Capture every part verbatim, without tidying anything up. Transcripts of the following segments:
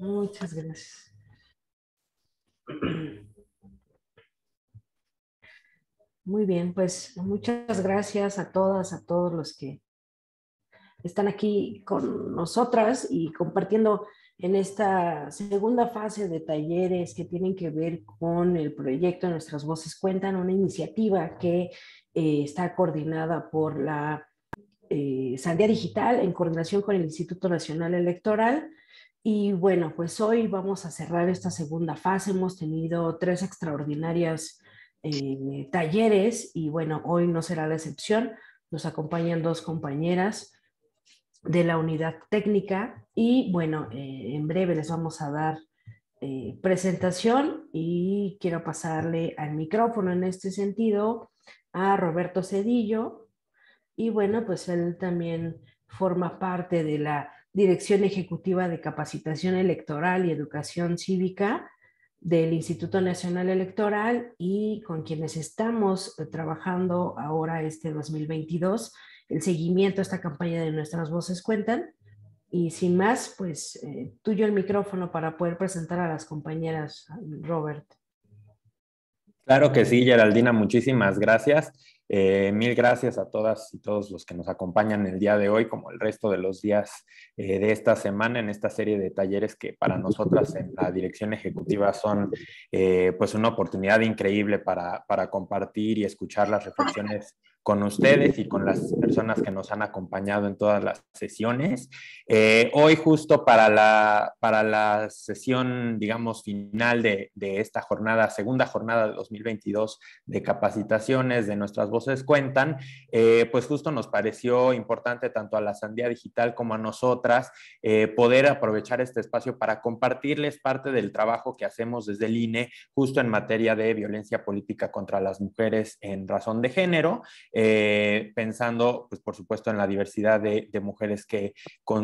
Muchas gracias. Muy bien, pues muchas gracias a todas, a todos los que están aquí con nosotras y compartiendo en esta segunda fase de talleres que tienen que ver con el proyecto Nuestras Voces Cuentan, una iniciativa que eh, está coordinada por la eh, Sandía Digital en coordinación con el Instituto Nacional Electoral. Y bueno, pues hoy vamos a cerrar esta segunda fase. Hemos tenido tres extraordinarias eh, talleres y bueno, hoy no será la excepción. Nos acompañan dos compañeras de la unidad técnica y bueno, eh, en breve les vamos a dar eh, presentación y quiero pasarle al micrófono en este sentido a Roberto Cedillo y bueno, pues él también forma parte de la Dirección Ejecutiva de Capacitación Electoral y Educación Cívica del Instituto Nacional Electoral y con quienes estamos eh, trabajando ahora este dos mil veintidós, el seguimiento a esta campaña de Nuestras Voces Cuentan. Y sin más, pues eh, tuyo el micrófono para poder presentar a las compañeras, Robert. Claro que sí, Geraldina, muchísimas gracias. Eh, mil gracias a todas y todos los que nos acompañan el día de hoy, como el resto de los días eh, de esta semana, en esta serie de talleres que para nosotras en la dirección ejecutiva son eh, pues una oportunidad increíble para, para compartir y escuchar las reflexiones con ustedes y con las personas que nos han acompañado en todas las sesiones. Eh, hoy justo para la, para la sesión, digamos, final de, de esta jornada, segunda jornada de dos mil veintidós de capacitaciones de Nuestras Voces Cuentan, eh, pues justo nos pareció importante tanto a la Sandía Digital como a nosotras eh, poder aprovechar este espacio para compartirles parte del trabajo que hacemos desde el I N E justo en materia de violencia política contra las mujeres en razón de género, eh, pensando, pues por supuesto, en la diversidad de, de mujeres que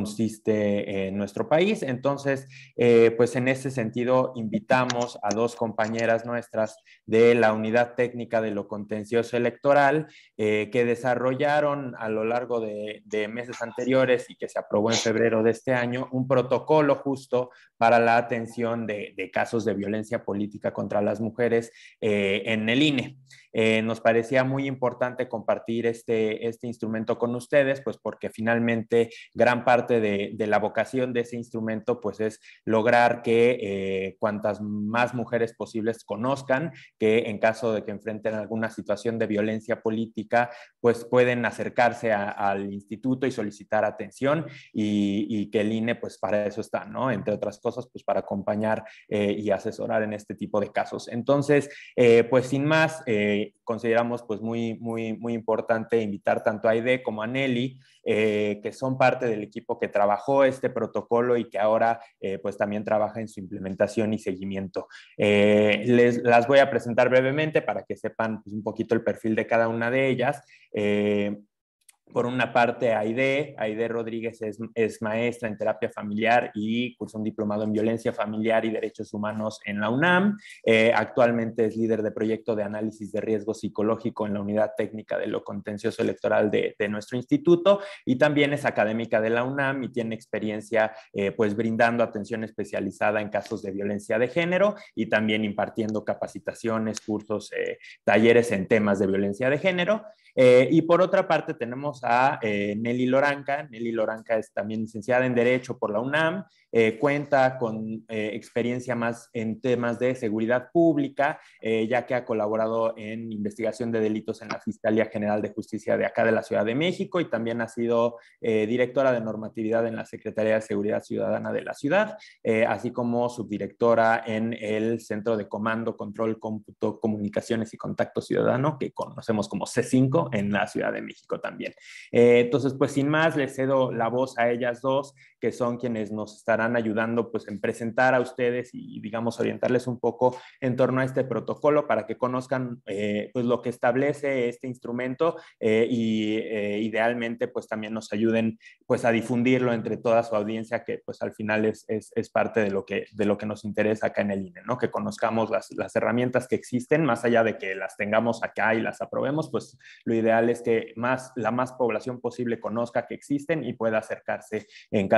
consiste en nuestro país. Entonces, eh, pues en ese sentido, invitamos a dos compañeras nuestras de la Unidad Técnica de lo Contencioso Electoral eh, que desarrollaron a lo largo de, de meses anteriores y que se aprobó en febrero de este año un protocolo justo para la atención de, de casos de violencia política contra las mujeres eh, en el I N E. Eh, nos parecía muy importante compartir este, este instrumento con ustedes, pues porque finalmente gran parte de, de la vocación de ese instrumento pues es lograr que eh, cuantas más mujeres posibles conozcan que en caso de que enfrenten alguna situación de violencia política pues pueden acercarse a, al instituto y solicitar atención y, y que el I N E pues para eso está, ¿no? Entre otras cosas pues para acompañar eh, y asesorar en este tipo de casos. Entonces, eh, pues sin más, eh, consideramos pues muy, muy, muy importante invitar tanto a Aide como a Nelly, eh, que son parte del equipo que trabajó este protocolo y que ahora eh, pues también trabaja en su implementación y seguimiento. Eh, les las voy a presentar brevemente para que sepan pues, un poquito el perfil de cada una de ellas. Eh, Por una parte, Aide, Aide Rodríguez es, es maestra en terapia familiar y cursó un diplomado en violencia familiar y derechos humanos en la UNAM. Eh, actualmente es líder de proyecto de análisis de riesgo psicológico en la unidad técnica de lo contencioso electoral de, de nuestro instituto y también es académica de la UNAM y tiene experiencia eh, pues brindando atención especializada en casos de violencia de género y también impartiendo capacitaciones, cursos, eh, talleres en temas de violencia de género. Eh, y por otra parte tenemos a eh, Nelly Loranca. Nelly Loranca es también licenciada en Derecho por la UNAM, eh, cuenta con eh, experiencia más en temas de seguridad pública, eh, ya que ha colaborado en investigación de delitos en la Fiscalía General de Justicia de acá de la Ciudad de México y también ha sido eh, directora de normatividad en la Secretaría de Seguridad Ciudadana de la ciudad, eh, así como subdirectora en el Centro de Comando, Control, Cómputo, Comunicaciones y Contacto Ciudadano, que conocemos como C cinco en la Ciudad de México también. Eh, entonces, pues sin más, les cedo la voz a ellas dos, que son quienes nos estarán ayudando pues en presentar a ustedes y digamos orientarles un poco en torno a este protocolo para que conozcan eh, pues lo que establece este instrumento eh, y eh, idealmente pues también nos ayuden pues a difundirlo entre toda su audiencia que pues al final es, es, es parte de lo, que, de lo que nos interesa acá en el I N E, ¿no? Que conozcamos las, las herramientas que existen, más allá de que las tengamos acá y las aprobemos, pues lo ideal es que más, la más población posible conozca que existen y pueda acercarse en caso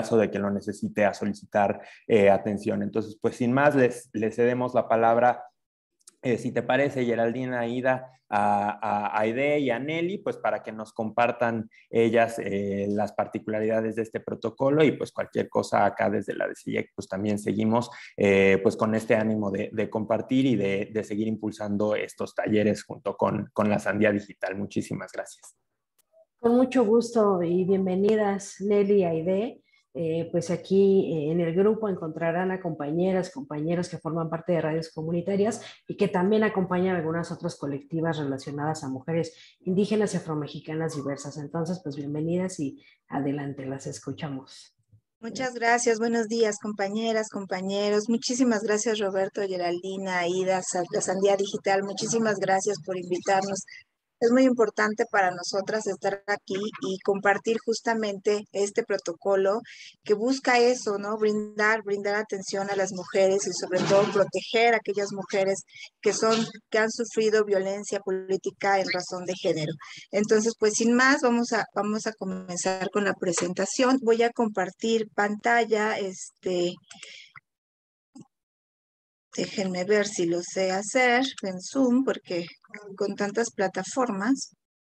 caso de que lo necesite, a solicitar eh, atención. Entonces, pues sin más, les, les cedemos la palabra, eh, si te parece, Geraldina, Aida, a, a Aide y a Nelly, pues para que nos compartan ellas eh, las particularidades de este protocolo, y pues cualquier cosa acá desde la D C I E C, pues también seguimos eh, pues con este ánimo de, de compartir y de, de seguir impulsando estos talleres junto con, con la Sandía Digital. Muchísimas gracias. Con mucho gusto y bienvenidas, Nelly y Aide. Eh, pues aquí eh, en el grupo encontrarán a compañeras, compañeros que forman parte de radios comunitarias y que también acompañan algunas otras colectivas relacionadas a mujeres indígenas y afromexicanas diversas. Entonces, pues bienvenidas y adelante, las escuchamos. Muchas gracias, buenos días compañeras, compañeros. Muchísimas gracias Roberto, Geraldina, Aida, la Sandía Digital. Muchísimas gracias por invitarnos. Es muy importante para nosotras estar aquí y compartir justamente este protocolo que busca eso, ¿no? Brindar, brindar atención a las mujeres y sobre todo proteger a aquellas mujeres que son, que han sufrido violencia política en razón de género. Entonces, pues sin más, vamos a, vamos a comenzar con la presentación. Voy a compartir pantalla, este... Déjenme ver si lo sé hacer en Zoom, porque con tantas plataformas.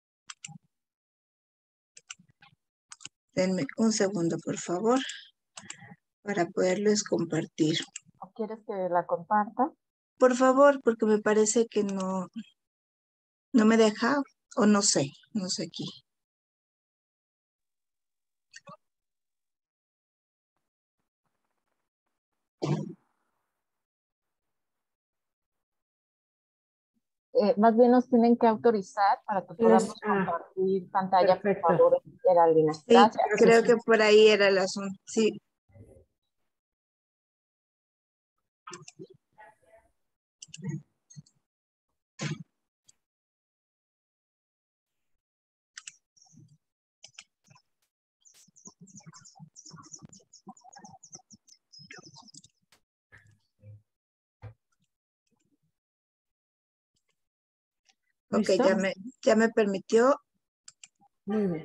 Denme un segundo, por favor, para poderles compartir. ¿Quieres que la comparta? Por favor, porque me parece que no, no me deja, o no sé, no sé aquí. Eh, más bien nos tienen que autorizar para que podamos Ah, compartir pantalla, perfecto. por favor, Geraldina. Sí, Gracias. creo que por ahí era el asunto, sí. Ok, ¿Listo? ya me, ya me permitió. Muy bien.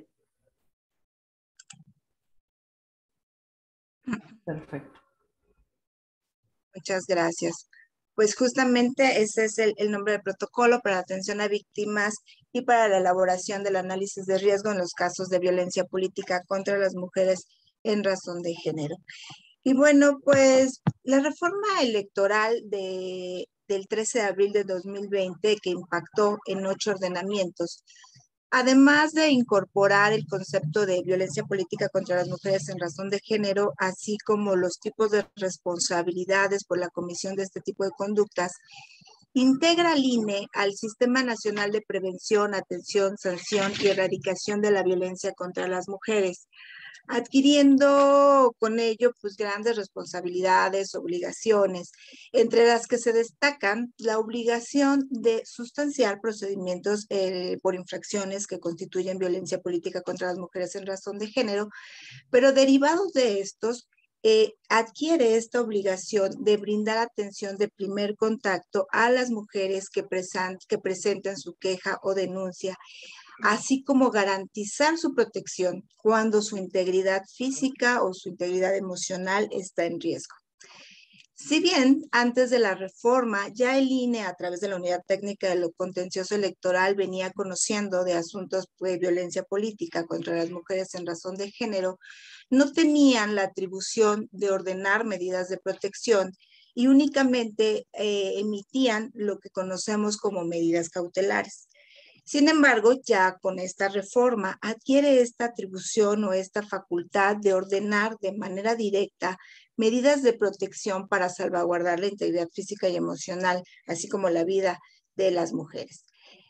Perfecto. Muchas gracias. Pues justamente ese es el, el nombre del protocolo para la atención a víctimas y para la elaboración del análisis de riesgo en los casos de violencia política contra las mujeres en razón de género. Y bueno, pues la reforma electoral de, del trece de abril de dos mil veinte, que impactó en ocho ordenamientos, además de incorporar el concepto de violencia política contra las mujeres en razón de género, así como los tipos de responsabilidades por la comisión de este tipo de conductas, integra al I N E al Sistema Nacional de Prevención, Atención, Sanción y Erradicación de la Violencia contra las Mujeres, adquiriendo con ello pues grandes responsabilidades, obligaciones, entre las que se destacan la obligación de sustanciar procedimientos eh, por infracciones que constituyen violencia política contra las mujeres en razón de género, pero derivados de estos, eh, adquiere esta obligación de brindar atención de primer contacto a las mujeres que, present, que presenten su queja o denuncia, así como garantizar su protección cuando su integridad física o su integridad emocional está en riesgo. Si bien antes de la reforma ya el I N E a través de la Unidad Técnica de lo Contencioso Electoral venía conociendo de asuntos de violencia política contra las mujeres en razón de género, no tenían la atribución de ordenar medidas de protección y únicamente eh, emitían lo que conocemos como medidas cautelares. Sin embargo, ya con esta reforma adquiere esta atribución o esta facultad de ordenar de manera directa medidas de protección para salvaguardar la integridad física y emocional, así como la vida de las mujeres.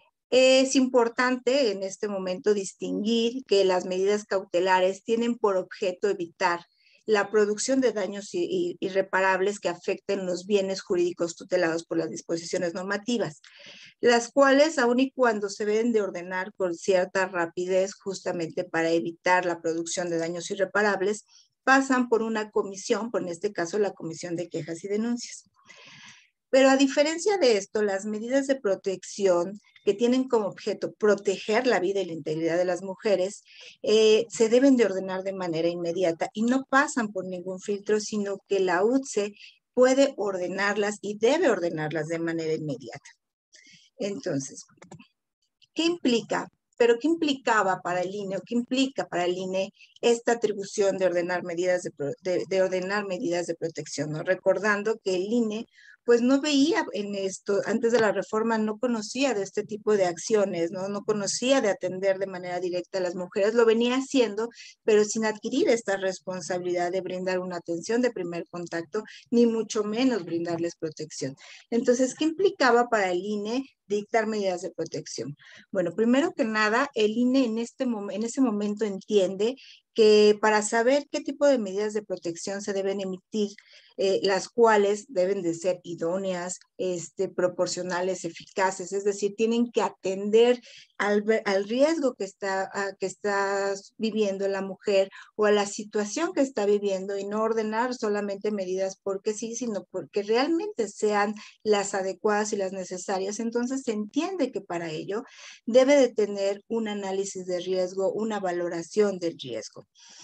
Es importante en este momento distinguir que las medidas cautelares tienen por objeto evitar la producción de daños irreparables que afecten los bienes jurídicos tutelados por las disposiciones normativas, las cuales, aun y cuando se deben de ordenar con cierta rapidez justamente para evitar la producción de daños irreparables, pasan por una comisión, por en este caso la Comisión de Quejas y Denuncias. Pero a diferencia de esto, las medidas de protección que tienen como objeto proteger la vida y la integridad de las mujeres, eh, se deben de ordenar de manera inmediata y no pasan por ningún filtro, sino que la U T S E puede ordenarlas y debe ordenarlas de manera inmediata. Entonces, ¿qué implica? Pero ¿qué implicaba para el I N E o qué implica para el I N E esta atribución de ordenar medidas de, de, de ordenar medidas de protección, ¿no? Recordando que el I N E pues no veía en esto, antes de la reforma no conocía de este tipo de acciones, ¿no? No conocía de atender de manera directa a las mujeres, lo venía haciendo, pero sin adquirir esta responsabilidad de brindar una atención de primer contacto, ni mucho menos brindarles protección. Entonces, ¿qué implicaba para el I N E dictar medidas de protección? Bueno, primero que nada, el I N E en, este en ese momento entiende que para saber qué tipo de medidas de protección se deben emitir, eh, las cuales deben de ser idóneas, este, proporcionales, eficaces, es decir, tienen que atender al, al riesgo que está, a, que está viviendo la mujer o a la situación que está viviendo y no ordenar solamente medidas porque sí, sino porque realmente sean las adecuadas y las necesarias. Entonces se entiende que para ello debe de tener un análisis de riesgo, una valoración del riesgo.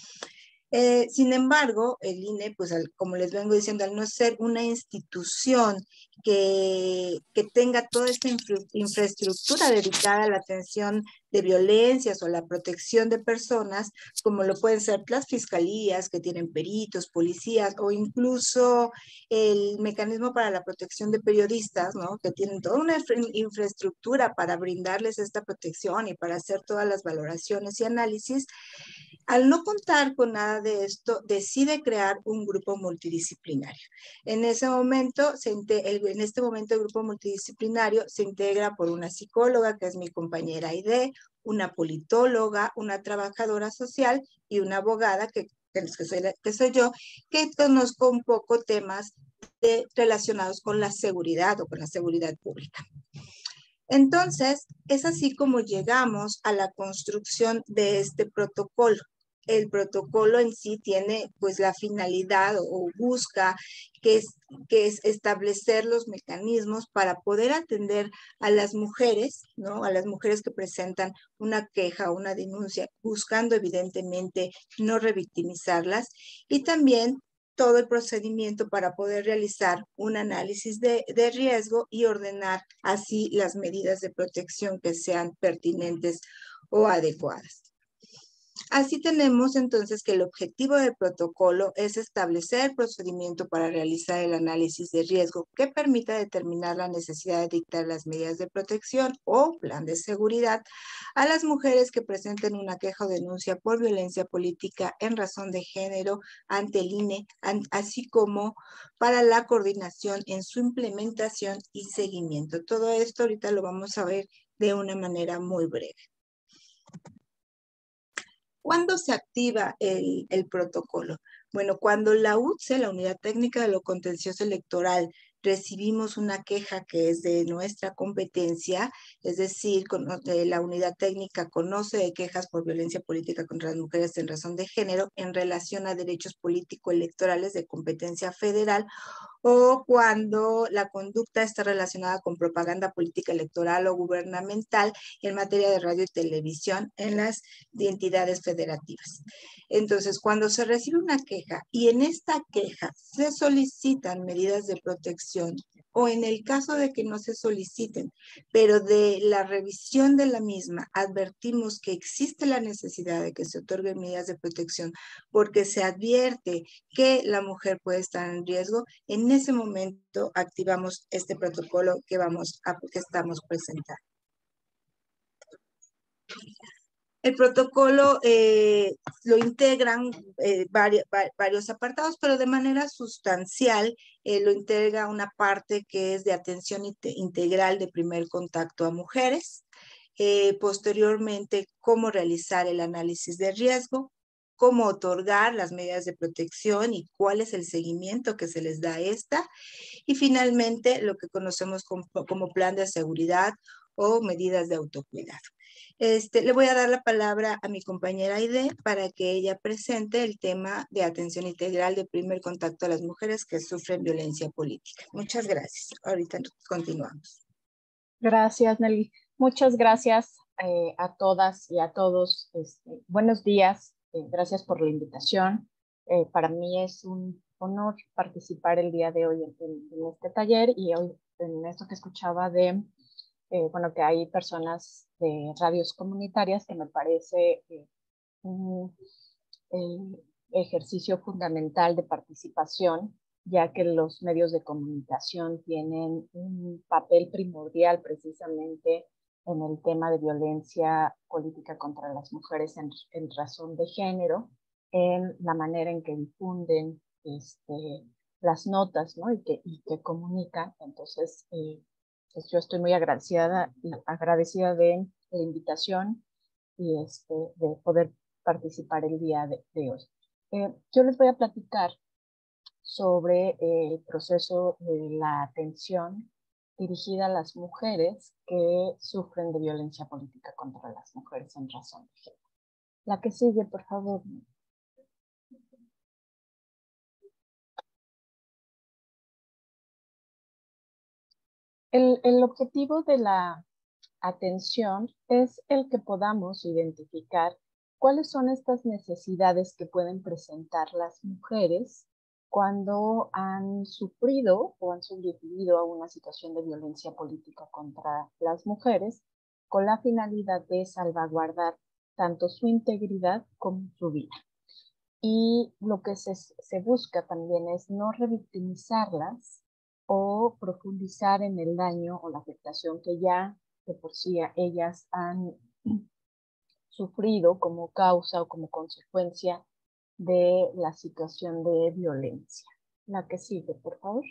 Eh, sin embargo, el I N E, pues al, como les vengo diciendo, al no ser una institución que, que tenga toda esta infra, infraestructura dedicada a la atención de violencias o la protección de personas, como lo pueden ser las fiscalías que tienen peritos, policías o incluso el mecanismo para la protección de periodistas, ¿no? Que tienen toda una infraestructura para brindarles esta protección y para hacer todas las valoraciones y análisis. Al no contar con nada de esto, decide crear un grupo multidisciplinario. En ese momento, se el, en este momento el grupo multidisciplinario se integra por una psicóloga, que es mi compañera Aide, una politóloga, una trabajadora social y una abogada, que, que, soy, que soy yo, que conozco un poco temas de, relacionados con la seguridad o con la seguridad pública. Entonces, es así como llegamos a la construcción de este protocolo. El protocolo en sí tiene pues la finalidad o busca que es, que es establecer los mecanismos para poder atender a las mujeres, ¿no? A las mujeres que presentan una queja o una denuncia, buscando evidentemente no revictimizarlas, y también todo el procedimiento para poder realizar un análisis de, de riesgo y ordenar así las medidas de protección que sean pertinentes o adecuadas. Así tenemos entonces que el objetivo del protocolo es establecer el procedimiento para realizar el análisis de riesgo que permita determinar la necesidad de dictar las medidas de protección o plan de seguridad a las mujeres que presenten una queja o denuncia por violencia política en razón de género ante el I N E, así como para la coordinación en su implementación y seguimiento. Todo esto ahorita lo vamos a ver de una manera muy breve. ¿Cuándo se activa el, el protocolo? Bueno, cuando la U T S E, la Unidad Técnica de lo Contencioso Electoral, recibimos una queja que es de nuestra competencia, es decir, la unidad técnica conoce de quejas por violencia política contra las mujeres en razón de género en relación a derechos político-electorales de competencia federal, o cuando la conducta está relacionada con propaganda política electoral o gubernamental en materia de radio y televisión en las entidades federativas. Entonces, cuando se recibe una queja y en esta queja se solicitan medidas de protección, o en el caso de que no se soliciten, pero de la revisión de la misma advertimos que existe la necesidad de que se otorguen medidas de protección porque se advierte que la mujer puede estar en riesgo, en ese momento activamos este protocolo que, vamos a, que estamos presentando. El protocolo eh, lo integran eh, varios, varios apartados, pero de manera sustancial eh, lo integra una parte que es de atención integral de primer contacto a mujeres, eh, posteriormente cómo realizar el análisis de riesgo, cómo otorgar las medidas de protección y cuál es el seguimiento que se les da a esta, y finalmente lo que conocemos como, como plan de seguridad o medidas de autocuidado. Este, le voy a dar la palabra a mi compañera Aide para que ella presente el tema de atención integral de primer contacto a las mujeres que sufren violencia política. Muchas gracias. Ahorita continuamos. Gracias, Nelly. Muchas gracias eh, a todas y a todos. Este, buenos días. Eh, gracias por la invitación. Eh, para mí es un honor participar el día de hoy en, en este taller y hoy en esto que escuchaba de, eh, bueno, que hay personas de radios comunitarias que me parece eh, un eh, ejercicio fundamental de participación, ya que los medios de comunicación tienen un papel primordial precisamente en el tema de violencia política contra las mujeres en, en razón de género, en la manera en que difunden este, las notas, ¿no? y, que, y que comunican. Entonces, eh, pues yo estoy muy agradecida, agradecida de la invitación y este, de poder participar el día de, de hoy. Eh, yo les voy a platicar sobre eh, el proceso de la atención dirigida a las mujeres que sufren de violencia política contra las mujeres en razón de género. La que sigue, por favor. El, el objetivo de la atención es el que podamos identificar cuáles son estas necesidades que pueden presentar las mujeres cuando han sufrido o han sobrevivido a una situación de violencia política contra las mujeres, con la finalidad de salvaguardar tanto su integridad como su vida. Y lo que se, se busca también es no revictimizarlas o profundizar en el daño o la afectación que ya de por sí ellas han sufrido como causa o como consecuencia de la situación de violencia. La que sigue, por favor.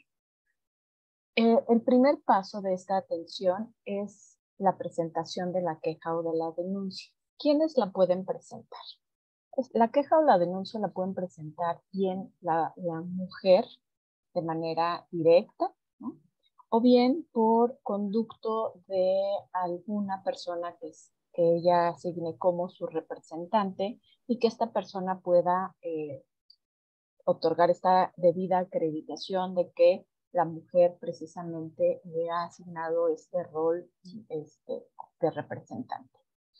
Eh, el primer paso de esta atención es la presentación de la queja o de la denuncia. ¿Quiénes la pueden presentar? La queja o la denuncia la pueden presentar bien la, la mujer de manera directa, ¿no? O bien por conducto de alguna persona que, es, que ella asigne como su representante y que esta persona pueda eh, otorgar esta debida acreditación de que la mujer precisamente le ha asignado este rol este, de representante.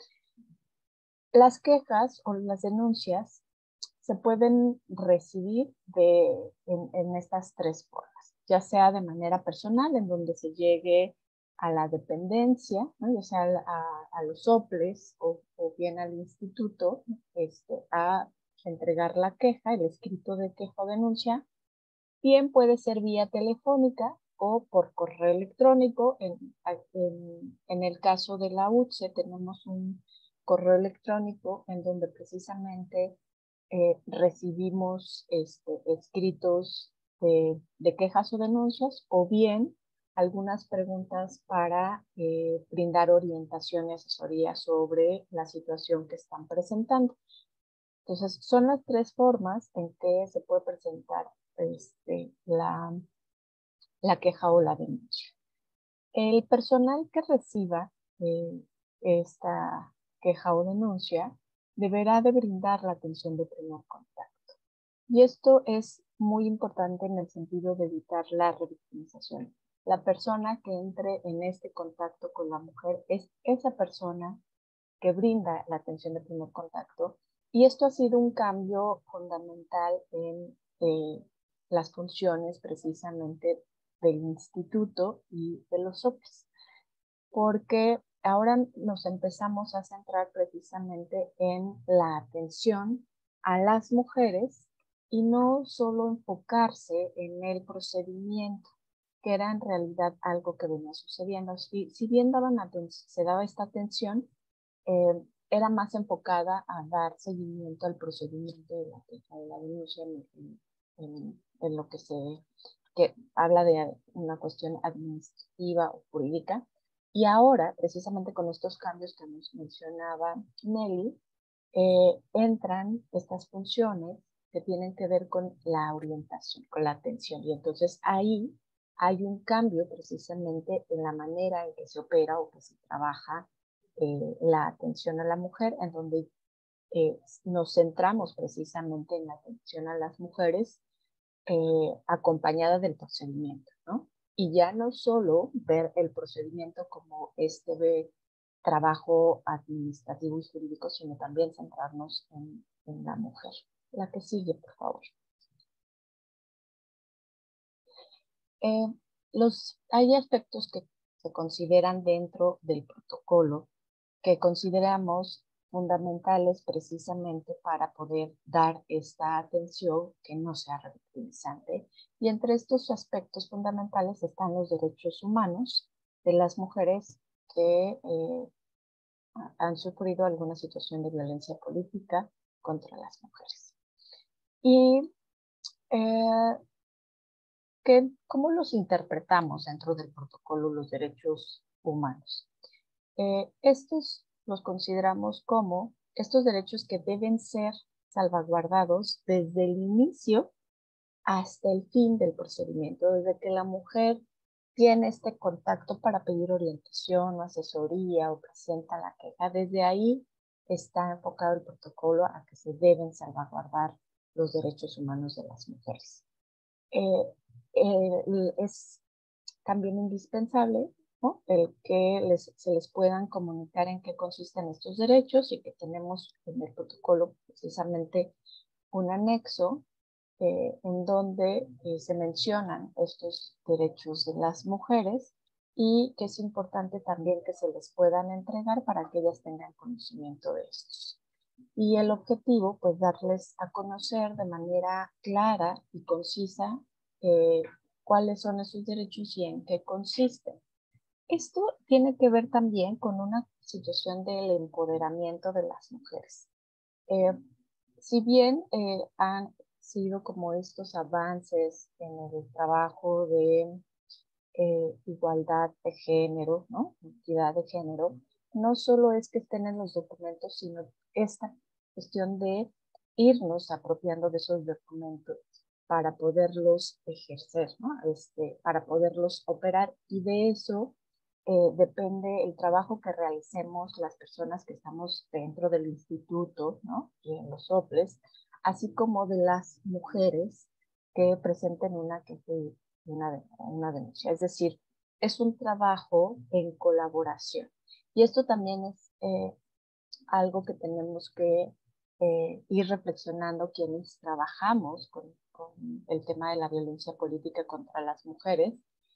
Las quejas o las denuncias se pueden recibir de, en, en estas tres formas, ya sea de manera personal, en donde se llegue a la dependencia, ¿no? Ya sea a, a los soples o, o bien al instituto, este, a entregar la queja, el escrito de queja o denuncia. Bien puede ser vía telefónica o por correo electrónico. En, en, en el caso de la U C E tenemos un correo electrónico en donde precisamente eh, recibimos este, escritos de, de quejas o denuncias, o bien algunas preguntas para eh, brindar orientación y asesoría sobre la situación que están presentando. Entonces, son las tres formas en que se puede presentar este, la, la queja o la denuncia. El personal que reciba eh, esta queja o denuncia deberá de brindar la atención de primer contacto. Y esto es muy importante en el sentido de evitar la revictimización. La persona que entre en este contacto con la mujer es esa persona que brinda la atención de primer contacto. Y esto ha sido un cambio fundamental en eh, las funciones precisamente del instituto y de los sopes, porque ahora nos empezamos a centrar precisamente en la atención a las mujeres y no solo enfocarse en el procedimiento, que era en realidad algo que venía sucediendo. Si, si bien daban se daba esta atención, eh, era más enfocada a dar seguimiento al procedimiento de la queja de la denuncia en, en, en, en lo que se que habla de una cuestión administrativa o jurídica. Y ahora, precisamente con estos cambios que nos mencionaba Nelly, eh, entran estas funciones que tienen que ver con la orientación, con la atención. Y entonces ahí hay un cambio precisamente en la manera en que se opera o que se trabaja eh, la atención a la mujer, en donde eh, nos centramos precisamente en la atención a las mujeres eh, acompañada del procedimiento, ¿no? Y ya no solo ver el procedimiento como este de trabajo administrativo y jurídico, sino también centrarnos en, en la mujer. La que sigue, por favor. Eh, los, hay aspectos que se consideran dentro del protocolo que consideramos fundamentales precisamente para poder dar esta atención que no sea revictimizante. Y entre estos aspectos fundamentales están los derechos humanos de las mujeres que eh, han sufrido alguna situación de violencia política contra las mujeres. Y eh, que, ¿cómo los interpretamos dentro del protocolo los derechos humanos? Eh, estos los consideramos como estos derechos que deben ser salvaguardados desde el inicio hasta el fin del procedimiento, desde que la mujer tiene este contacto para pedir orientación o asesoría o presenta la queja. Desde ahí está enfocado el protocolo a que se deben salvaguardar los derechos humanos de las mujeres. Eh, eh, es también indispensable, ¿no?, el que les, se les puedan comunicar en qué consisten estos derechos y que tenemos en el protocolo precisamente un anexo eh, en donde eh, se mencionan estos derechos de las mujeres y que es importante también que se les puedan entregar para que ellas tengan conocimiento de estos. Y el objetivo, pues, darles a conocer de manera clara y concisa eh, cuáles son esos derechos y en qué consisten. Esto tiene que ver también con una situación del empoderamiento de las mujeres. Eh, si bien eh, han sido como estos avances en el trabajo de eh, igualdad de género, ¿no?, equidad de género, no solo es que estén en los documentos, sino esta cuestión de irnos apropiando de esos documentos para poderlos ejercer, ¿no?, este, para poderlos operar, y de eso eh, depende el trabajo que realicemos las personas que estamos dentro del instituto, ¿no?, y en los soples, así como de las mujeres que presenten una queja, una, una denuncia. Es decir, es un trabajo en colaboración. Y esto también es eh, algo que tenemos que eh, ir reflexionando quienes trabajamos con, con el tema de la violencia política contra las mujeres,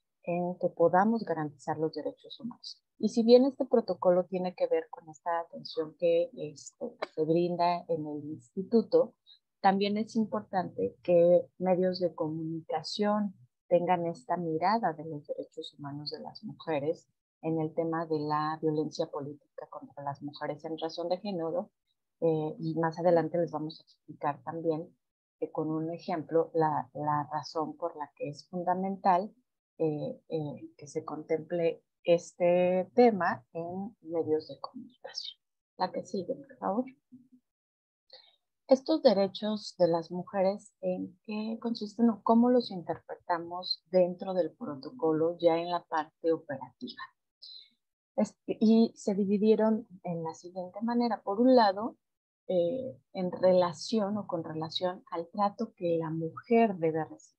en que podamos garantizar los derechos humanos. Y si bien este protocolo tiene que ver con esta atención que este, se brinda en el instituto, también es importante que medios de comunicación tengan esta mirada de los derechos humanos de las mujeres en el tema de la violencia política contra las mujeres en razón de género, eh, y más adelante les vamos a explicar también eh, con un ejemplo la, la razón por la que es fundamental eh, eh, que se contemple este tema en medios de comunicación. La que sigue, por favor. Estos derechos de las mujeres, ¿en qué consisten o cómo los interpretamos dentro del protocolo ya en la parte operativa? Este, y se dividieron en la siguiente manera. Por un lado, eh, en relación o con relación al trato que la mujer debe recibir.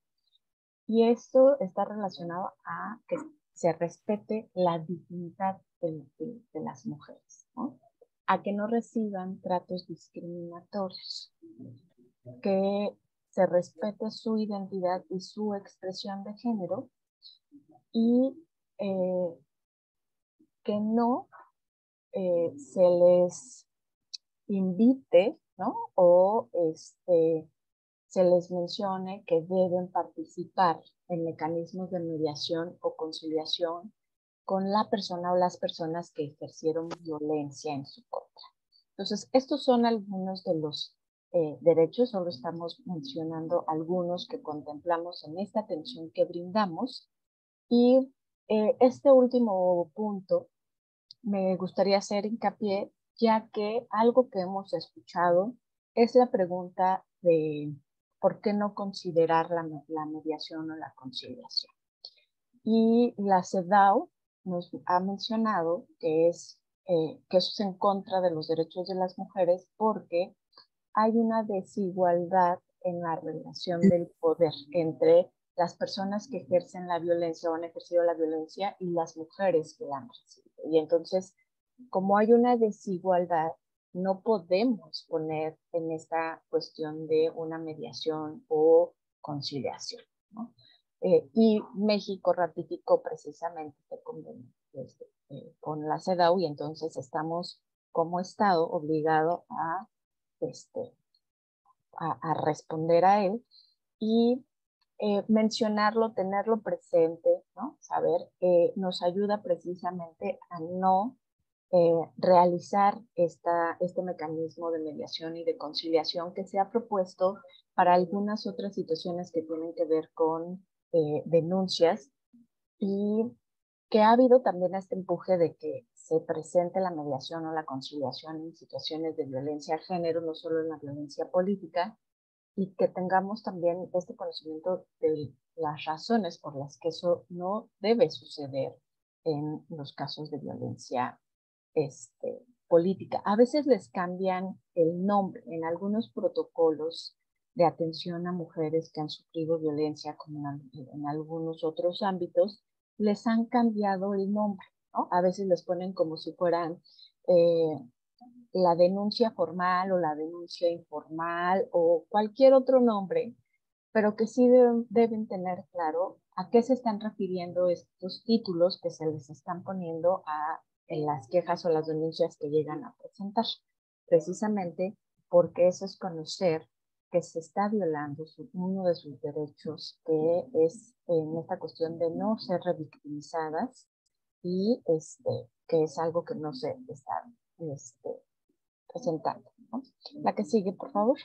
Y esto está relacionado a que se respete la dignidad de, de, de las mujeres, ¿no?, a que no reciban tratos discriminatorios, que se respete su identidad y su expresión de género, y eh, que no eh, se les invite, ¿no?, o este, se les mencione que deben participar en mecanismos de mediación o conciliación con la persona o las personas que ejercieron violencia en su contra. Entonces, estos son algunos de los eh, derechos, solo estamos mencionando algunos que contemplamos en esta atención que brindamos. Y eh, este último punto me gustaría hacer hincapié, ya que algo que hemos escuchado es la pregunta de ¿por qué no considerar la, la mediación o la conciliación? Y la CEDAW nos ha mencionado que, es, eh, que eso es en contra de los derechos de las mujeres porque hay una desigualdad en la relación del poder entre las personas que ejercen la violencia o han ejercido la violencia y las mujeres que la han recibido. Y entonces, como hay una desigualdad, no podemos poner en esta cuestión de una mediación o conciliación, ¿no? Eh, y México ratificó precisamente este convenio este, eh, con la CEDAW y entonces estamos como Estado obligado a, este, a, a responder a él y eh, mencionarlo, tenerlo presente, ¿no? Saber, eh, nos ayuda precisamente a no eh, realizar esta, este mecanismo de mediación y de conciliación que se ha propuesto para algunas otras situaciones que tienen que ver con eh, denuncias y que ha habido también este empuje de que se presente la mediación o la conciliación en situaciones de violencia de género, no solo en la violencia política, y que tengamos también este conocimiento de las razones por las que eso no debe suceder en los casos de violencia este, política. A veces les cambian el nombre en algunos protocolos de atención a mujeres que han sufrido violencia, como en, en algunos otros ámbitos, les han cambiado el nombre, ¿no? A veces les ponen como si fueran eh, la denuncia formal o la denuncia informal o cualquier otro nombre, pero que sí deben, deben tener claro a qué se están refiriendo estos títulos que se les están poniendo a en las quejas o las denuncias que llegan a presentar, precisamente porque eso es conocer que se está violando su, uno de sus derechos, que es en esta cuestión de no ser revictimizadas y este, que es algo que no se está este, presentando, ¿no? La que sigue, por favor.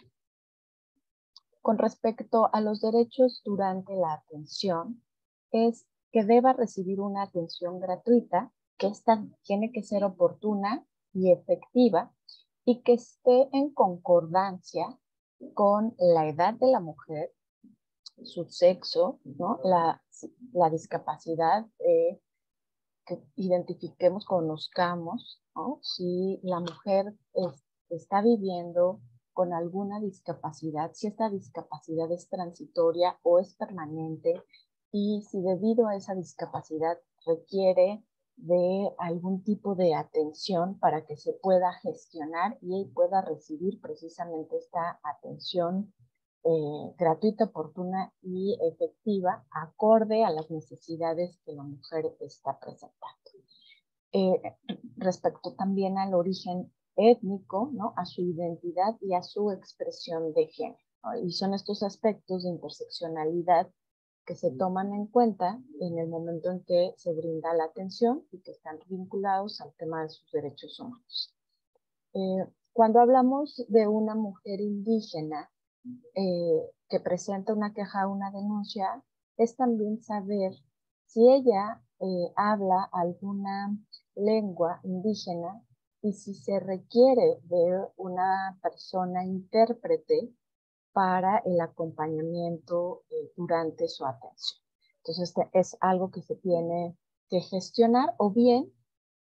Con respecto a los derechos durante la atención, es que deba recibir una atención gratuita, que esta tiene que ser oportuna y efectiva y que esté en concordancia con la edad de la mujer, su sexo, ¿no? la, la discapacidad, eh, que identifiquemos, conozcamos, ¿no? Si la mujer es, está viviendo con alguna discapacidad, si esta discapacidad es transitoria o es permanente y si debido a esa discapacidad requiere de algún tipo de atención para que se pueda gestionar y pueda recibir precisamente esta atención eh, gratuita, oportuna y efectiva, acorde a las necesidades que la mujer está presentando. Eh, respecto también al origen étnico, ¿no? A su identidad y a su expresión de género, ¿no? Y son estos aspectos de interseccionalidad que se toman en cuenta en el momento en que se brinda la atención y que están vinculados al tema de sus derechos humanos. Eh, cuando hablamos de una mujer indígena eh, que presenta una queja o una denuncia, es también saber si ella eh, habla alguna lengua indígena y si se requiere de una persona intérprete para el acompañamiento eh, durante su atención. Entonces, este es algo que se tiene que gestionar, o bien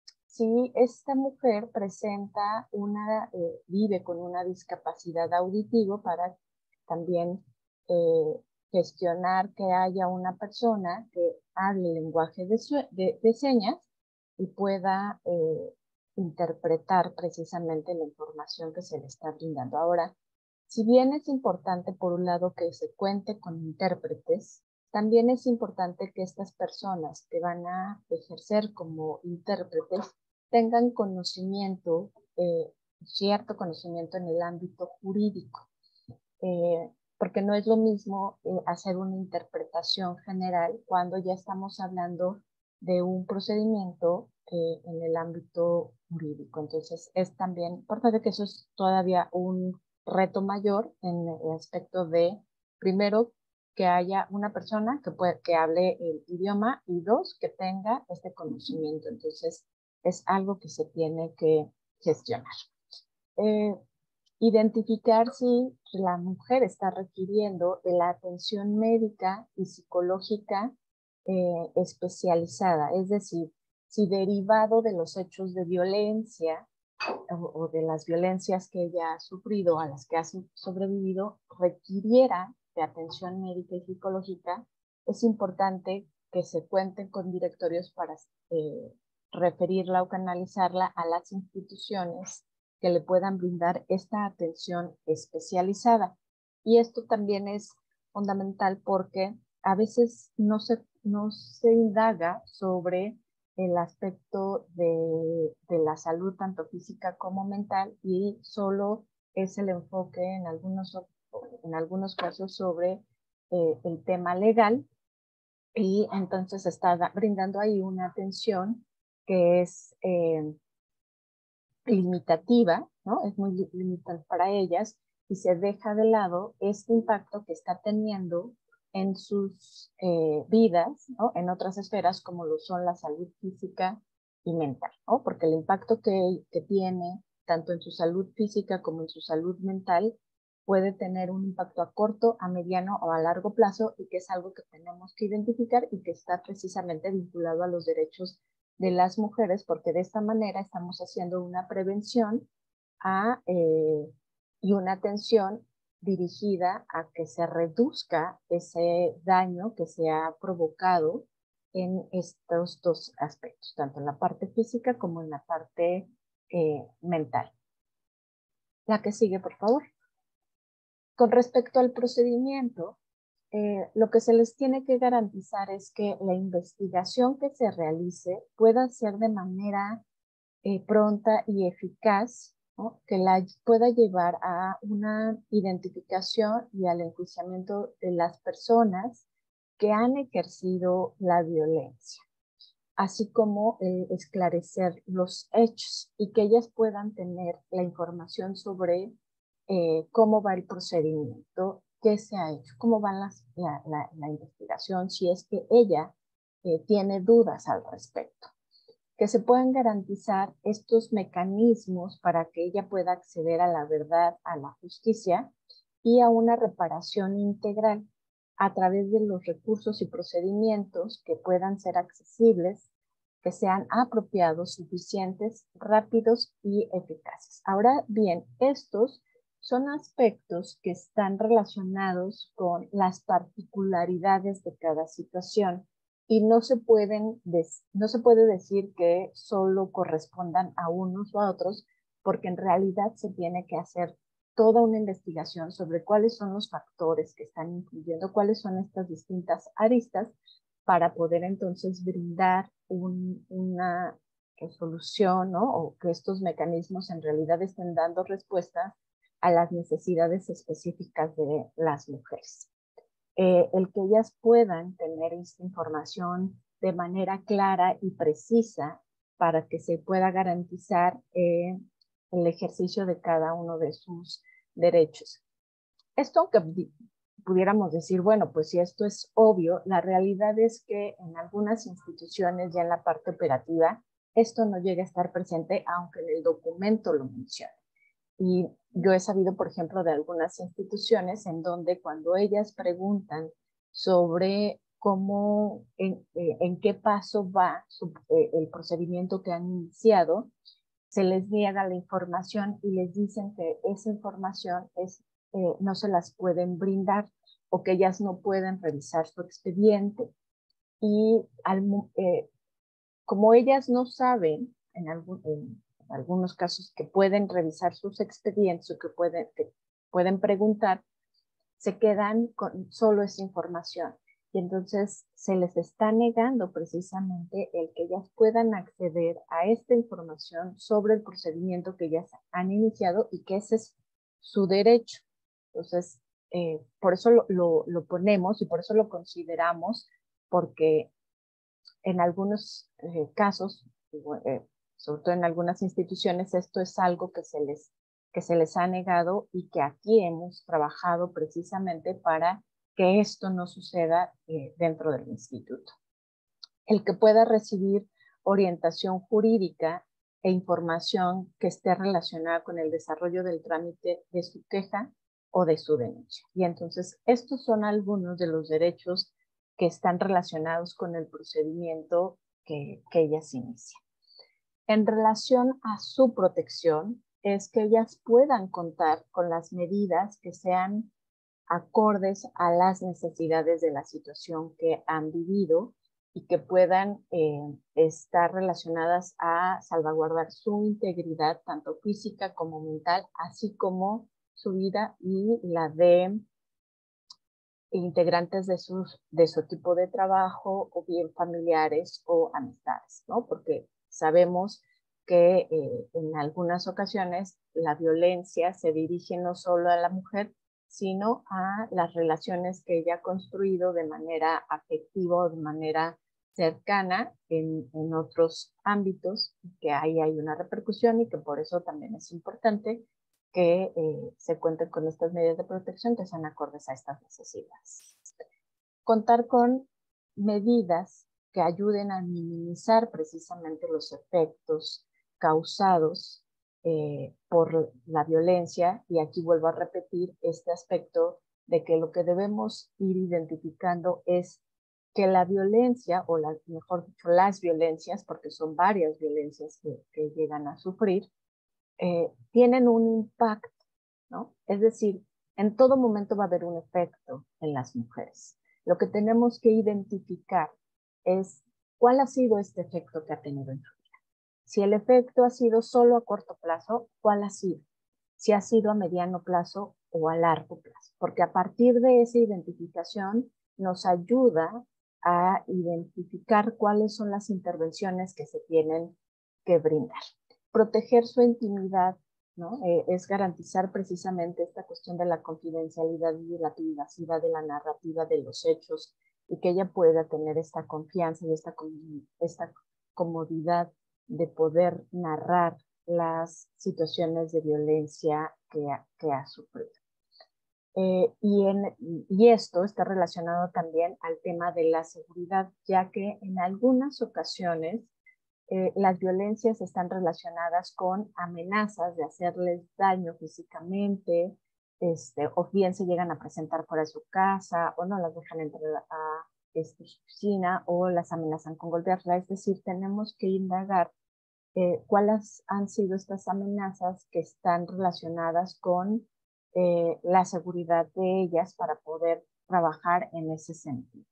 si esta mujer presenta una, eh, vive con una discapacidad auditiva, para también eh, gestionar que haya una persona que hable lenguaje de, de, de señas y pueda eh, interpretar precisamente la información que se le está brindando. Ahora, si bien es importante por un lado que se cuente con intérpretes, también es importante que estas personas que van a ejercer como intérpretes tengan conocimiento, eh, cierto conocimiento en el ámbito jurídico, eh, porque no es lo mismo eh, hacer una interpretación general cuando ya estamos hablando de un procedimiento eh, en el ámbito jurídico. Entonces es también importante que eso es todavía un reto mayor en el aspecto de, primero, que haya una persona que, puede, que hable el idioma y dos, que tenga este conocimiento. Entonces es algo que se tiene que gestionar. Eh, identificar si la mujer está requiriendo de la atención médica y psicológica eh, especializada, es decir, si derivado de los hechos de violencia o, o de las violencias que ella ha sufrido, a las que ha sobrevivido, requiriera de atención médica y psicológica, es importante que se cuenten con directorios para eh, referirla o canalizarla a las instituciones que le puedan brindar esta atención especializada. Y esto también es fundamental porque a veces no se, no se indaga sobre el aspecto de, de la salud tanto física como mental y solo es el enfoque en algunos, en algunos casos sobre eh, el tema legal, y entonces está brindando ahí una atención que es eh, limitativa, ¿no? Es muy limitante para ellas y se deja de lado este impacto que está teniendo en sus eh, vidas, ¿no? En otras esferas como lo son la salud física y mental, ¿no? Porque el impacto que, que tiene tanto en su salud física como en su salud mental puede tener un impacto a corto, a mediano o a largo plazo, y que es algo que tenemos que identificar y que está precisamente vinculado a los derechos de las mujeres, porque de esta manera estamos haciendo una prevención a, eh, y una atención dirigida a que se reduzca ese daño que se ha provocado en estos dos aspectos, tanto en la parte física como en la parte eh, mental. La que sigue, por favor. Con respecto al procedimiento, eh, lo que se les tiene que garantizar es que la investigación que se realice pueda ser de manera eh, pronta y eficaz, ¿no? Que la pueda llevar a una identificación y al enjuiciamiento de las personas que han ejercido la violencia, así como eh, esclarecer los hechos y que ellas puedan tener la información sobre eh, cómo va el procedimiento, qué se ha hecho, cómo va la, la, la investigación, si es que ella eh, tiene dudas al respecto. Que se puedan garantizar estos mecanismos para que ella pueda acceder a la verdad, a la justicia y a una reparación integral a través de los recursos y procedimientos que puedan ser accesibles, que sean apropiados, suficientes, rápidos y eficaces. Ahora bien, estos son aspectos que están relacionados con las particularidades de cada situación y no se pueden, no se puede decir que solo correspondan a unos o a otros, porque en realidad se tiene que hacer toda una investigación sobre cuáles son los factores que están influyendo, cuáles son estas distintas aristas, para poder entonces brindar un, una solución, ¿no? O que estos mecanismos en realidad estén dando respuesta a las necesidades específicas de las mujeres. Eh, el que ellas puedan tener esta información de manera clara y precisa para que se pueda garantizar eh, el ejercicio de cada uno de sus derechos. Esto, aunque pudiéramos decir, bueno, pues si esto es obvio, la realidad es que en algunas instituciones, ya en la parte operativa, esto no llega a estar presente, aunque en el documento lo mencione. Y yo he sabido, por ejemplo, de algunas instituciones en donde cuando ellas preguntan sobre cómo, en, eh, en qué paso va su, eh, el procedimiento que han iniciado, se les niega la información y les dicen que esa información es, eh, no se las pueden brindar o que ellas no pueden revisar su expediente. Y al, eh, como ellas no saben, en, algún, en algunos casos, que pueden revisar sus expedientes o que pueden, que pueden preguntar, se quedan con solo esa información. Y entonces se les está negando precisamente el que ellas puedan acceder a esta información sobre el procedimiento que ellas han iniciado y que ese es su derecho. Entonces, eh, por eso lo, lo, lo ponemos y por eso lo consideramos, porque en algunos eh, casos, eh, sobre todo en algunas instituciones, esto es algo que se les, que se les ha negado y que aquí hemos trabajado precisamente para que esto no suceda eh, dentro del instituto. El que pueda recibir orientación jurídica e información que esté relacionada con el desarrollo del trámite de su queja o de su denuncia. Y entonces estos son algunos de los derechos que están relacionados con el procedimiento que, que ellas inician. En relación a su protección, es que ellas puedan contar con las medidas que sean acordes a las necesidades de la situación que han vivido y que puedan eh, estar relacionadas a salvaguardar su integridad, tanto física como mental, así como su vida y la de integrantes de, sus, de su equipo de trabajo o bien familiares o amistades, ¿no? Porque sabemos que eh, en algunas ocasiones la violencia se dirige no solo a la mujer, sino a las relaciones que ella ha construido de manera afectiva o de manera cercana en, en otros ámbitos, que ahí hay una repercusión y que por eso también es importante que eh, se cuenten con estas medidas de protección que sean acordes a estas necesidades. Contar con medidas que ayuden a minimizar precisamente los efectos causados eh, por la violencia, y aquí vuelvo a repetir este aspecto de que lo que debemos ir identificando es que la violencia, o la, mejor dicho, las violencias, porque son varias violencias que, que llegan a sufrir, eh, tienen un impacto, ¿no? Es decir, en todo momento va a haber un efecto en las mujeres. Lo que tenemos que identificar es cuál ha sido este efecto que ha tenido en su vida. Si el efecto ha sido solo a corto plazo, ¿cuál ha sido? Si ha sido a mediano plazo o a largo plazo. Porque a partir de esa identificación nos ayuda a identificar cuáles son las intervenciones que se tienen que brindar. Proteger su intimidad, ¿no? Eh, es garantizar precisamente esta cuestión de la confidencialidad y de la privacidad de la narrativa de los hechos, y que ella pueda tener esta confianza y esta, esta comodidad de poder narrar las situaciones de violencia que ha, que ha sufrido. Eh, y, en, y esto está relacionado también al tema de la seguridad, ya que en algunas ocasiones eh, las violencias están relacionadas con amenazas de hacerles daño físicamente, este, o bien se llegan a presentar fuera de su casa, o no las dejan entrar a este, su oficina, o las amenazan con golpearla. Es decir, tenemos que indagar eh, cuáles han sido estas amenazas que están relacionadas con eh, la seguridad de ellas para poder trabajar en ese sentido.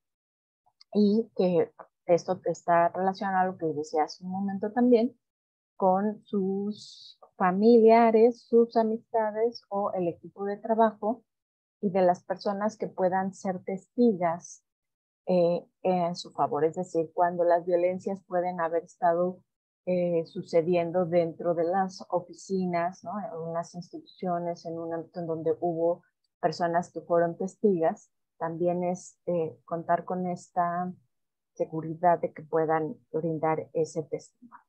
Y que esto está relacionado a lo que decía hace un momento también, con sus familiares, sus amistades o el equipo de trabajo, y de las personas que puedan ser testigas eh, en su favor. Es decir, cuando las violencias pueden haber estado eh, sucediendo dentro de las oficinas, ¿no? En unas instituciones, en un ámbito en donde hubo personas que fueron testigas, también es eh, contar con esta seguridad de que puedan brindar ese testimonio.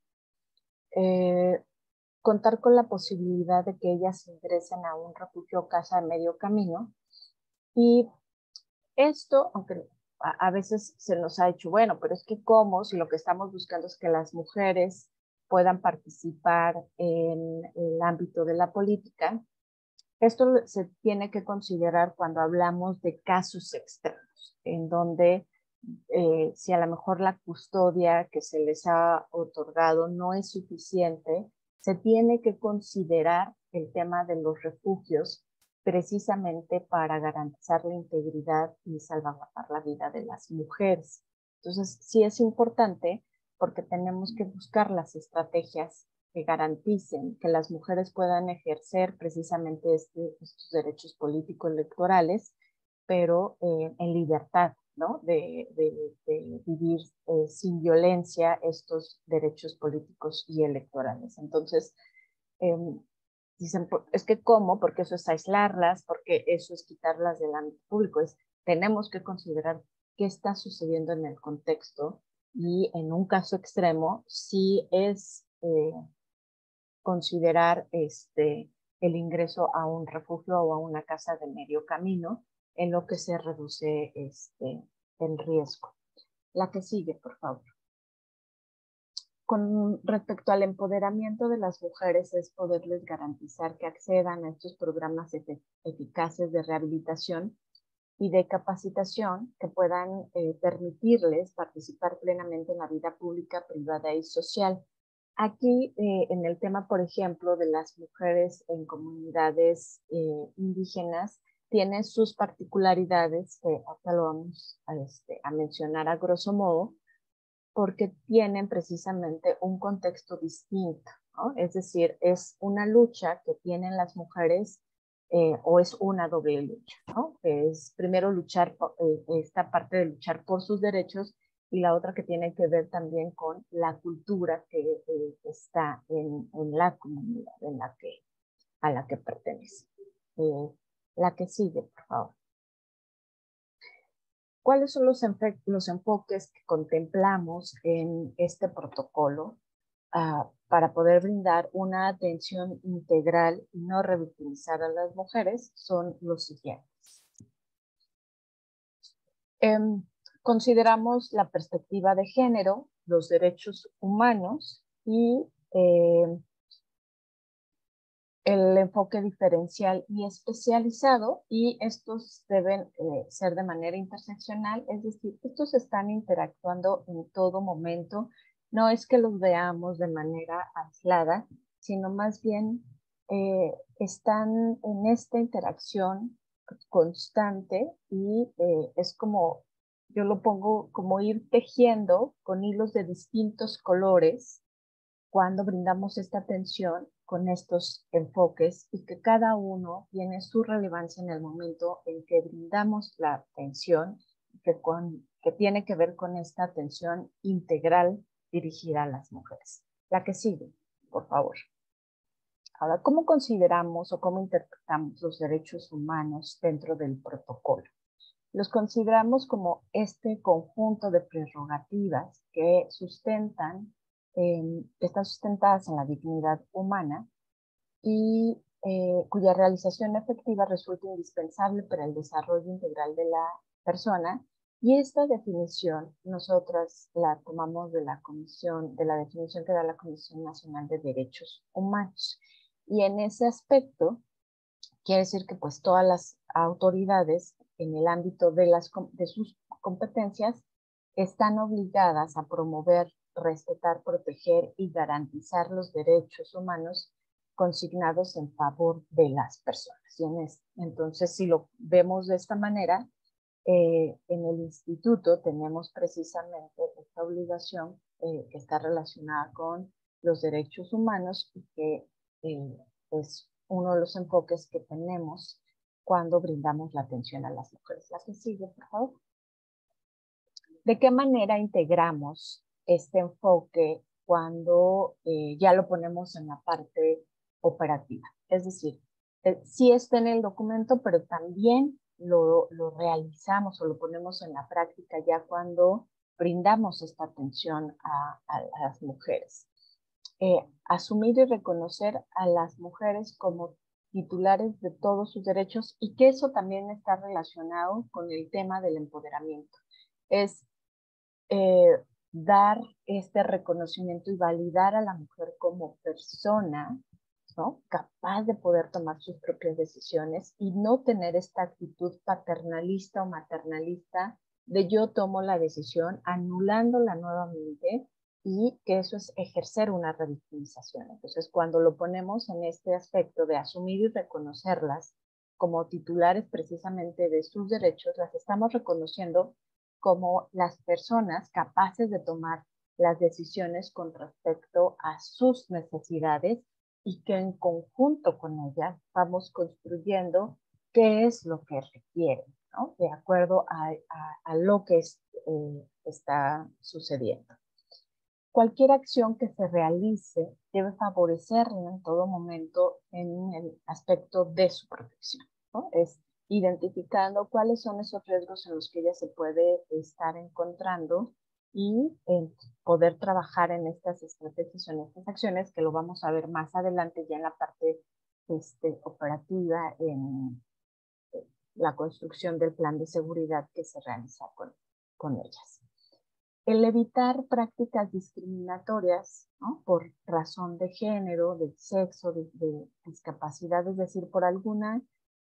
Eh, contar con la posibilidad de que ellas ingresen a un refugio o casa de medio camino. Y esto, aunque a, a veces se nos ha hecho, bueno, pero es que cómo, si lo que estamos buscando es que las mujeres puedan participar en el ámbito de la política, esto se tiene que considerar cuando hablamos de casos extremos, en donde eh, si a lo mejor la custodia que se les ha otorgado no es suficiente, se tiene que considerar el tema de los refugios precisamente para garantizar la integridad y salvaguardar la vida de las mujeres. Entonces, sí es importante porque tenemos que buscar las estrategias que garanticen que las mujeres puedan ejercer precisamente este, estos derechos políticos electorales, pero eh, en libertad, ¿no? De, de, de vivir eh, sin violencia estos derechos políticos y electorales. Entonces, eh, dicen, es que ¿cómo? Porque eso es aislarlas, porque eso es quitarlas del ámbito público. Es, tenemos que considerar qué está sucediendo en el contexto, y en un caso extremo, sí es eh, considerar este, el ingreso a un refugio o a una casa de medio camino, en lo que se reduce este, el riesgo. La que sigue, por favor. Con respecto al empoderamiento de las mujeres, es poderles garantizar que accedan a estos programas eficaces de rehabilitación y de capacitación que puedan eh, permitirles participar plenamente en la vida pública, privada y social. Aquí, eh, en el tema, por ejemplo, de las mujeres en comunidades eh, indígenas, tiene sus particularidades, que hasta lo vamos a, este, a mencionar a grosso modo, porque tienen precisamente un contexto distinto, ¿no? Es decir, es una lucha que tienen las mujeres eh, o es una doble lucha, ¿no? Es primero luchar, eh, esta parte de luchar por sus derechos y la otra que tiene que ver también con la cultura que eh, está en, en la comunidad en la que, a la que pertenece. Eh, la que sigue, por favor. ¿Cuáles son los, los enfoques que contemplamos en este protocolo uh, para poder brindar una atención integral y no revictimizar a las mujeres? Son los siguientes. Eh, consideramos la perspectiva de género, los derechos humanos y eh, el enfoque diferencial y especializado, y estos deben eh, ser de manera interseccional, es decir, estos están interactuando en todo momento, no es que los veamos de manera aislada, sino más bien eh, están en esta interacción constante y eh, es como, yo lo pongo como ir tejiendo con hilos de distintos colores cuando brindamos esta atención con estos enfoques y que cada uno tiene su relevancia en el momento en que brindamos la atención que, con, que tiene que ver con esta atención integral dirigida a las mujeres. La que sigue, por favor. Ahora, ¿cómo consideramos o cómo interpretamos los derechos humanos dentro del protocolo? Los consideramos como este conjunto de prerrogativas que sustentan Eh, están sustentadas en la dignidad humana y eh, cuya realización efectiva resulta indispensable para el desarrollo integral de la persona. Y esta definición nosotras la tomamos de la comisión, de la definición que da la Comisión Nacional de Derechos Humanos. Y en ese aspecto quiere decir que pues todas las autoridades en el ámbito de, las, de sus competencias están obligadas a promover, respetar, proteger y garantizar los derechos humanos consignados en favor de las personas. Entonces, si lo vemos de esta manera, eh, en el instituto tenemos precisamente esta obligación eh, que está relacionada con los derechos humanos y que eh, es uno de los enfoques que tenemos cuando brindamos la atención a las mujeres. La que sigue, por favor. ¿De qué manera integramos este enfoque cuando eh, ya lo ponemos en la parte operativa? Es decir, eh, sí está en el documento, pero también lo, lo realizamos o lo ponemos en la práctica ya cuando brindamos esta atención a, a, a las mujeres. Eh, asumir y reconocer a las mujeres como titulares de todos sus derechos y que eso también está relacionado con el tema del empoderamiento. Es eh, dar este reconocimiento y validar a la mujer como persona, ¿no? Capaz de poder tomar sus propias decisiones y no tener esta actitud paternalista o maternalista de yo tomo la decisión anulándola nuevamente y que eso es ejercer una revictimización. Entonces, cuando lo ponemos en este aspecto de asumir y reconocerlas como titulares precisamente de sus derechos, las estamos reconociendo como las personas capaces de tomar las decisiones con respecto a sus necesidades y que en conjunto con ellas vamos construyendo qué es lo que requieren, ¿no? De acuerdo a, a, a lo que es, eh, está sucediendo. Cualquier acción que se realice debe favorecerla en todo momento en el aspecto de su protección, ¿no? Es identificando cuáles son esos riesgos en los que ella se puede estar encontrando y eh, poder trabajar en estas estrategias o en estas acciones, que lo vamos a ver más adelante ya en la parte este, operativa, en eh, la construcción del plan de seguridad que se realiza con, con ellas. El evitar prácticas discriminatorias, ¿no? Por razón de género, de sexo, de, de discapacidad, es decir, por alguna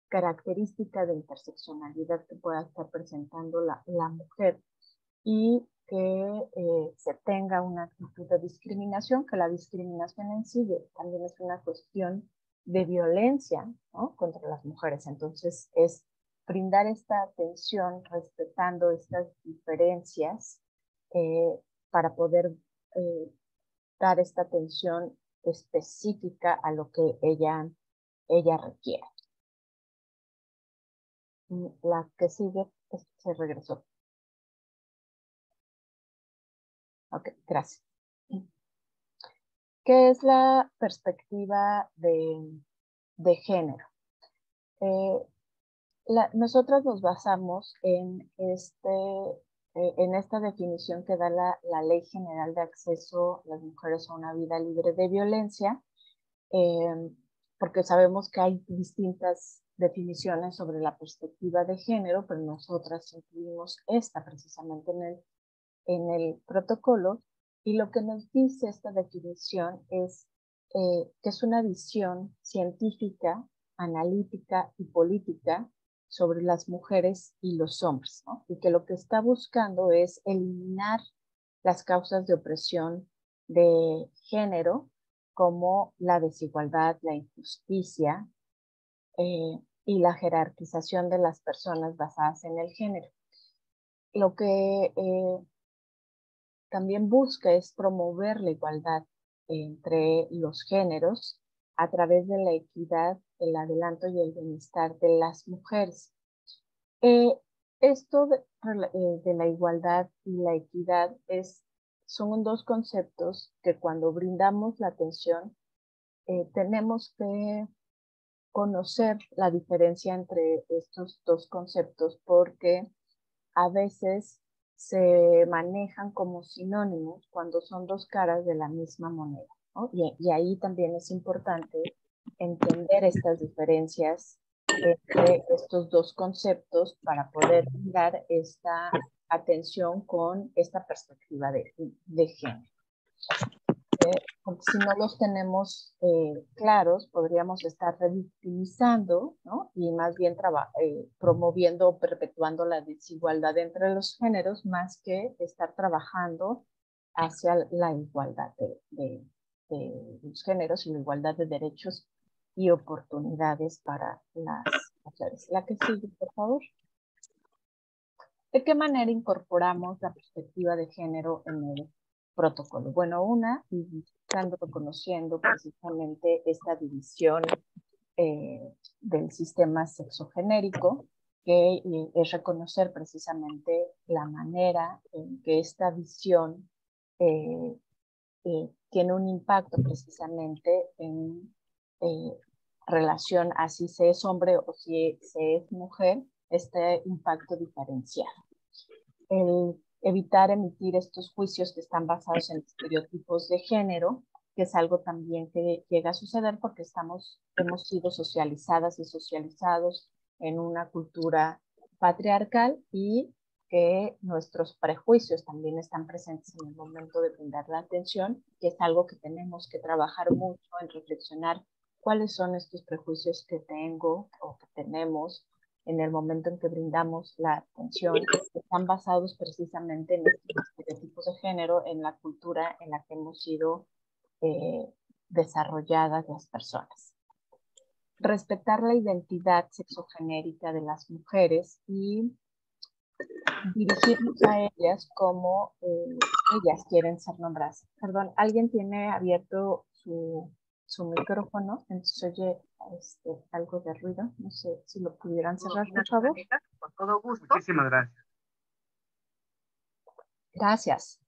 característica de interseccionalidad que pueda estar presentando la, la mujer y que eh, se tenga una actitud de discriminación, que la discriminación en sí también es una cuestión de violencia, ¿no?, contra las mujeres. Entonces es brindar esta atención respetando estas diferencias eh, para poder eh, dar esta atención específica a lo que ella, ella requiere. La que sigue se regresó. Ok, gracias. ¿Qué es la perspectiva de, de género? Eh, la, nosotros nos basamos en, este, eh, en esta definición que da la, la Ley General de Acceso a las Mujeres a una Vida Libre de Violencia, eh, porque sabemos que hay distintas definiciones sobre la perspectiva de género, pero nosotras incluimos esta precisamente en el, en el protocolo, y lo que nos dice esta definición es eh, que es una visión científica, analítica y política sobre las mujeres y los hombres, ¿no? Y que lo que está buscando es eliminar las causas de opresión de género, como la desigualdad, la injusticia eh, y la jerarquización de las personas basadas en el género. Lo que eh, también busca es promover la igualdad entre los géneros a través de la equidad, el adelanto y el bienestar de las mujeres. Eh, esto de, eh, de la igualdad y la equidad es, son dos conceptos que cuando brindamos la atención eh, tenemos que conocer la diferencia entre estos dos conceptos, porque a veces se manejan como sinónimos cuando son dos caras de la misma moneda, ¿no? Y, y ahí también es importante entender estas diferencias entre estos dos conceptos para poder dar esta atención con esta perspectiva de, de género. Eh, porque si no los tenemos eh, claros, podríamos estar revictimizando, ¿no?, y más bien eh, promoviendo o perpetuando la desigualdad entre los géneros, más que estar trabajando hacia la igualdad de, de, de los géneros y la igualdad de derechos y oportunidades para las mujeres. La que sigue, por favor. ¿De qué manera incorporamos la perspectiva de género en el protocolo? Bueno, una, estando reconociendo precisamente esta división eh, del sistema sexogenérico, que eh, es reconocer precisamente la manera en que esta visión eh, eh, tiene un impacto precisamente en eh, relación a si se es hombre o si se es mujer, este impacto diferenciado. El evitar emitir estos juicios que están basados en estereotipos de género, que es algo también que llega a suceder porque estamos, hemos sido socializadas y socializados en una cultura patriarcal y que nuestros prejuicios también están presentes en el momento de brindar la atención, que es algo que tenemos que trabajar mucho en reflexionar cuáles son estos prejuicios que tengo o que tenemos en el momento en que brindamos la atención, que están basados precisamente en estos estereotipos de género, en la cultura en la que hemos sido eh, desarrolladas las personas. Respetar la identidad sexogenérica de las mujeres y dirigirnos a ellas como eh, ellas quieren ser nombradas. Perdón, ¿alguien tiene abierto su, su micrófono? Entonces oye este, algo de ruido. No sé si lo pudieran cerrar, por favor. Con todo gusto. Muchísimas gracias. Gracias.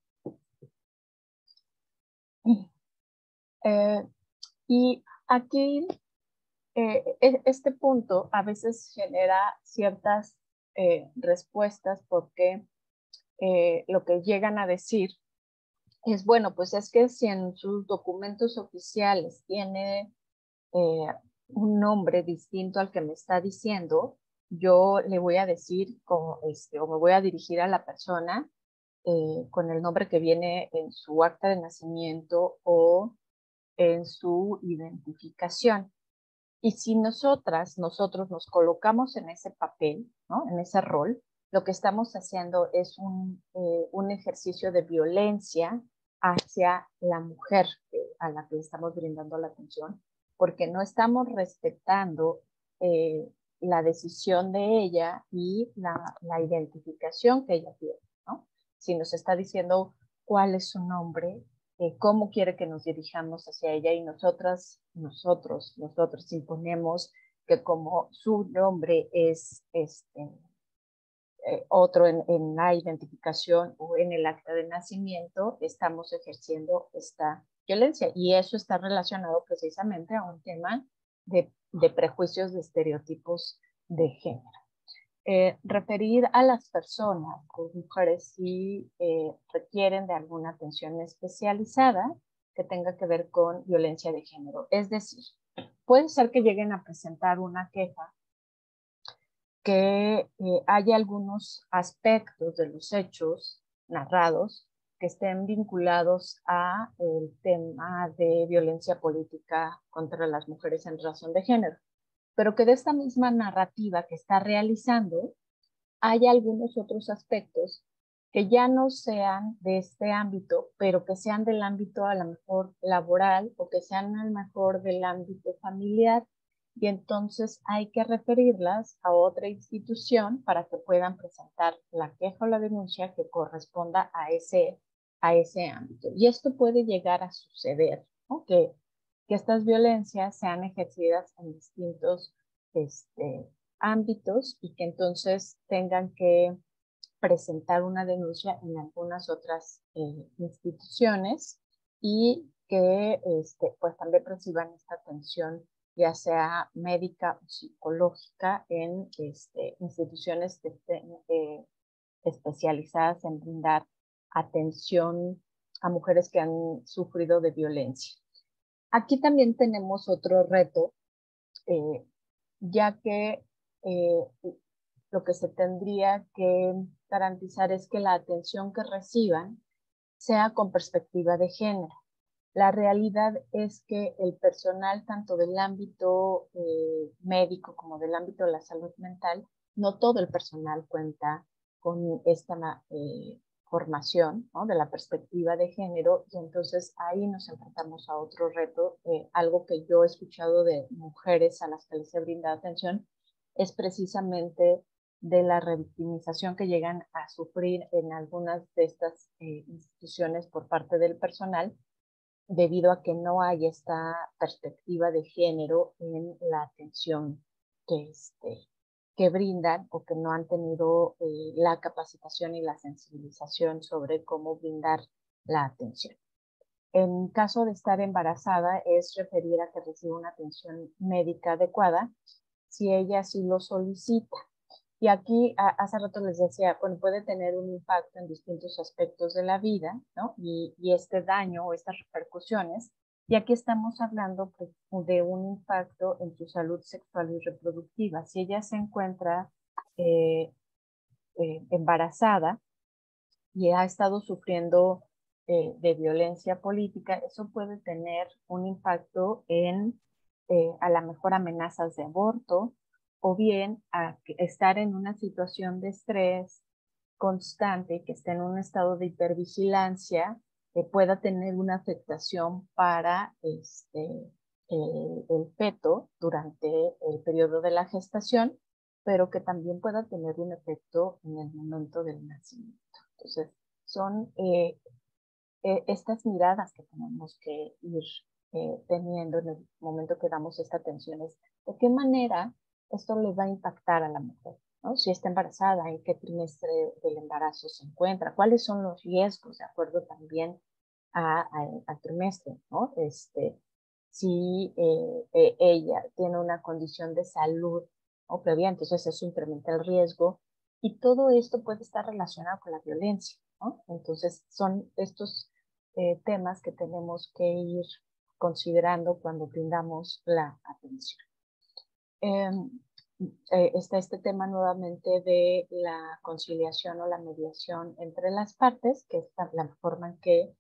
Eh, y aquí, eh, este punto a veces genera ciertas eh, respuestas porque eh, lo que llegan a decir es, bueno, pues es que si en sus documentos oficiales tiene eh, un nombre distinto al que me está diciendo, yo le voy a decir como, este, o me voy a dirigir a la persona eh, con el nombre que viene en su acta de nacimiento o en su identificación. Y si nosotras, nosotros nos colocamos en ese papel, ¿no? En ese rol, lo que estamos haciendo es un, eh, un ejercicio de violencia hacia la mujer a la que le estamos brindando la atención, porque no estamos respetando eh, la decisión de ella y la, la identificación que ella tiene, ¿no? Si nos está diciendo cuál es su nombre, eh, cómo quiere que nos dirijamos hacia ella, y nosotras, nosotros, nosotros imponemos que como su nombre es este, eh, otro en, en la identificación o en el acta de nacimiento, estamos ejerciendo esta violencia, y eso está relacionado precisamente a un tema de, de prejuicios, de estereotipos de género. Eh, referir a las personas, a las mujeres, si eh, requieren de alguna atención especializada que tenga que ver con violencia de género. Es decir, puede ser que lleguen a presentar una queja que eh, haya algunos aspectos de los hechos narrados que estén vinculados a el tema de violencia política contra las mujeres en razón de género, pero que de esta misma narrativa que está realizando hay algunos otros aspectos que ya no sean de este ámbito, pero que sean del ámbito a lo mejor laboral, o que sean a lo mejor del ámbito familiar, y entonces hay que referirlas a otra institución para que puedan presentar la queja o la denuncia que corresponda a ese, a ese ámbito. Y esto puede llegar a suceder, ¿no? que, que estas violencias sean ejercidas en distintos este, ámbitos, y que entonces tengan que presentar una denuncia en algunas otras eh, instituciones, y que este, pues también reciban esta atención, ya sea médica o psicológica, en este, instituciones que estén eh, especializadas en brindar atención a mujeres que han sufrido de violencia. Aquí también tenemos otro reto, eh, ya que eh, lo que se tendría que garantizar es que la atención que reciban sea con perspectiva de género. La realidad es que el personal, tanto del ámbito eh, médico como del ámbito de la salud mental, no todo el personal cuenta con esta eh, formación, ¿no? De la perspectiva de género, y entonces ahí nos enfrentamos a otro reto. Eh, algo que yo he escuchado de mujeres a las que les he brindado atención es precisamente de la revictimización que llegan a sufrir en algunas de estas eh, instituciones por parte del personal, debido a que no hay esta perspectiva de género en la atención que, este, que brindan, o que no han tenido eh, la capacitación y la sensibilización sobre cómo brindar la atención. En caso de estar embarazada, es referir a que reciba una atención médica adecuada si ella sí lo solicita. Y aquí, a, hace rato les decía, bueno, puede tener un impacto en distintos aspectos de la vida, ¿no? Y, y este daño o estas repercusiones. Y aquí estamos hablando pues, de un impacto en su salud sexual y reproductiva. Si ella se encuentra eh, eh, embarazada y ha estado sufriendo eh, de violencia política, eso puede tener un impacto en eh, a lo mejor amenazas de aborto, o bien a estar en una situación de estrés constante, que esté en un estado de hipervigilancia, que pueda tener una afectación para este, el, el feto durante el periodo de la gestación, pero que también pueda tener un efecto en el momento del nacimiento. Entonces, son eh, eh, estas miradas que tenemos que ir eh, teniendo en el momento que damos esta atención, es de qué manera esto le va a impactar a la mujer, ¿no? Si está embarazada, en qué trimestre del embarazo se encuentra, cuáles son los riesgos de acuerdo también a, a, al trimestre, ¿no? Este, si eh, eh, ella tiene una condición de salud, ¿no? Previa, entonces eso incrementa el riesgo, y todo esto puede estar relacionado con la violencia, ¿no? Entonces son estos eh, temas que tenemos que ir considerando cuando brindamos la atención. Eh, eh, está este tema nuevamente de la conciliación o la mediación entre las partes, que es la forma en que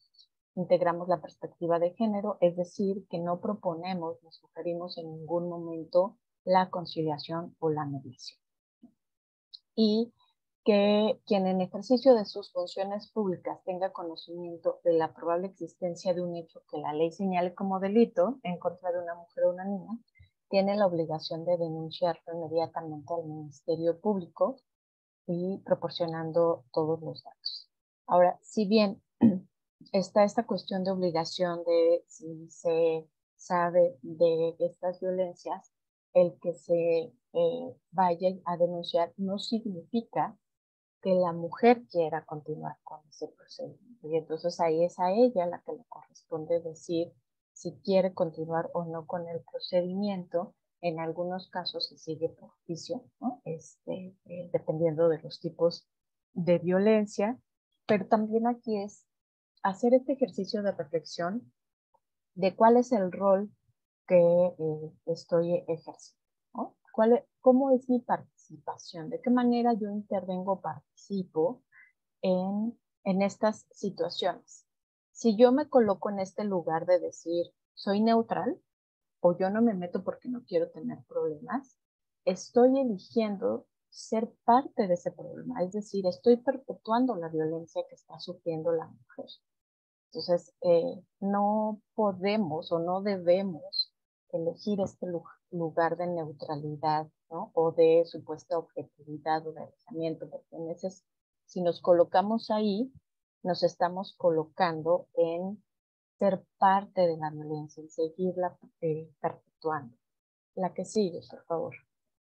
integramos la perspectiva de género, es decir, que no proponemos, nos sugerimos en ningún momento la conciliación o la mediación. Y que quien en ejercicio de sus funciones públicas tenga conocimiento de la probable existencia de un hecho que la ley señale como delito en contra de una mujer o una niña, tiene la obligación de denunciarlo inmediatamente al Ministerio Público y proporcionando todos los datos. Ahora, si bien está esta cuestión de obligación de si se sabe de estas violencias, el que se eh, vaya a denunciar no significa que la mujer quiera continuar con ese procedimiento. Y entonces ahí es a ella la que le corresponde decir si quiere continuar o no con el procedimiento. En algunos casos se sigue por juicio, ¿no? este, eh, dependiendo de los tipos de violencia, pero también aquí es hacer este ejercicio de reflexión de cuál es el rol que eh, estoy ejerciendo, ¿no? ¿Cuál es, ¿Cómo es mi participación? ¿De qué manera yo intervengo, participo en, en estas situaciones? Si yo me coloco en este lugar de decir, soy neutral, o yo no me meto porque no quiero tener problemas, estoy eligiendo ser parte de ese problema, es decir, estoy perpetuando la violencia que está sufriendo la mujer. Entonces, eh, no podemos o no debemos elegir este lugar de neutralidad, ¿no? O de supuesta objetividad o de alejamiento, porque en ese, si nos colocamos ahí, nos estamos colocando en ser parte de la violencia, en seguirla eh, perpetuando. La que sigue, por favor.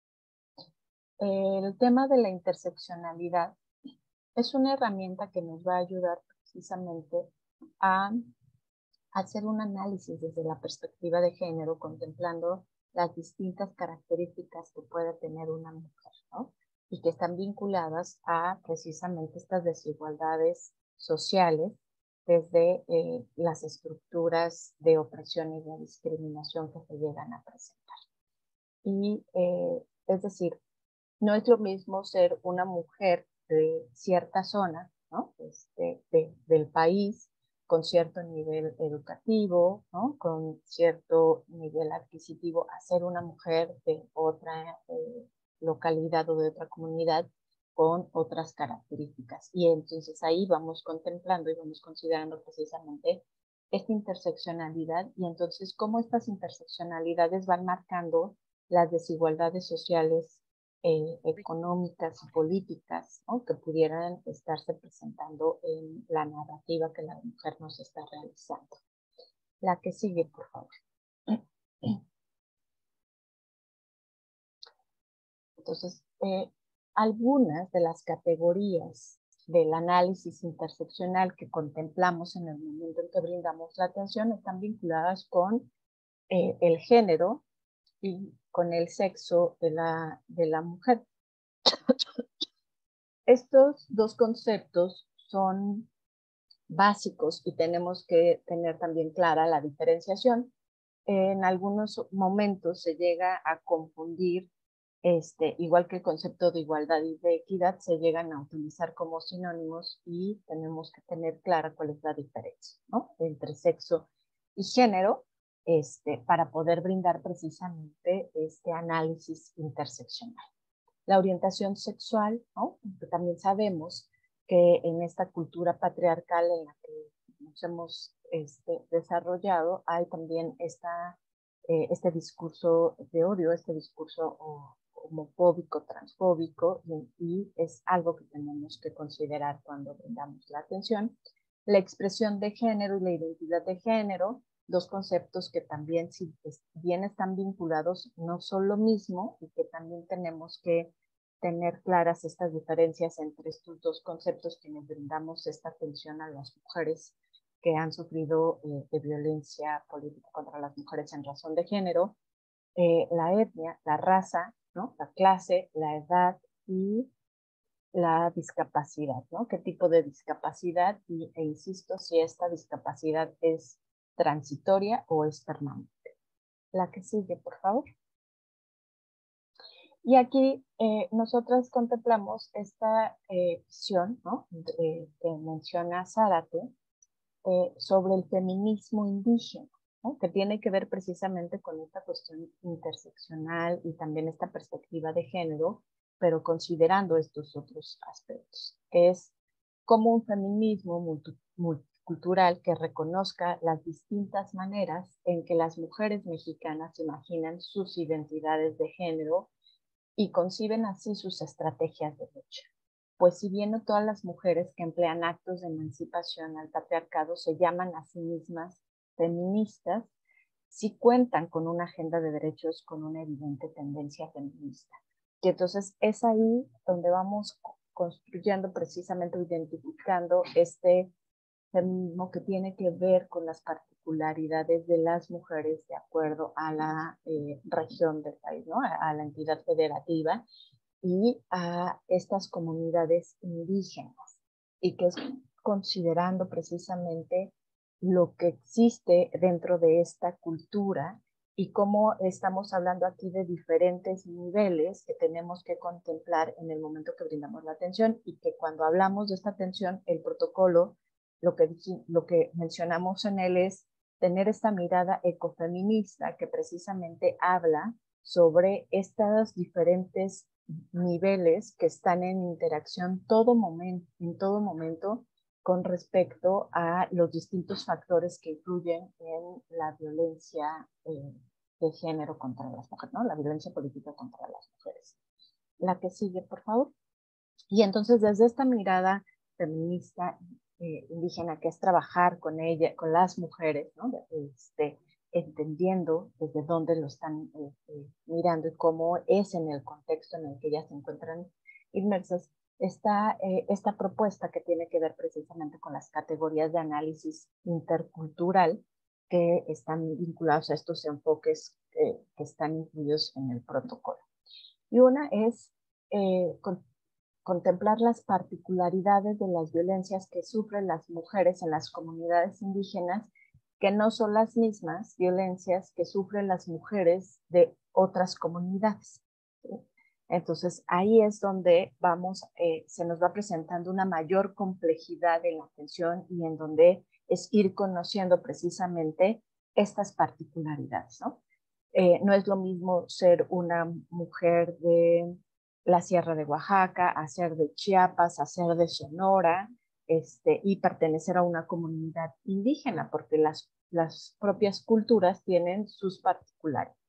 El tema de la interseccionalidad es una herramienta que nos va a ayudar precisamente a hacer un análisis desde la perspectiva de género, contemplando las distintas características que puede tener una mujer, ¿no? Y que están vinculadas a precisamente estas desigualdades sociales desde eh, las estructuras de opresión y de discriminación que se llegan a presentar. Y eh, es decir, no es lo mismo ser una mujer de cierta zona, ¿no? Este, de, del país, con cierto nivel educativo, ¿no? Con cierto nivel adquisitivo, a ser una mujer de otra eh, localidad o de otra comunidad con otras características. Y entonces ahí vamos contemplando y vamos considerando precisamente esta interseccionalidad y entonces cómo estas interseccionalidades van marcando las desigualdades sociales, eh, económicas y políticas, ¿no? Que pudieran estarse presentando en la narrativa que la mujer nos está realizando. La que sigue, por favor. Entonces, eh, algunas de las categorías del análisis interseccional que contemplamos en el momento en que brindamos la atención están vinculadas con eh, el género y con el sexo de la, de la mujer. Estos dos conceptos son básicos y tenemos que tener también clara la diferenciación. En algunos momentos se llega a confundir, este, igual que el concepto de igualdad y de equidad, se llegan a utilizar como sinónimos y tenemos que tener clara cuál es la diferencia, ¿no? Entre sexo y género, este, para poder brindar precisamente este análisis interseccional. La orientación sexual, ¿no? Que también sabemos que en esta cultura patriarcal en la que nos hemos este, desarrollado, hay también esta, eh, este discurso de odio, este discurso oh, homofóbico, transfóbico, y, y es algo que tenemos que considerar cuando brindamos la atención. La expresión de género y la identidad de género, dos conceptos que también, si bien están vinculados, no son lo mismo y que también tenemos que tener claras estas diferencias entre estos dos conceptos que nos brindamos esta atención a las mujeres que han sufrido eh, de violencia política contra las mujeres en razón de género, eh, la etnia, la raza, ¿no? La clase, la edad y la discapacidad, ¿no? ¿Qué tipo de discapacidad? Y, e insisto, si esta discapacidad es transitoria o es permanente. La que sigue, por favor. Y aquí eh, nosotras contemplamos esta eh, visión, ¿no? De, que menciona Zárate, eh, sobre el feminismo indígena, ¿no? Que tiene que ver precisamente con esta cuestión interseccional y también esta perspectiva de género, pero considerando estos otros aspectos, que es como un feminismo multi, multicultural que reconozca las distintas maneras en que las mujeres mexicanas imaginan sus identidades de género y conciben así sus estrategias de lucha. Pues si bien no todas las mujeres que emplean actos de emancipación al patriarcado se llaman a sí mismas feministas, sí cuentan con una agenda de derechos con una evidente tendencia feminista. Y entonces es ahí donde vamos construyendo precisamente, identificando este feminismo que tiene que ver con las particularidades de las mujeres de acuerdo a la eh, región del país, ¿no? a, a la entidad federativa y a estas comunidades indígenas, y que es considerando precisamente lo que existe dentro de esta cultura y cómo estamos hablando aquí de diferentes niveles que tenemos que contemplar en el momento que brindamos la atención, y que cuando hablamos de esta atención, el protocolo, lo que, lo que mencionamos en él es tener esta mirada ecofeminista que precisamente habla sobre estos diferentes niveles que están en interacción todo momento, en todo momento con respecto a los distintos factores que influyen en la violencia eh, de género contra las mujeres, ¿no? La violencia política contra las mujeres. La que sigue, por favor. Y entonces, desde esta mirada feminista eh, indígena, que es trabajar con ella, con las mujeres, ¿no? Este, entendiendo desde dónde lo están eh, eh, mirando y cómo es en el contexto en el que ellas se encuentran inmersas, está eh, esta propuesta que tiene que ver precisamente con las categorías de análisis intercultural que están vinculados a estos enfoques eh, que están incluidos en el protocolo. Y una es eh, con, contemplar las particularidades de las violencias que sufren las mujeres en las comunidades indígenas, que no son las mismas violencias que sufren las mujeres de otras comunidades. ¿Sí? Entonces, ahí es donde vamos, eh, se nos va presentando una mayor complejidad en la atención y en donde es ir conociendo precisamente estas particularidades, ¿no? Eh, no es lo mismo ser una mujer de la Sierra de Oaxaca, a ser de Chiapas, a ser de Sonora, este, y pertenecer a una comunidad indígena, porque las, las propias culturas tienen sus particularidades.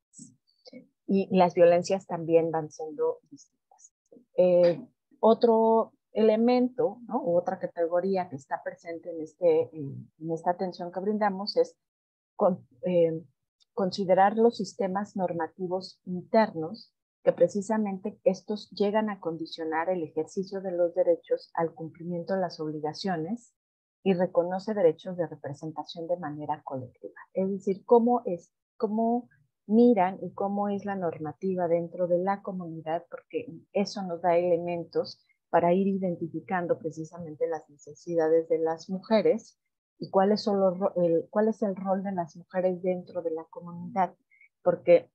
Y las violencias también van siendo distintas. Eh, otro elemento, ¿no? Otra categoría que está presente en, este, en esta atención que brindamos es con, eh, considerar los sistemas normativos internos, que precisamente estos llegan a condicionar el ejercicio de los derechos al cumplimiento de las obligaciones y reconoce derechos de representación de manera colectiva. Es decir, cómo es, cómo miran y cómo es la normativa dentro de la comunidad, porque eso nos da elementos para ir identificando precisamente las necesidades de las mujeres y cuál es, solo el, cuál es el rol de las mujeres dentro de la comunidad. Porque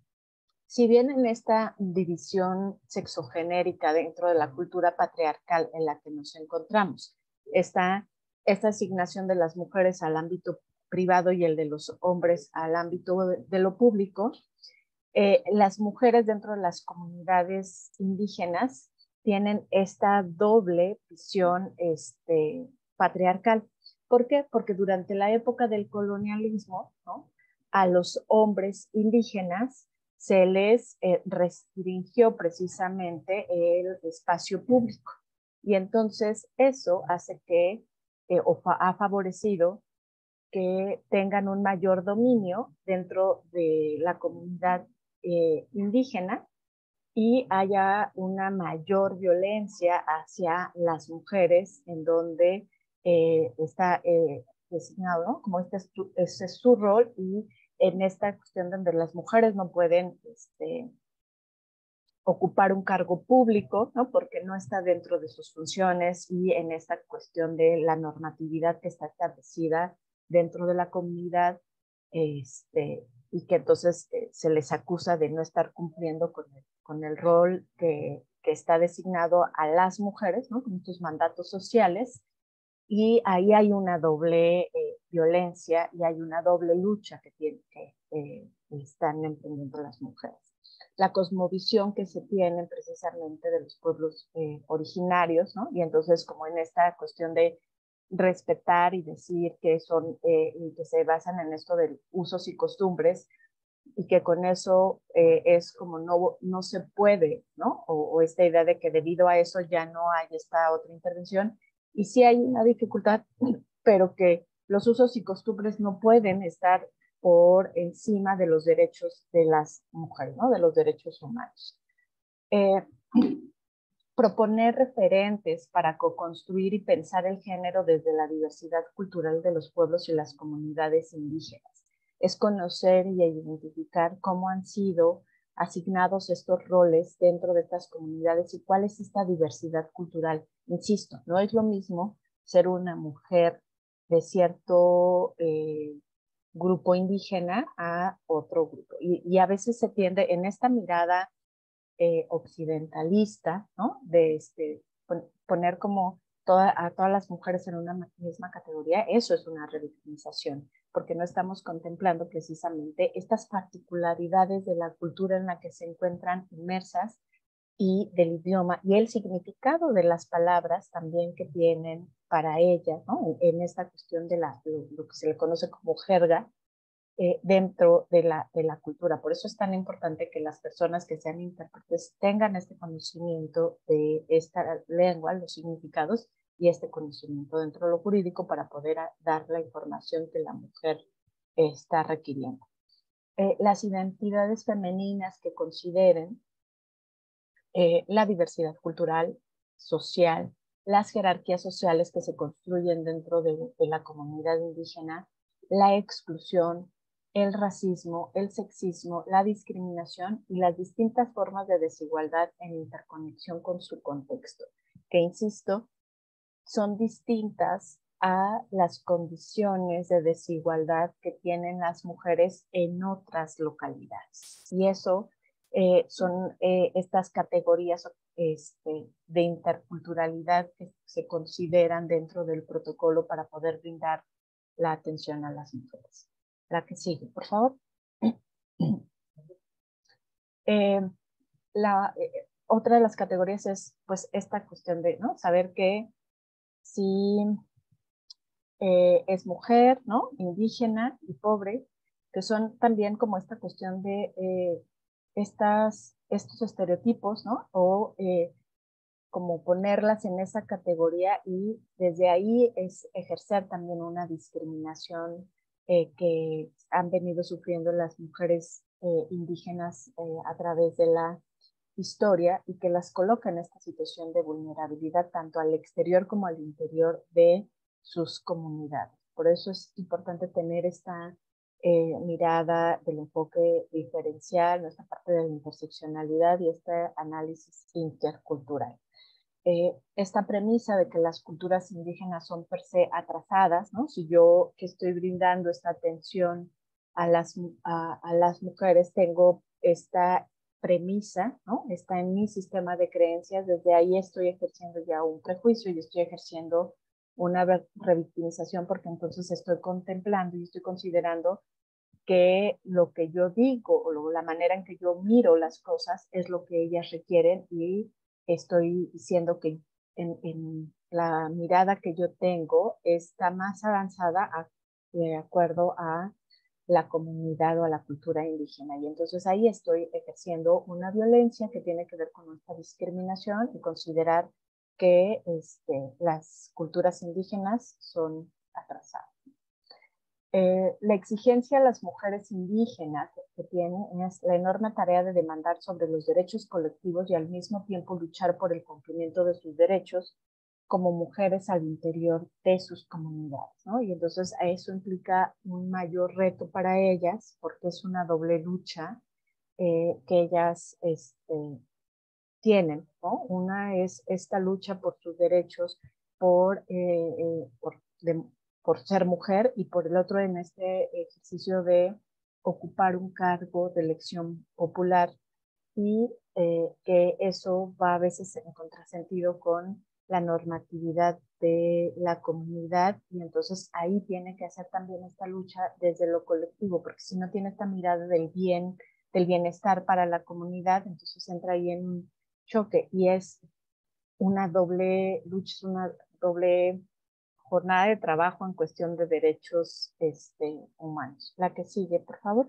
si bien en esta división sexogenérica dentro de la cultura patriarcal en la que nos encontramos, está esta asignación de las mujeres al ámbito privado y el de los hombres al ámbito de, de lo público, eh, las mujeres dentro de las comunidades indígenas tienen esta doble visión este, patriarcal. ¿Por qué? Porque durante la época del colonialismo, ¿no? A los hombres indígenas se les eh, restringió precisamente el espacio público. Y entonces eso hace que, eh, o fa ha favorecido que tengan un mayor dominio dentro de la comunidad eh, indígena y haya una mayor violencia hacia las mujeres, en donde eh, está eh, designado, ¿no? Como este es, tu, ese es su rol, y en esta cuestión donde las mujeres no pueden este, ocupar un cargo público, ¿no? Porque no está dentro de sus funciones, y en esta cuestión de la normatividad que está establecida dentro de la comunidad, este, y que entonces eh, se les acusa de no estar cumpliendo con el, con el rol que, que está designado a las mujeres, ¿no? Con estos mandatos sociales, y ahí hay una doble eh, violencia y hay una doble lucha que, tiene, que eh, están emprendiendo las mujeres. La cosmovisión que se tiene precisamente de los pueblos eh, originarios, ¿no? Y entonces como en esta cuestión de respetar y decir que son, eh, y que se basan en esto de usos y costumbres, y que con eso eh, es como no, no se puede, ¿no? O, o esta idea de que debido a eso ya no hay esta otra intervención, y sí hay una dificultad, pero que los usos y costumbres no pueden estar por encima de los derechos de las mujeres, ¿no? De los derechos humanos. Eh, proponer referentes para co-construir y pensar el género desde la diversidad cultural de los pueblos y las comunidades indígenas. Es conocer y identificar cómo han sido asignados estos roles dentro de estas comunidades y cuál es esta diversidad cultural. Insisto, no es lo mismo ser una mujer de cierto eh, grupo indígena a otro grupo. Y, y a veces se tiende en esta mirada eh, occidentalista, ¿no? De este, pon, poner como toda, a todas las mujeres en una misma categoría, eso es una revictimización, porque no estamos contemplando precisamente estas particularidades de la cultura en la que se encuentran inmersas y del idioma y el significado de las palabras también que tienen para ellas, ¿no? En esta cuestión de la, lo, lo que se le conoce como jerga, Eh, dentro de la, de la cultura. Por eso es tan importante que las personas que sean intérpretes tengan este conocimiento de esta lengua, los significados y este conocimiento dentro de lo jurídico para poder a, dar la información que la mujer eh, está requiriendo. Eh, las identidades femeninas que consideren eh, la diversidad cultural, social, las jerarquías sociales que se construyen dentro de, de la comunidad indígena, la exclusión, el racismo, el sexismo, la discriminación y las distintas formas de desigualdad en interconexión con su contexto, que insisto, son distintas a las condiciones de desigualdad que tienen las mujeres en otras localidades. Y eso eh, son eh, estas categorías este, de interculturalidad que se consideran dentro del protocolo para poder brindar la atención a las mujeres. La que sigue, por favor. Eh, la, eh, otra de las categorías es pues esta cuestión de ¿no? saber que si eh, es mujer, ¿no? Indígena y pobre, que son también como esta cuestión de eh, estas, estos estereotipos, ¿no? O eh, como ponerlas en esa categoría y desde ahí es ejercer también una discriminación eh, que han venido sufriendo las mujeres eh, indígenas eh, a través de la historia y que las coloca en esta situación de vulnerabilidad tanto al exterior como al interior de sus comunidades. Por eso es importante tener esta eh, mirada del enfoque diferencial, esta parte de la interseccionalidad y este análisis intercultural. Eh, esta premisa de que las culturas indígenas son per se atrasadas, ¿no? Si yo que estoy brindando esta atención a las, a, a las mujeres tengo esta premisa, ¿no? Está en mi sistema de creencias, desde ahí estoy ejerciendo ya un prejuicio y estoy ejerciendo una revictimización porque entonces estoy contemplando y estoy considerando que lo que yo digo o lo, la manera en que yo miro las cosas es lo que ellas requieren y estoy diciendo que en, en la mirada que yo tengo está más avanzada a, de acuerdo a la comunidad o a la cultura indígena. Y entonces ahí estoy ejerciendo una violencia que tiene que ver con esta discriminación y considerar que este, las culturas indígenas son atrasadas. Eh, la exigencia a las mujeres indígenas que tienen es la enorme tarea de demandar sobre los derechos colectivos y al mismo tiempo luchar por el cumplimiento de sus derechos como mujeres al interior de sus comunidades, ¿no? Y entonces eso implica un mayor reto para ellas porque es una doble lucha eh, que ellas este, tienen, ¿no? Una es esta lucha por sus derechos, por, eh, eh, por de, por ser mujer y por el otro en este ejercicio de ocupar un cargo de elección popular y eh, que eso va a veces en contrasentido con la normatividad de la comunidad, y entonces ahí tiene que hacer también esta lucha desde lo colectivo, porque si no tiene esta mirada del bien, del bienestar para la comunidad, entonces entra ahí en un choque y es una doble lucha, es una doble jornada de trabajo en cuestión de derechos este, humanos. La que sigue, por favor.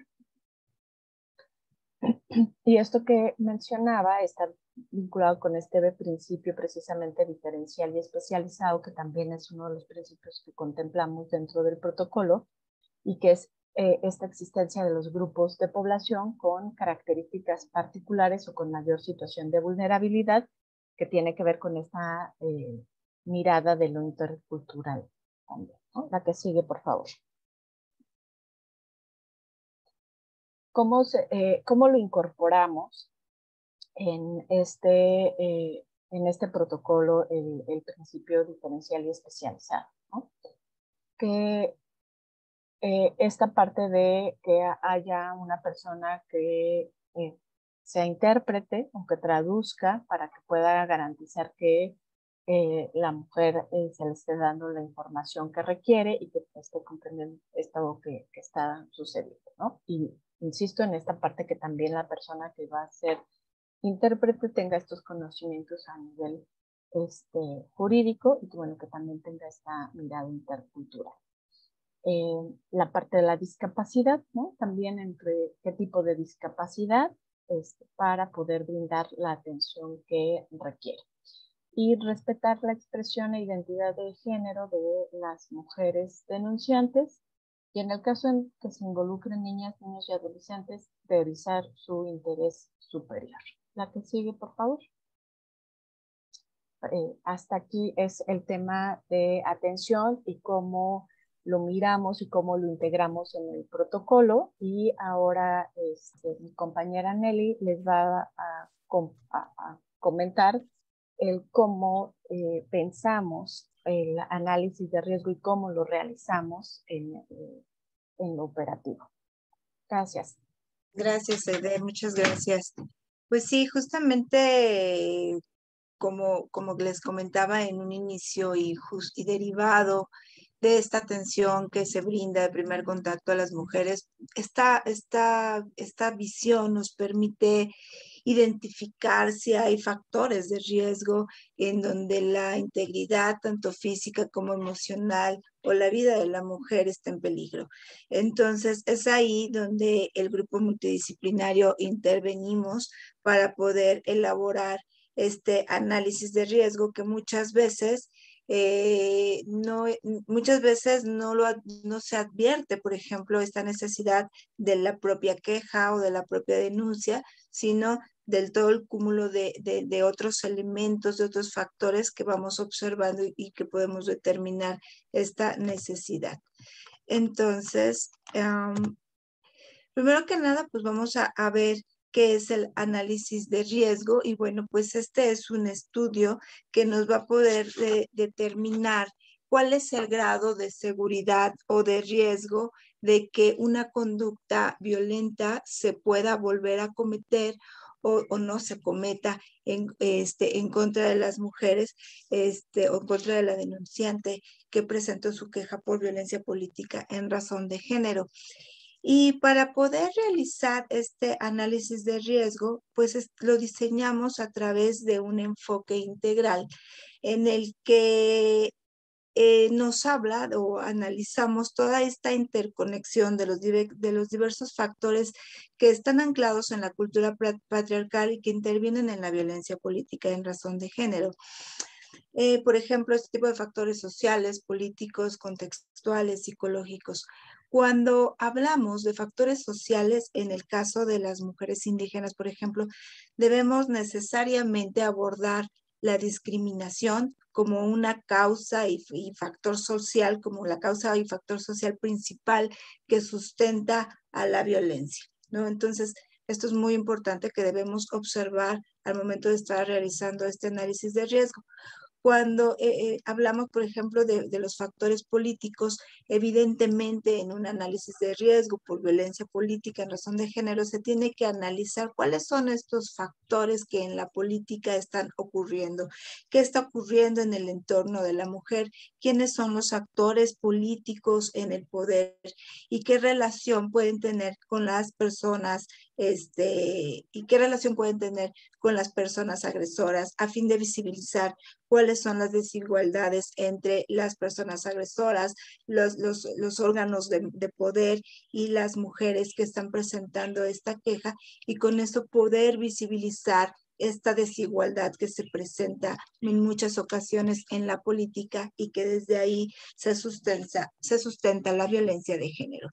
Y esto que mencionaba está vinculado con este principio precisamente diferencial y especializado, que también es uno de los principios que contemplamos dentro del protocolo, y que es eh, esta existencia de los grupos de población con características particulares o con mayor situación de vulnerabilidad, que tiene que ver con esta eh, mirada de lo intercultural también, ¿no? La que sigue, por favor. ¿Cómo, se, eh, cómo lo incorporamos en este, eh, en este protocolo, el, el principio diferencial y especializado, ¿no? Que eh, esta parte de que haya una persona que eh, sea intérprete o que traduzca para que pueda garantizar que eh, la mujer eh, se le esté dando la información que requiere y que esté comprendiendo esto que, que está sucediendo, ¿no? Y insisto en esta parte que también la persona que va a ser intérprete tenga estos conocimientos a nivel este, jurídico y que, bueno, que también tenga esta mirada intercultural. Eh, la parte de la discapacidad, ¿no? También entre qué tipo de discapacidad este, para poder brindar la atención que requiere. Y respetar la expresión e identidad de género de las mujeres denunciantes y en el caso en que se involucren niñas, niños y adolescentes, priorizar su interés superior. La que sigue, por favor. Eh, hasta aquí es el tema de atención y cómo lo miramos y cómo lo integramos en el protocolo. Y ahora este, mi compañera Nelly les va a, a, a comentar el cómo eh, pensamos el análisis de riesgo y cómo lo realizamos en, eh, en lo operativo. Gracias. Gracias, Aide, muchas gracias. Pues sí, justamente como, como les comentaba en un inicio y, just, y derivado de esta atención que se brinda de primer contacto a las mujeres, esta, esta, esta visión nos permite identificar si hay factores de riesgo en donde la integridad, tanto física como emocional, o la vida de la mujer está en peligro. Entonces, es ahí donde el grupo multidisciplinario intervenimos para poder elaborar este análisis de riesgo que muchas veces Eh, no, muchas veces no, lo, no se advierte, por ejemplo, esta necesidad de la propia queja o de la propia denuncia, sino del todo el cúmulo de, de, de otros elementos, de otros factores que vamos observando y, y que podemos determinar esta necesidad. Entonces, um, primero que nada, pues vamos a, a ver qué es el análisis de riesgo y bueno, pues este es un estudio que nos va a poder de, determinar cuál es el grado de seguridad o de riesgo de que una conducta violenta se pueda volver a cometer o, o no se cometa en, este, en contra de las mujeres este, o en contra de la denunciante que presentó su queja por violencia política en razón de género. Y para poder realizar este análisis de riesgo, pues es, lo diseñamos a través de un enfoque integral en el que eh, nos habla o analizamos toda esta interconexión de los, de los diversos factores que están anclados en la cultura patriarcal y que intervienen en la violencia política en razón de género. Eh, por ejemplo, este tipo de factores sociales, políticos, contextuales, psicológicos. Cuando hablamos de factores sociales, en el caso de las mujeres indígenas, por ejemplo, debemos necesariamente abordar la discriminación como una causa y, y factor social, como la causa y factor social principal que sustenta a la violencia, ¿no? Entonces, esto es muy importante que debemos observar al momento de estar realizando este análisis de riesgo. Cuando eh, eh, hablamos, por ejemplo, de, de los factores políticos, evidentemente en un análisis de riesgo por violencia política en razón de género, se tiene que analizar cuáles son estos factores que en la política están ocurriendo, qué está ocurriendo en el entorno de la mujer, quiénes son los actores políticos en el poder y qué relación pueden tener con las personas, este, y qué relación pueden tener con las personas agresoras, a fin de visibilizar cuáles son las desigualdades entre las personas agresoras, los, los, los órganos de, de poder y las mujeres que están presentando esta queja, y con eso poder visibilizar esta desigualdad que se presenta en muchas ocasiones en la política y que desde ahí se sustenta, se sustenta la violencia de género.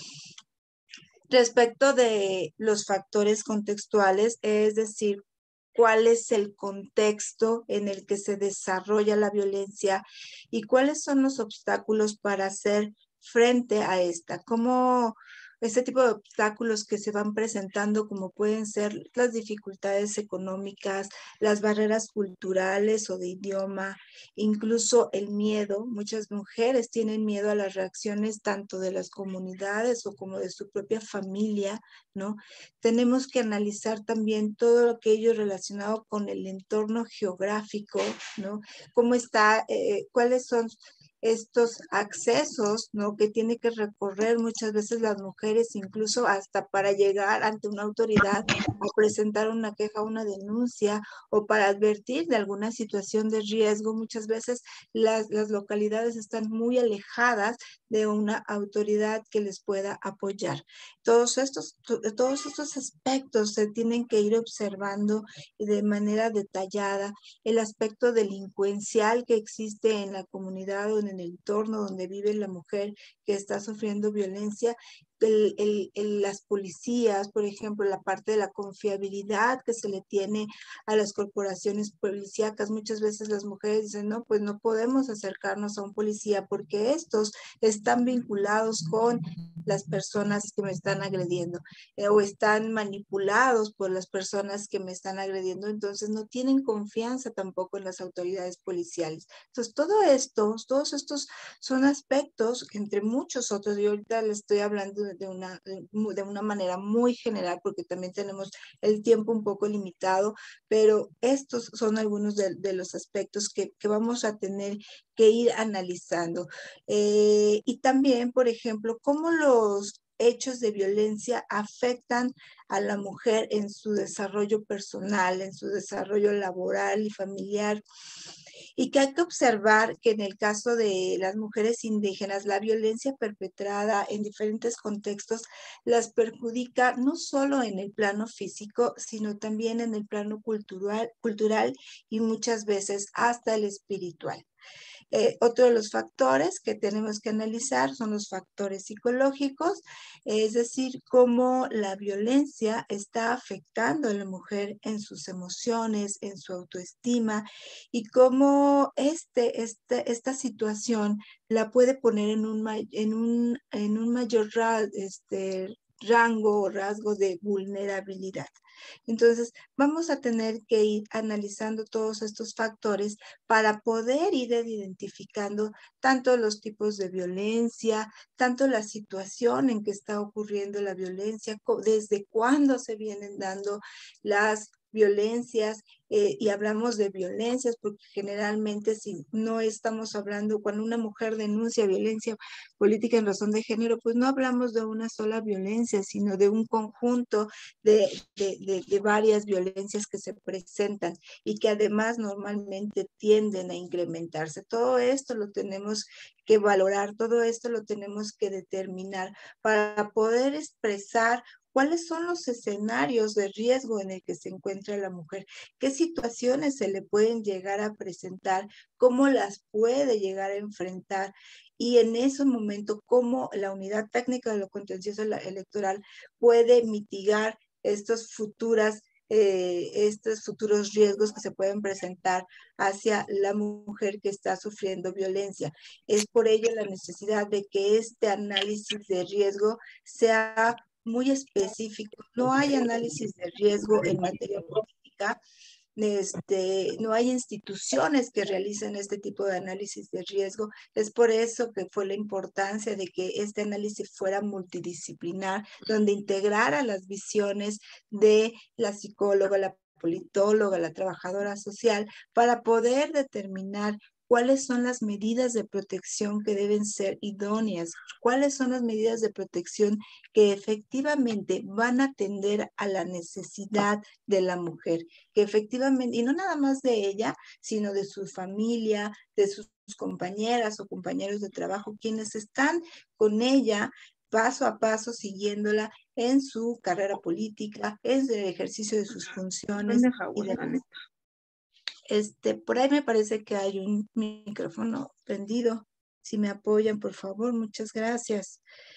Respecto de los factores contextuales, es decir, cuál es el contexto en el que se desarrolla la violencia y cuáles son los obstáculos para hacer frente a esta, cómo este tipo de obstáculos que se van presentando, como pueden ser las dificultades económicas, las barreras culturales o de idioma, incluso el miedo. Muchas mujeres tienen miedo a las reacciones tanto de las comunidades o como de su propia familia, ¿no? Tenemos que analizar también todo aquello relacionado con el entorno geográfico, ¿no? Cómo está, eh, cuáles son estos accesos, ¿no? Que tiene que recorrer muchas veces las mujeres, incluso hasta para llegar ante una autoridad a presentar una queja, una denuncia o para advertir de alguna situación de riesgo. Muchas veces las, las localidades están muy alejadas de una autoridad que les pueda apoyar. Todos estos, todos estos aspectos se tienen que ir observando de manera detallada. El aspecto delincuencial que existe en la comunidad o en el entorno donde vive la mujer que está sufriendo violencia, el, el, el, las policías, por ejemplo, la parte de la confiabilidad que se le tiene a las corporaciones policíacas. Muchas veces las mujeres dicen, no, pues no podemos acercarnos a un policía porque estos están vinculados con las personas que me están agrediendo eh, o están manipulados por las personas que me están agrediendo, entonces no tienen confianza tampoco en las autoridades policiales. Entonces todo esto, todos estos son aspectos, entre muchos otros, y ahorita les estoy hablando de una, de una manera muy general porque también tenemos el tiempo un poco limitado, pero estos son algunos de, de los aspectos que, que vamos a tener que ir analizando. Eh, y también, por ejemplo, cómo los hechos de violencia afectan a la mujer en su desarrollo personal, en su desarrollo laboral y familiar. Y que hay que observar que en el caso de las mujeres indígenas, la violencia perpetrada en diferentes contextos las perjudica no solo en el plano físico, sino también en el plano cultural, cultural y muchas veces hasta el espiritual. Eh, otro de los factores que tenemos que analizar son los factores psicológicos, es decir, cómo la violencia está afectando a la mujer en sus emociones, en su autoestima, y cómo este, este, esta situación la puede poner en un, en un, en un mayor este, rango o rasgo de vulnerabilidad. Entonces, vamos a tener que ir analizando todos estos factores para poder ir identificando tanto los tipos de violencia, tanto la situación en que está ocurriendo la violencia, desde cuándo se vienen dando las violencias, eh, y hablamos de violencias porque generalmente si no estamos hablando, cuando una mujer denuncia violencia política en razón de género, pues no hablamos de una sola violencia, sino de un conjunto de, de, de, de varias violencias que se presentan y que además normalmente tienden a incrementarse. Todo esto lo tenemos que valorar, todo esto lo tenemos que determinar para poder expresar cuáles son los escenarios de riesgo en el que se encuentra la mujer, qué situaciones se le pueden llegar a presentar, cómo las puede llegar a enfrentar y en ese momento cómo la unidad técnica de lo contencioso electoral puede mitigar estas futuras Eh, estos futuros riesgos que se pueden presentar hacia la mujer que está sufriendo violencia. Es por ello la necesidad de que este análisis de riesgo sea muy específico. No hay análisis de riesgo en materia política Este, no hay instituciones que realicen este tipo de análisis de riesgo. Es por eso que fue la importancia de que este análisis fuera multidisciplinar, donde integrara las visiones de la psicóloga, la politóloga, la trabajadora social, para poder determinar cuáles son las medidas de protección que deben ser idóneas, cuáles son las medidas de protección que efectivamente van a atender a la necesidad de la mujer, que efectivamente, y no nada más de ella, sino de su familia, de sus compañeras o compañeros de trabajo, quienes están con ella paso a paso siguiéndola en su carrera política, en el ejercicio de sus funciones y demás. Este, por ahí me parece que hay un micrófono prendido. Si me apoyan, por favor, muchas gracias.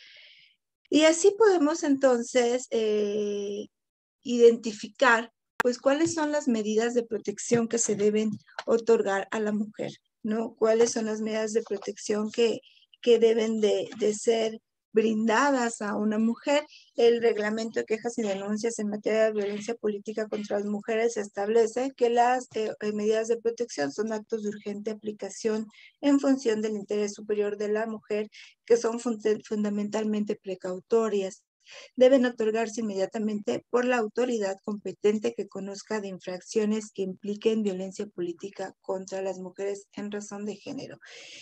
Y así podemos entonces eh, identificar, pues, cuáles son las medidas de protección que se deben otorgar a la mujer, ¿no? Cuáles son las medidas de protección que, que deben de, de ser brindadas a una mujer. El reglamento de quejas y denuncias en materia de violencia política contra las mujeres establece que las eh, medidas de protección son actos de urgente aplicación en función del interés superior de la mujer, que son fund fundamentalmente precautorias. Deben otorgarse inmediatamente por la autoridad competente que conozca de infracciones que impliquen violencia política contra las mujeres en razón de género.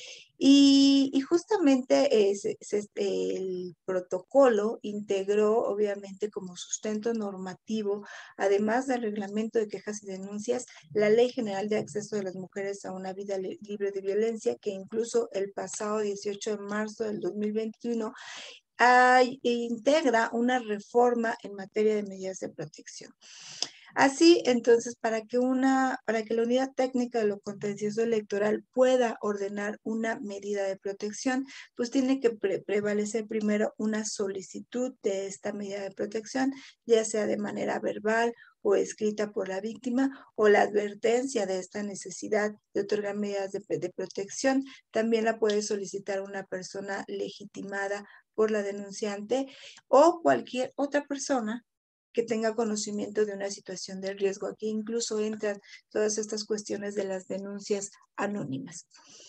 Y, y justamente es, es, es, el protocolo integró, obviamente, como sustento normativo, además del reglamento de quejas y denuncias, la Ley General de Acceso de las Mujeres a una Vida Libre de Violencia, que incluso el pasado dieciocho de marzo del dos mil veintiuno hay, integra una reforma en materia de medidas de protección. Así, entonces, para que, una, para que la unidad técnica de lo contencioso electoral pueda ordenar una medida de protección, pues tiene que pre prevalecer primero una solicitud de esta medida de protección, ya sea de manera verbal o escrita por la víctima, o la advertencia de esta necesidad de otorgar medidas de, de protección. También la puede solicitar una persona legitimada por la denunciante o cualquier otra persona que tenga conocimiento de una situación de riesgo. Aquí incluso entran todas estas cuestiones de las denuncias anónimas.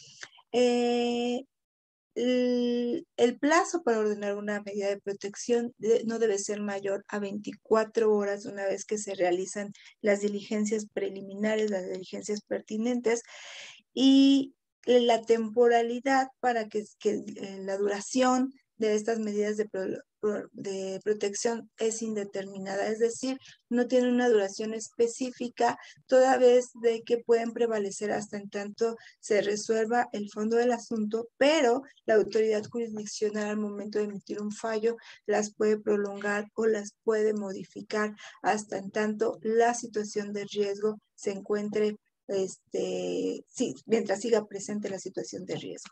Eh, el, el plazo para ordenar una medida de protección de, no debe ser mayor a veinticuatro horas una vez que se realizan las diligencias preliminares, las diligencias pertinentes, y la temporalidad para que, que eh, la duración de estas medidas de, pro, de protección es indeterminada, es decir, no tiene una duración específica, toda vez de que pueden prevalecer hasta en tanto se resuelva el fondo del asunto, pero la autoridad jurisdiccional al momento de emitir un fallo las puede prolongar o las puede modificar hasta en tanto la situación de riesgo se encuentre Este, sí, mientras siga presente la situación de riesgo.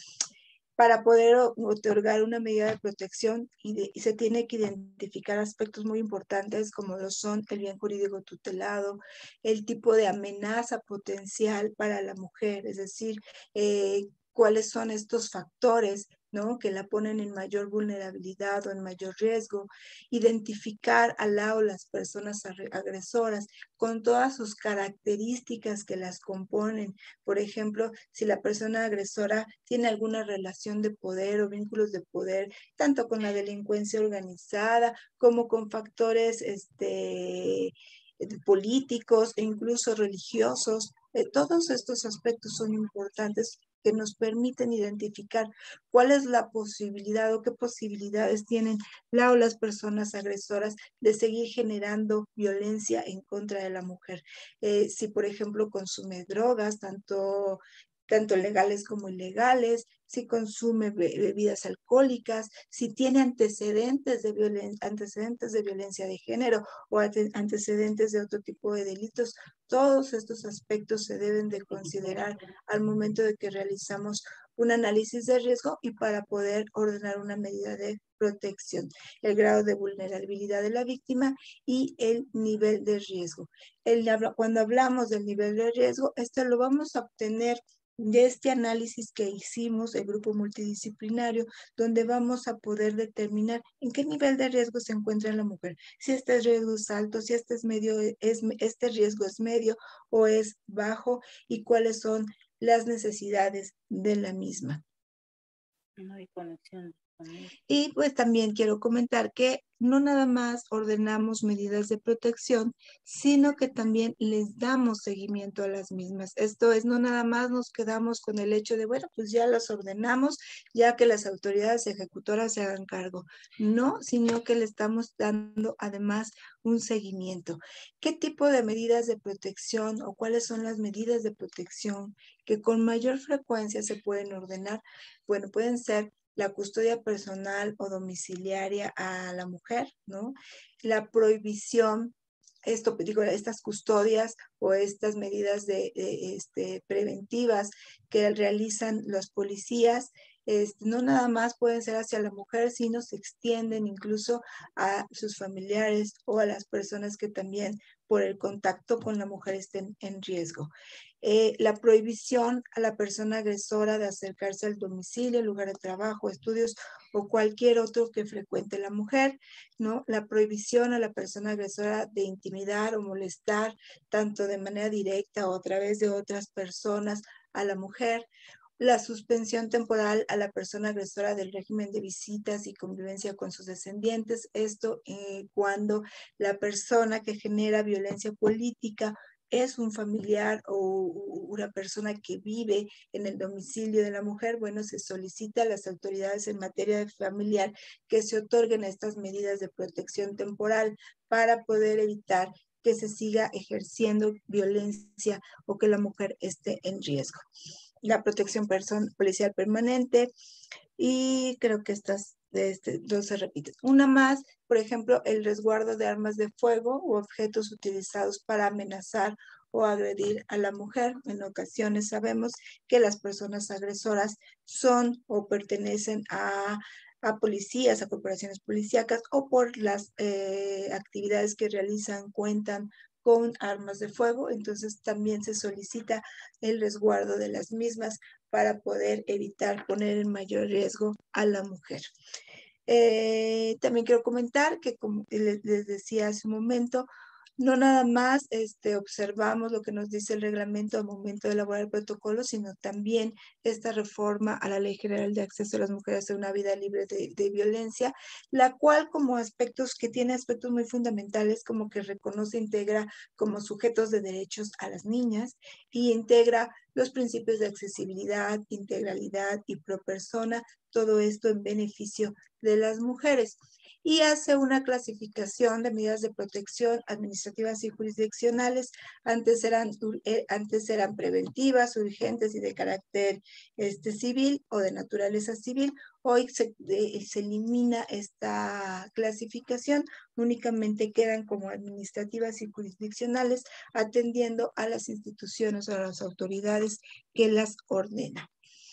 Para poder otorgar una medida de protección y, de, y se tiene que identificar aspectos muy importantes como lo son el bien jurídico tutelado, el tipo de amenaza potencial para la mujer, es decir, eh, cuáles son estos factores, ¿no?, que la ponen en mayor vulnerabilidad o en mayor riesgo, identificar a la o las personas agresoras con todas sus características que las componen. Por ejemplo, si la persona agresora tiene alguna relación de poder o vínculos de poder, tanto con la delincuencia organizada como con factores este, políticos e incluso religiosos. Eh, todos estos aspectos son importantes que nos permiten identificar cuál es la posibilidad o qué posibilidades tienen la o las personas agresoras de seguir generando violencia en contra de la mujer. Eh, si, por ejemplo, consume drogas, tanto tanto legales como ilegales, si consume bebidas alcohólicas, si tiene antecedentes de, violen antecedentes de violencia de género o antecedentes de otro tipo de delitos. Todos estos aspectos se deben de considerar al momento de que realizamos un análisis de riesgo y para poder ordenar una medida de protección, el grado de vulnerabilidad de la víctima y el nivel de riesgo. El, cuando hablamos del nivel de riesgo, esto lo vamos a obtener de este análisis que hicimos, el grupo multidisciplinario, donde vamos a poder determinar en qué nivel de riesgo se encuentra la mujer, si este riesgo es alto, si este, es medio, es, este riesgo es medio o es bajo, y cuáles son las necesidades de la misma. No hay conexión. Y pues también quiero comentar que no nada más ordenamos medidas de protección, sino que también les damos seguimiento a las mismas. Esto es, no nada más nos quedamos con el hecho de, bueno, pues ya las ordenamos, ya que las autoridades ejecutoras se hagan cargo. No, sino que le estamos dando además un seguimiento. ¿Qué tipo de medidas de protección o cuáles son las medidas de protección que con mayor frecuencia se pueden ordenar? Bueno, pueden ser la custodia personal o domiciliaria a la mujer, ¿no? La prohibición, esto, digo, estas custodias o estas medidas de, de este, preventivas que realizan los policías, este, no nada más pueden ser hacia la mujer, sino se extienden incluso a sus familiares o a las personas que también por el contacto con la mujer estén en riesgo. Eh, la prohibición a la persona agresora de acercarse al domicilio, lugar de trabajo, estudios o cualquier otro que frecuente la mujer, ¿no? La prohibición a la persona agresora de intimidar o molestar, tanto de manera directa o a través de otras personas, a la mujer. La suspensión temporal a la persona agresora del régimen de visitas y convivencia con sus descendientes. Esto eh, cuando la persona que genera violencia política es un familiar o una persona que vive en el domicilio de la mujer, bueno, se solicita a las autoridades en materia de familiar que se otorguen estas medidas de protección temporal para poder evitar que se siga ejerciendo violencia o que la mujer esté en riesgo. La protección policial permanente, y creo que estas este, dos se repiten. Una más, por ejemplo, el resguardo de armas de fuego u objetos utilizados para amenazar o agredir a la mujer. En ocasiones sabemos que las personas agresoras son o pertenecen a, a policías, a corporaciones policíacas, o por las eh, actividades que realizan cuentan con armas de fuego. Entonces también se solicita el resguardo de las mismas para poder evitar poner en mayor riesgo a la mujer. Eh, también quiero comentar que, como les, les decía hace un momento, no nada más este, observamos lo que nos dice el reglamento al momento de elaborar el protocolo, sino también esta reforma a la Ley General de Acceso a las Mujeres a una Vida Libre de, de Violencia, la cual como aspectos, que tiene aspectos muy fundamentales, como que reconoce e integra como sujetos de derechos a las niñas y integra los principios de accesibilidad, integralidad y pro persona, todo esto en beneficio de las mujeres. Y hace una clasificación de medidas de protección administrativas y jurisdiccionales. Antes eran, eh, antes eran preventivas, urgentes y de carácter este, civil o de naturaleza civil. Hoy se, de, se elimina esta clasificación, únicamente quedan como administrativas y jurisdiccionales, atendiendo a las instituciones o a las autoridades que las ordenan.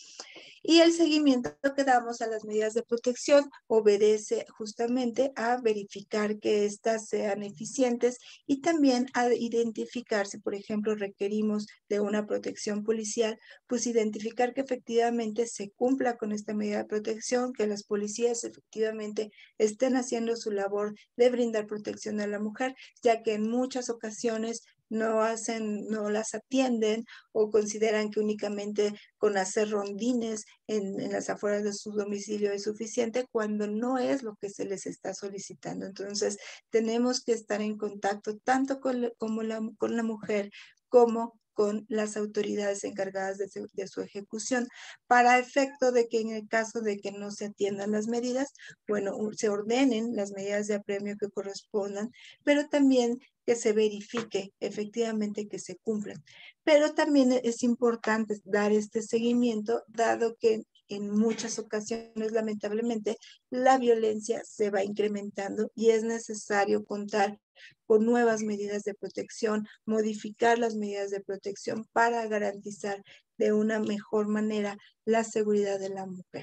Y el seguimiento que damos a las medidas de protección obedece justamente a verificar que éstas sean eficientes y también a identificar si, por ejemplo, requerimos de una protección policial, pues identificar que efectivamente se cumpla con esta medida de protección, que las policías efectivamente estén haciendo su labor de brindar protección a la mujer, ya que en muchas ocasiones no hacen, no las atienden o consideran que únicamente con hacer rondines en, en las afueras de su domicilio es suficiente, cuando no es lo que se les está solicitando. Entonces, tenemos que estar en contacto tanto con, la, como la, con la mujer como con las autoridades encargadas de su, de su ejecución, para efecto de que en el caso de que no se atiendan las medidas, bueno, se ordenen las medidas de apremio que correspondan, pero también que se verifique efectivamente que se cumplan. Pero también es importante dar este seguimiento, dado que en muchas ocasiones, lamentablemente, la violencia se va incrementando y es necesario contar con nuevas medidas de protección, modificar las medidas de protección para garantizar de una mejor manera la seguridad de la mujer.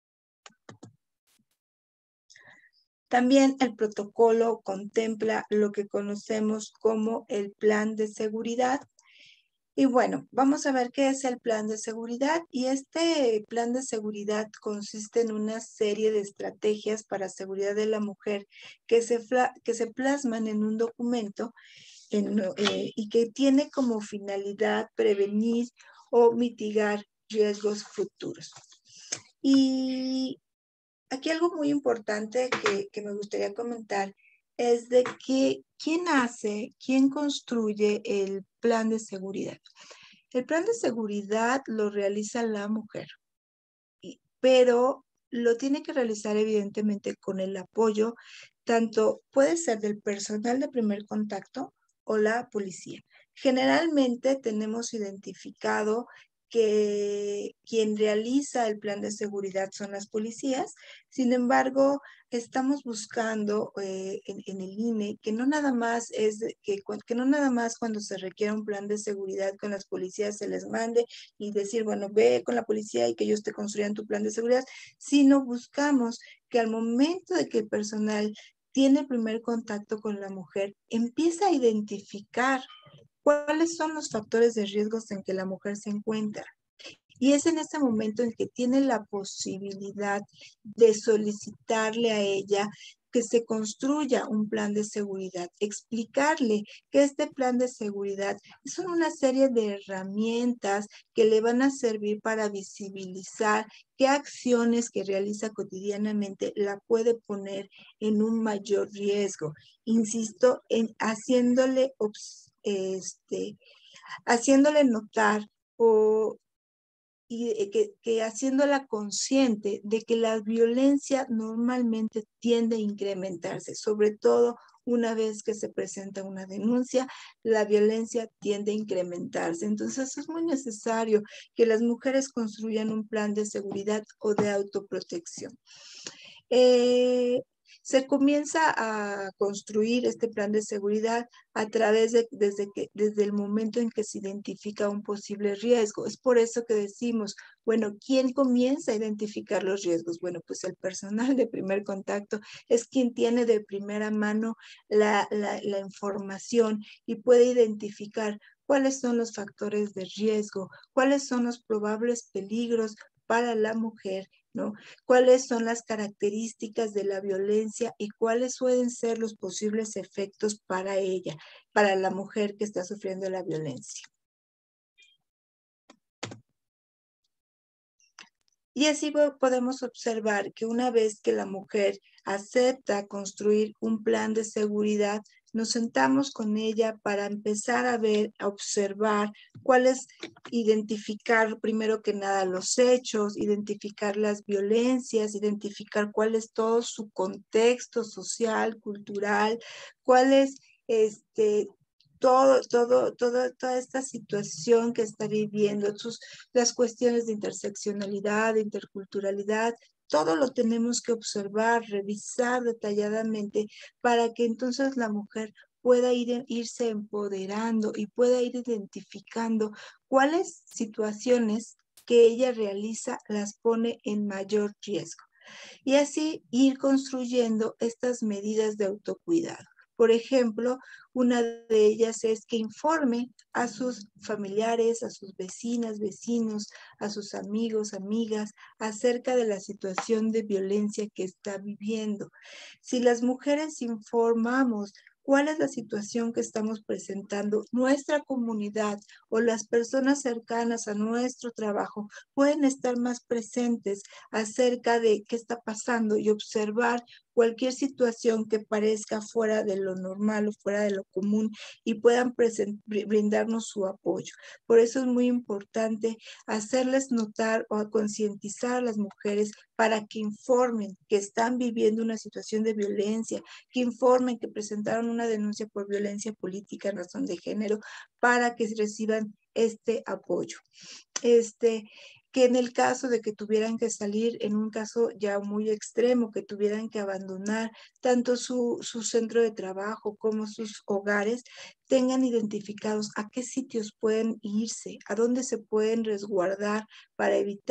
También el protocolo contempla lo que conocemos como el plan de seguridad. Y bueno, vamos a ver qué es el plan de seguridad. Y este plan de seguridad consiste en una serie de estrategias para seguridad de la mujer que se, que se plasman en un documento en, eh, y que tiene como finalidad prevenir o mitigar riesgos futuros. Y aquí algo muy importante que, que me gustaría comentar es de que quién hace, quién construye el plan de seguridad. El plan de seguridad lo realiza la mujer, pero lo tiene que realizar evidentemente con el apoyo, tanto puede ser del personal de primer contacto o la policía. Generalmente tenemos identificado que quien realiza el plan de seguridad son las policías. Sin embargo, estamos buscando eh, en, en el I N E que no nada más es que, que no nada más cuando se requiera un plan de seguridad con las policías se les mande y decir, bueno, ve con la policía y que ellos te construyan tu plan de seguridad, sino buscamos que al momento de que el personal tiene primer contacto con la mujer, empieza a identificar cuáles son los factores de riesgos en que la mujer se encuentra. Y es en ese momento en que tiene la posibilidad de solicitarle a ella que se construya un plan de seguridad, explicarle que este plan de seguridad son una serie de herramientas que le van a servir para visibilizar qué acciones que realiza cotidianamente la puede poner en un mayor riesgo. Insisto, en haciéndole, este, haciéndole notar o y que, que haciéndola consciente de que la violencia normalmente tiende a incrementarse, sobre todo una vez que se presenta una denuncia, la violencia tiende a incrementarse. Entonces es muy necesario que las mujeres construyan un plan de seguridad o de autoprotección. Eh, se comienza a construir este plan de seguridad a través de, desde, que, desde el momento en que se identifica un posible riesgo. Es por eso que decimos, bueno, ¿quién comienza a identificar los riesgos? Bueno, pues el personal de primer contacto es quien tiene de primera mano la, la, la información y puede identificar cuáles son los factores de riesgo, cuáles son los probables peligros para la mujer, ¿no? ¿Cuáles son las características de la violencia y cuáles pueden ser los posibles efectos para ella, para la mujer que está sufriendo la violencia? Y así podemos observar que una vez que la mujer acepta construir un plan de seguridad, nos sentamos con ella para empezar a ver, a observar cuáles, identificar primero que nada los hechos, identificar las violencias, identificar cuál es todo su contexto social, cultural, cuál es este... Todo, todo, todo, toda esta situación que está viviendo, sus, las cuestiones de interseccionalidad, de interculturalidad, todo lo tenemos que observar, revisar detalladamente para que entonces la mujer pueda ir, irse empoderando y pueda ir identificando cuáles situaciones que ella realiza las pone en mayor riesgo. Y así ir construyendo estas medidas de autocuidado. Por ejemplo, una de ellas es que informe a sus familiares, a sus vecinas, vecinos, a sus amigos, amigas, acerca de la situación de violencia que está viviendo. Si las mujeres informamos cuál es la situación que estamos presentando, nuestra comunidad o las personas cercanas a nuestro trabajo pueden estar más presentes acerca de qué está pasando y observar cualquier situación que parezca fuera de lo normal o fuera de lo común y puedan brindarnos su apoyo. Por eso es muy importante hacerles notar o concientizar a las mujeres para que informen que están viviendo una situación de violencia, que informen que presentaron una denuncia por violencia política en razón de género, para que reciban este apoyo. Este, que en el caso de que tuvieran que salir, en un caso ya muy extremo, que tuvieran que abandonar tanto su, su centro de trabajo como sus hogares, tengan identificados a qué sitios pueden irse, a dónde se pueden resguardar para evitar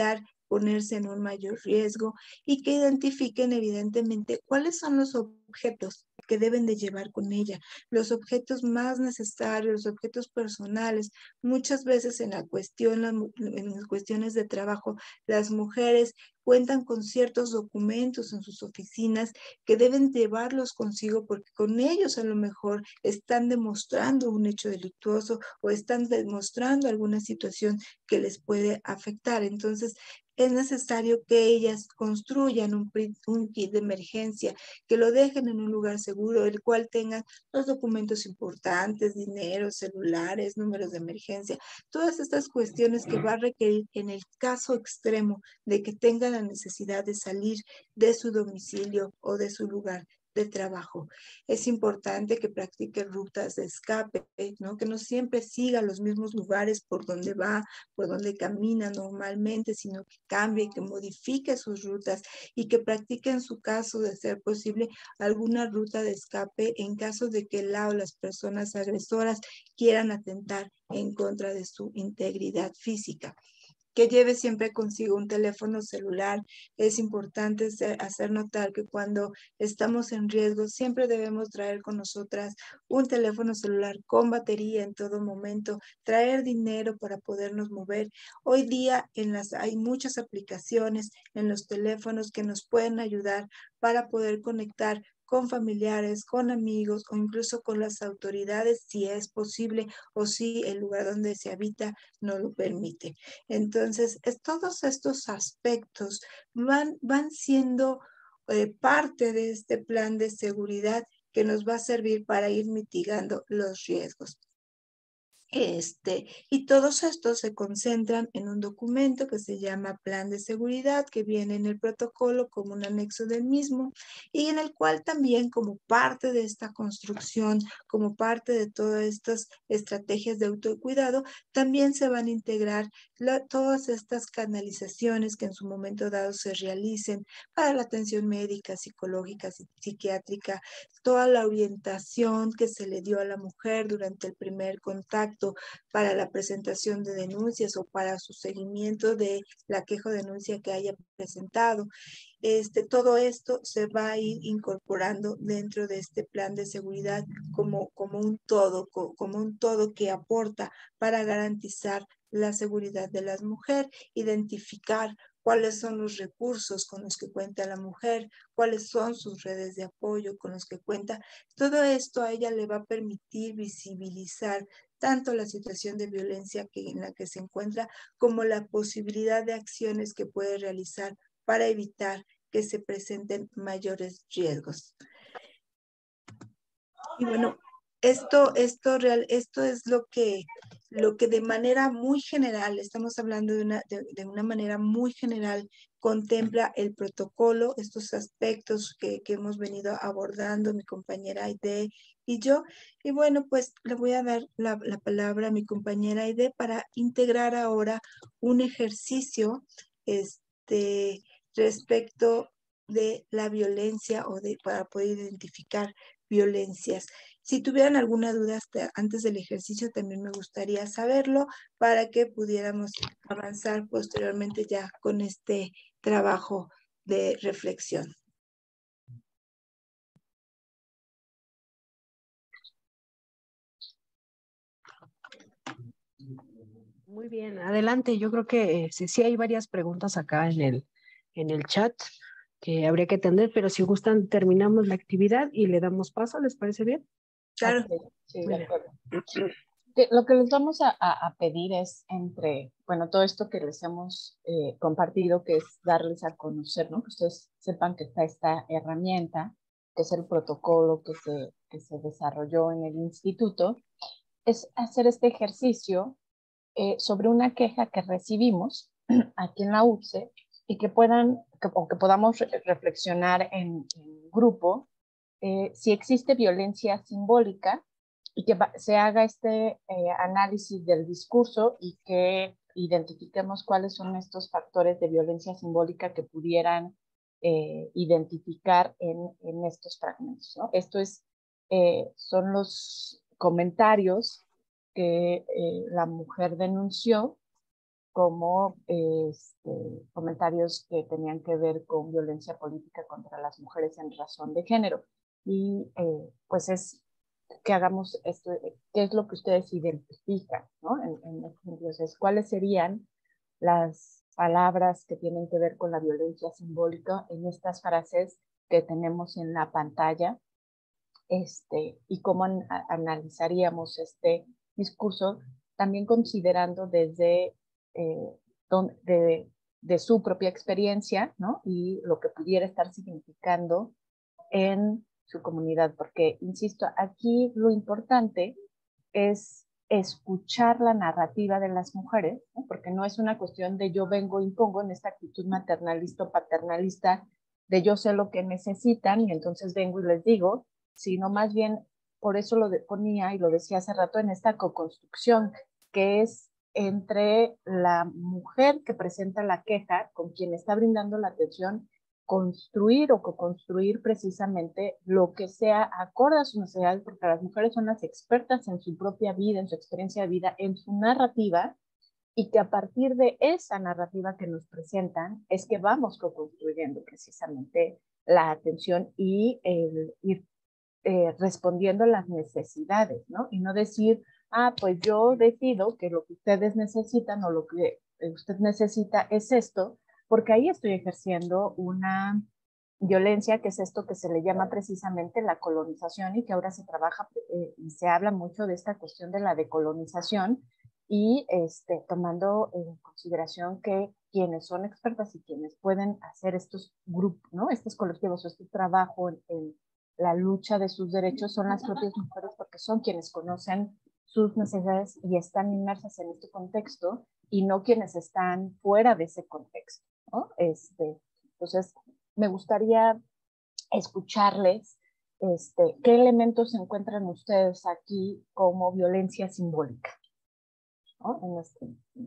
ponerse en un mayor riesgo y que identifiquen evidentemente cuáles son los objetos que deben de llevar con ella, los objetos más necesarios, los objetos personales. Muchas veces en la cuestión, en las cuestiones de trabajo, las mujeres cuentan con ciertos documentos en sus oficinas que deben llevarlos consigo porque con ellos a lo mejor están demostrando un hecho delictuoso o están demostrando alguna situación que les puede afectar. Entonces, es necesario que ellas construyan un, un kit de emergencia, que lo dejen en un lugar seguro, el cual tengan los documentos importantes, dinero, celulares, números de emergencia, todas estas cuestiones que va a requerir en el caso extremo de que tengan la necesidad de salir de su domicilio o de su lugar de trabajo. Es importante que practique rutas de escape, ¿no? Que no siempre siga los mismos lugares por donde va, por donde camina normalmente, sino que cambie, que modifique sus rutas y que practique en su caso, de ser posible, alguna ruta de escape en caso de que la o las personas agresoras quieran atentar en contra de su integridad física. Que lleve siempre consigo un teléfono celular. Es importante hacer notar que cuando estamos en riesgo siempre debemos traer con nosotras un teléfono celular con batería en todo momento, traer dinero para podernos mover. Hoy día en las, hay muchas aplicaciones en los teléfonos que nos pueden ayudar para poder conectar con familiares, con amigos o incluso con las autoridades si es posible o si el lugar donde se habita no lo permite. Entonces, es, todos estos aspectos van, van siendo eh, parte de este plan de seguridad que nos va a servir para ir mitigando los riesgos. Este, y todos estos se concentran en un documento que se llama Plan de Seguridad, que viene en el protocolo como un anexo del mismo, y en el cual también como parte de esta construcción, como parte de todas estas estrategias de autocuidado, también se van a integrar la, todas estas canalizaciones que en su momento dado se realicen para la atención médica, psicológica, psiquiátrica, toda la orientación que se le dio a la mujer durante el primer contacto para la presentación de denuncias o para su seguimiento de la queja o denuncia que haya presentado. Este, todo esto se va a ir incorporando dentro de este plan de seguridad como, como un todo, como un todo que aporta para garantizar la seguridad de las mujeres, identificar cuáles son los recursos con los que cuenta la mujer, cuáles son sus redes de apoyo con los que cuenta. Todo esto a ella le va a permitir visibilizar tanto la situación de violencia que, en la que se encuentra como la posibilidad de acciones que puede realizar para evitar que se presenten mayores riesgos. Y bueno, esto, esto, real, esto es lo que, lo que de manera muy general, estamos hablando de una, de, de una manera muy general, contempla el protocolo, estos aspectos que, que hemos venido abordando mi compañera Aide y yo. Y bueno, pues le voy a dar la, la palabra a mi compañera Aide para integrar ahora un ejercicio este, respecto de la violencia o de, para poder identificar violencias. Si tuvieran alguna duda hasta antes del ejercicio, también me gustaría saberlo para que pudiéramos avanzar posteriormente ya con este trabajo de reflexión. Muy bien, adelante. Yo creo que sí, sí hay varias preguntas acá en el, en el chat que habría que atender, pero si gustan terminamos la actividad y le damos paso, ¿les parece bien? Claro. Okay, sí, de acuerdo. Lo que les vamos a, a pedir es entre, bueno, todo esto que les hemos eh, compartido, que es darles a conocer, ¿no? Que ustedes sepan que está esta herramienta, que es el protocolo que se, que se desarrolló en el instituto, es hacer este ejercicio eh, sobre una queja que recibimos aquí en la U C E y que puedan, que, o que podamos re reflexionar en, en grupo eh, si existe violencia simbólica y que se haga este eh, análisis del discurso y que identifiquemos cuáles son estos factores de violencia simbólica que pudieran eh, identificar en, en estos fragmentos, ¿no? Esto es, eh, son los comentarios que eh, la mujer denunció como este, comentarios que tenían que ver con violencia política contra las mujeres en razón de género. Y eh, pues es que hagamos esto, qué es lo que ustedes identifican, ¿no? En, en entonces, ¿cuáles serían las palabras que tienen que ver con la violencia simbólica en estas frases que tenemos en la pantalla? Este, y cómo an analizaríamos este discurso, también considerando desde eh, don, de, de su propia experiencia, ¿no? Y lo que pudiera estar significando en su comunidad, porque, insisto, aquí lo importante es escuchar la narrativa de las mujeres, ¿no? Porque no es una cuestión de yo vengo, impongo en esta actitud maternalista o paternalista de yo sé lo que necesitan y entonces vengo y les digo, sino más bien, por eso lo ponía y lo decía hace rato, en esta co-construcción, que es entre la mujer que presenta la queja con quien está brindando la atención, construir o co-construir precisamente lo que sea acorde a sus necesidades, porque las mujeres son las expertas en su propia vida, en su experiencia de vida, en su narrativa, y que a partir de esa narrativa que nos presentan es que vamos co-construyendo precisamente la atención y el ir eh, respondiendo a las necesidades, ¿no? Y no decir, ah, pues yo decido que lo que ustedes necesitan o lo que usted necesita es esto, porque ahí estoy ejerciendo una violencia, que es esto que se le llama precisamente la colonización y que ahora se trabaja eh, y se habla mucho de esta cuestión de la decolonización y este, tomando en consideración que quienes son expertas y quienes pueden hacer estos grupos, ¿no? Estos colectivos o este trabajo en, en la lucha de sus derechos son las propias mujeres porque son quienes conocen sus necesidades y están inmersas en este contexto y no quienes están fuera de ese contexto, ¿no? Este, entonces, me gustaría escucharles este, qué elementos encuentran ustedes aquí como violencia simbólica, ¿no? En este,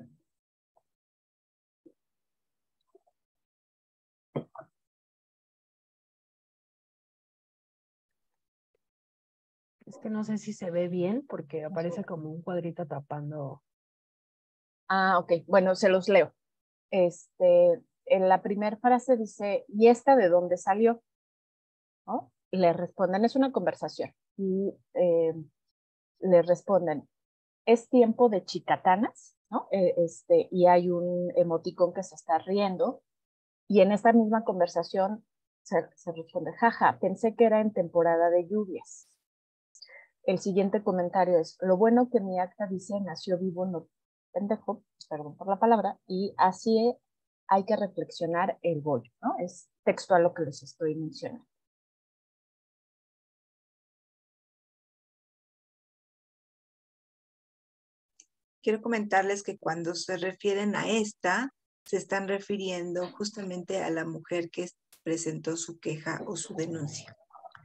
Es que no sé si se ve bien porque aparece como un cuadrito tapando. Ah, ok. Bueno, se los leo. Este, en la primera frase dice, ¿y esta de dónde salió? ¿No? Y le responden, es una conversación. Y eh, le responden, es tiempo de chicatanas, ¿no? Eh, este, y hay un emoticón que se está riendo. Y en esta misma conversación se, se responde, jaja, pensé que era en temporada de lluvias. El siguiente comentario es, lo bueno que mi acta dice nació vivo, no pendejo, perdón por la palabra, y así hay que reflexionar el bollo, ¿no? Es textual lo que les estoy mencionando. Quiero comentarles que cuando se refieren a esta, se están refiriendo justamente a la mujer que presentó su queja o su denuncia.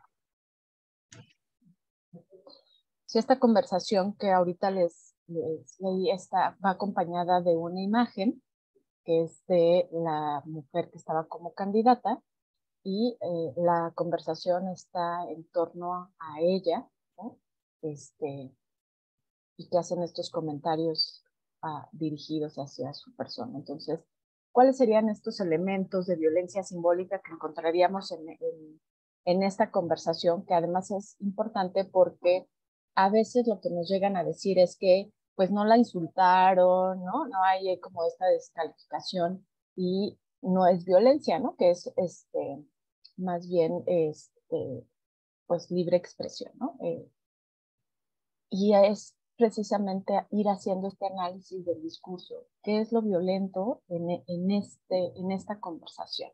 Si esta conversación que ahorita les, les leí está, va acompañada de una imagen que es de la mujer que estaba como candidata y eh, la conversación está en torno a ella, ¿no? Este, y que hacen estos comentarios ah, dirigidos hacia su persona. Entonces, ¿cuáles serían estos elementos de violencia simbólica que encontraríamos en, en, en esta conversación? Que además es importante porque a veces lo que nos llegan a decir es que pues no la insultaron, ¿no? No hay como esta descalificación y no es violencia, ¿no? Que es este, más bien este, pues libre expresión, ¿no? Eh, y es precisamente ir haciendo este análisis del discurso. ¿Qué es lo violento en, en, este, en esta conversación?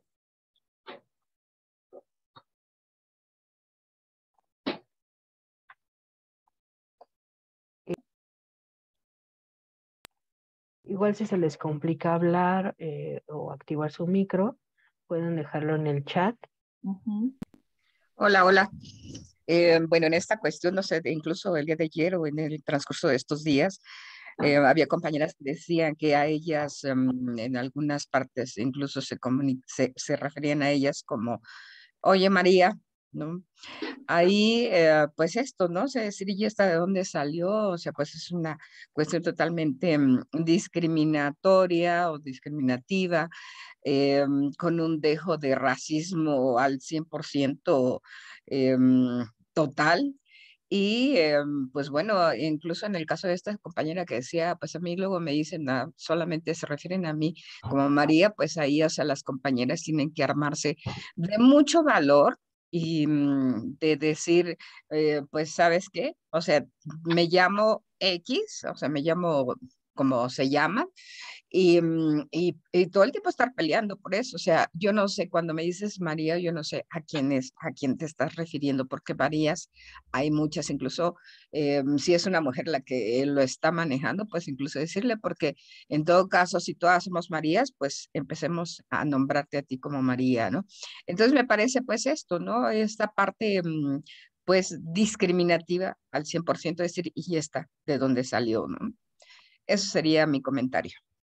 Igual si se les complica hablar eh, o activar su micro, pueden dejarlo en el chat. Uh-huh. Hola, hola. Eh, bueno, en esta cuestión, no sé, incluso el día de ayer o en el transcurso de estos días, eh, había compañeras que decían que a ellas, um, en algunas partes, incluso se, se, se referían a ellas como, oye María, ¿no? Ahí, eh, pues esto, ¿no? O sea, decir, ¿y esta de dónde salió? O sea, pues es una cuestión totalmente um, discriminatoria o discriminativa, eh, con un dejo de racismo al cien por ciento eh, total. Y eh, pues bueno, incluso en el caso de esta compañera que decía, pues a mí luego me dicen, ah, solamente se refieren a mí como María, pues ahí, o sea, las compañeras tienen que armarse de mucho valor y mm, de decir, eh, pues, ¿sabes qué? O sea, me llamo X, o sea, me llamo como se llama, y, mm, y, y todo el tiempo estar peleando por eso. O sea, yo no sé, cuando me dices María, yo no sé a quién es, a quién te estás refiriendo, porque Marías hay muchas, incluso eh, si es una mujer la que lo está manejando, pues incluso decirle, porque en todo caso, si todas somos Marías, pues empecemos a nombrarte a ti como María, ¿no? Entonces me parece pues esto, ¿no? Esta parte mm, pues discriminativa al cien por ciento, decir, y esta, ¿de dónde salió, no? Eso sería mi comentario.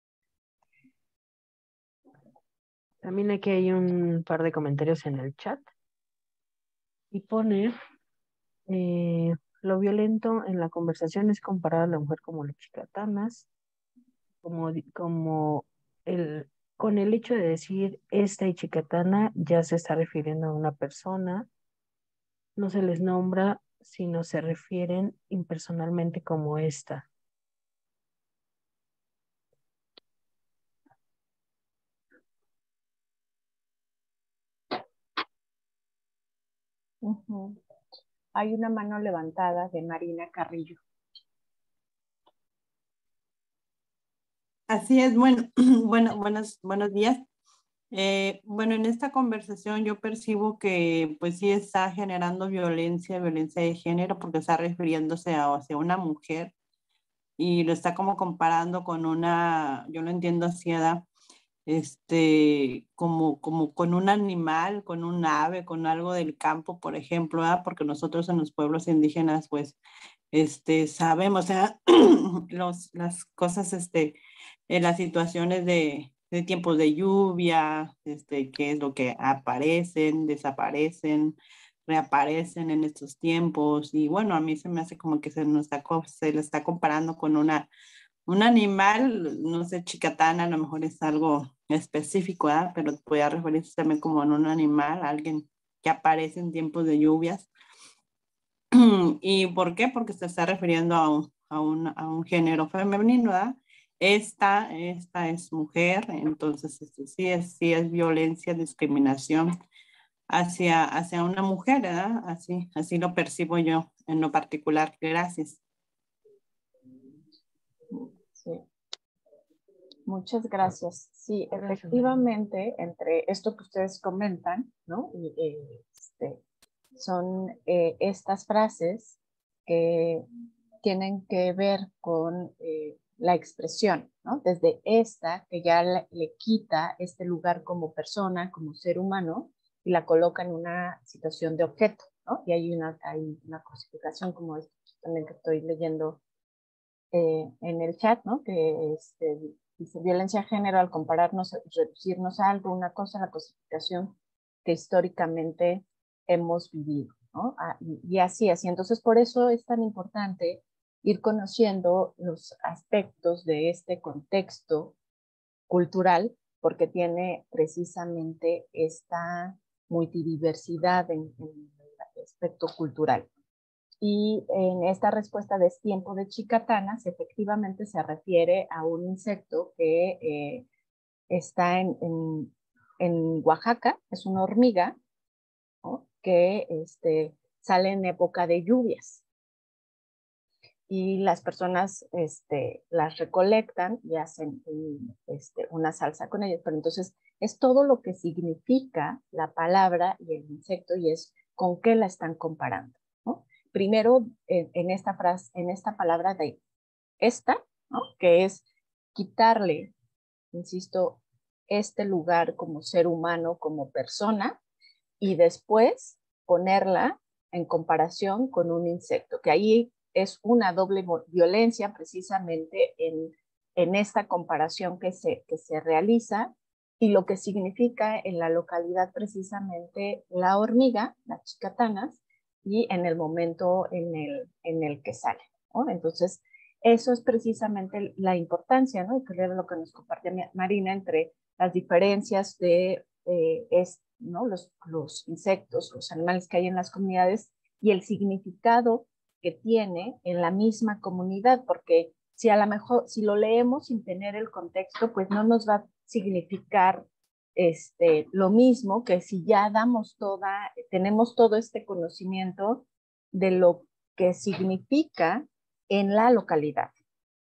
También aquí hay un par de comentarios en el chat y pone, eh, lo violento en la conversación es comparar a la mujer como las chicatanas, como, di- como el, con el hecho de decir esta y chicatana ya se está refiriendo a una persona, no se les nombra, sino se refieren impersonalmente como esta. Uh-huh. Hay una mano levantada de Marina Carrillo. Así es, bueno, bueno, buenos, buenos días. Eh, bueno, en esta conversación yo percibo que pues sí está generando violencia, violencia de género, porque está refiriéndose a, hacia una mujer y lo está como comparando con una, yo lo entiendo así, ¿verdad? Este, como, como con un animal, con un ave, con algo del campo, por ejemplo, ¿verdad? Porque nosotros en los pueblos indígenas, pues, este, sabemos, o sea, los, las cosas, este, en las situaciones de, de tiempos de lluvia, este, qué es lo que aparecen, desaparecen, reaparecen en estos tiempos. Y bueno, a mí se me hace como que se nos está, se le está comparando con una, un animal, no sé, chicatana, a lo mejor es algo específico, ¿verdad? Pero puede referirse también como en un animal, alguien que aparece en tiempos de lluvias. ¿Y por qué? Porque se está refiriendo a un, a un, a un género femenino, ¿verdad? Esta, esta es mujer, entonces este, sí, es, sí es violencia, discriminación hacia, hacia una mujer, ¿verdad? Así, así lo percibo yo en lo particular. Gracias. Sí. Muchas gracias. Sí, Gracias, efectivamente, entre esto que ustedes comentan, ¿no? Y, eh, este, son eh, estas frases que tienen que ver con eh, la expresión, ¿no? Desde esta, que ya le, le quita este lugar como persona, como ser humano, y la coloca en una situación de objeto, ¿no? Y hay una, hay una cosificación como esto también que estoy leyendo eh, en el chat, ¿no? Que este, dice violencia de género al compararnos, reducirnos a algo, una cosa, la cosificación que históricamente hemos vivido, ¿no? Ah, y, y así es. Y entonces por eso es tan importante ir conociendo los aspectos de este contexto cultural, porque tiene precisamente esta multidiversidad en, en el aspecto cultural. Y en esta respuesta de tiempo de chicatanas, efectivamente se refiere a un insecto que eh, está en, en, en, Oaxaca, es una hormiga, ¿no? Que este, sale en época de lluvias. Y las personas este, las recolectan y hacen un, este, una salsa con ellas. Pero entonces es todo lo que significa la palabra y el insecto y es con qué la están comparando, ¿no? Primero, en, en esta frase, en esta palabra de esta, ¿no? Que es quitarle, insisto, este lugar como ser humano, como persona, y después ponerla en comparación con un insecto, que ahí es una doble violencia precisamente en, en esta comparación que se, que se realiza y lo que significa en la localidad precisamente la hormiga, las chicatanas, y en el momento en el, en el que sale, ¿no? Entonces, eso es precisamente la importancia, ¿no? Y que era lo que nos compartía Marina entre las diferencias de eh, es, ¿no? los, los insectos, los animales que hay en las comunidades y el significado que tiene en la misma comunidad, porque si a lo mejor, si lo leemos sin tener el contexto, pues no nos va a significar este, lo mismo que si ya damos toda, tenemos todo este conocimiento de lo que significa en la localidad,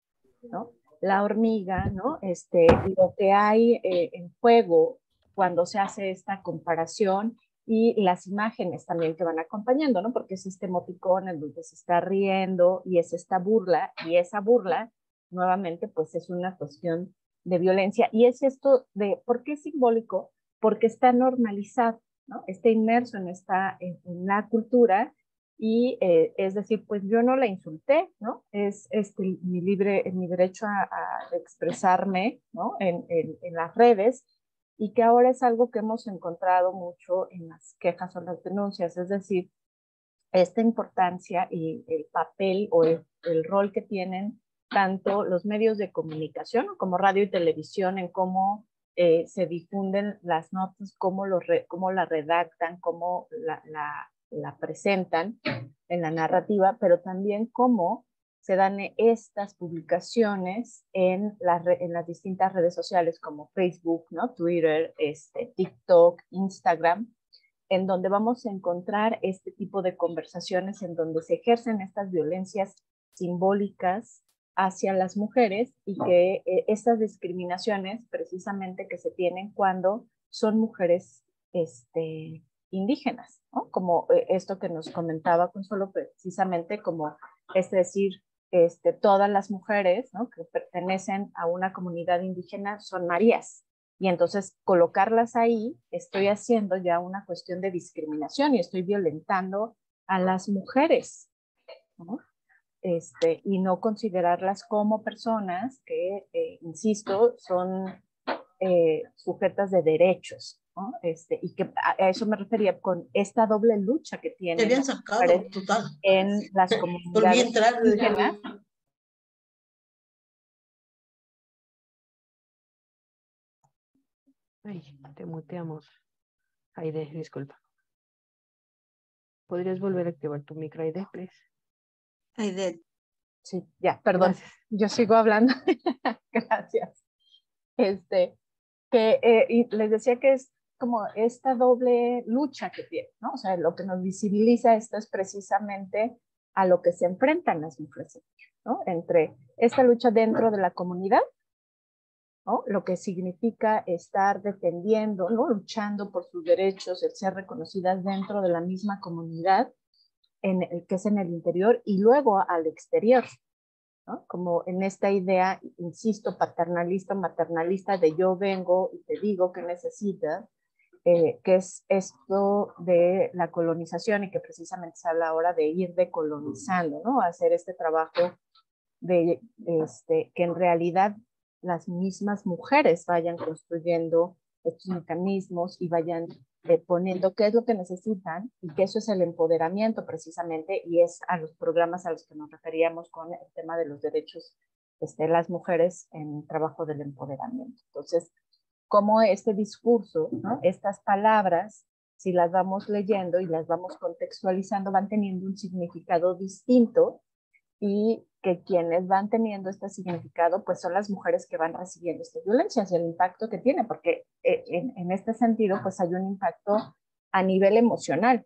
¿no? La hormiga, ¿no? Este, lo que hay eh, en juego cuando se hace esta comparación y las imágenes también que van acompañando, ¿no? Porque es este emoticón en donde se está riendo y es esta burla, y esa burla, nuevamente, pues es una cuestión de violencia. Y es esto de, ¿por qué es simbólico? Porque está normalizado, ¿no? Está inmerso en, esta, en, en la cultura y eh, es decir, pues yo no la insulté, ¿no? Es este, mi, libre, mi derecho a, a expresarme, ¿no? En, en, en las redes, y que ahora es algo que hemos encontrado mucho en las quejas o las denuncias, es decir, esta importancia y el papel o el, el rol que tienen tanto los medios de comunicación como radio y televisión en cómo eh, se difunden las notas, cómo, los re, cómo la redactan, cómo la, la, la presentan en la narrativa, pero también cómo se dan estas publicaciones en, la, en las distintas redes sociales como Facebook, ¿no? Twitter, este, TikTok, Instagram, en donde vamos a encontrar este tipo de conversaciones en donde se ejercen estas violencias simbólicas hacia las mujeres y que eh, estas discriminaciones precisamente que se tienen cuando son mujeres este, indígenas, ¿no? Como eh, esto que nos comentaba Consuelo, precisamente como es decir, este, todas las mujeres, ¿no? Que pertenecen a una comunidad indígena son Marías. Y entonces colocarlas ahí, estoy haciendo ya una cuestión de discriminación y estoy violentando a las mujeres, ¿no? Este, y no considerarlas como personas que, eh, insisto, son eh, sujetas de derechos, ¿no? Este, y que a, a eso me refería con esta doble lucha que tienen Te habían sacado, total. en las comunidades entrar, indígenas. Ay, te muteamos. Aide, disculpa. ¿Podrías volver a activar tu micro, Aide, please? Aide. Sí, ya, perdón. Gracias. Yo sigo hablando. Gracias. Este, que eh, y les decía que es como esta doble lucha que tiene, ¿no? O sea, lo que nos visibiliza esto es precisamente a lo que se enfrentan las mujeres, ¿no? Entre esta lucha dentro de la comunidad, ¿no? Lo que significa estar defendiendo, ¿no? Luchando por sus derechos, el ser reconocidas dentro de la misma comunidad, en el, que es en el interior, y luego al exterior, ¿no? Como en esta idea, insisto, paternalista, maternalista, de yo vengo y te digo que necesitas, eh, que es esto de la colonización y que precisamente se habla ahora de ir decolonizando, ¿no? Hacer este trabajo de este, que en realidad las mismas mujeres vayan construyendo estos mecanismos y vayan eh, poniendo qué es lo que necesitan, y que eso es el empoderamiento precisamente, y es a los programas a los que nos referíamos con el tema de los derechos este, de las mujeres en el trabajo del empoderamiento. Entonces, cómo este discurso, ¿no? Estas palabras, si las vamos leyendo y las vamos contextualizando, van teniendo un significado distinto, y que quienes van teniendo este significado pues son las mujeres que van recibiendo estas violencias y el impacto que tiene, porque eh, en, en este sentido pues hay un impacto a nivel emocional,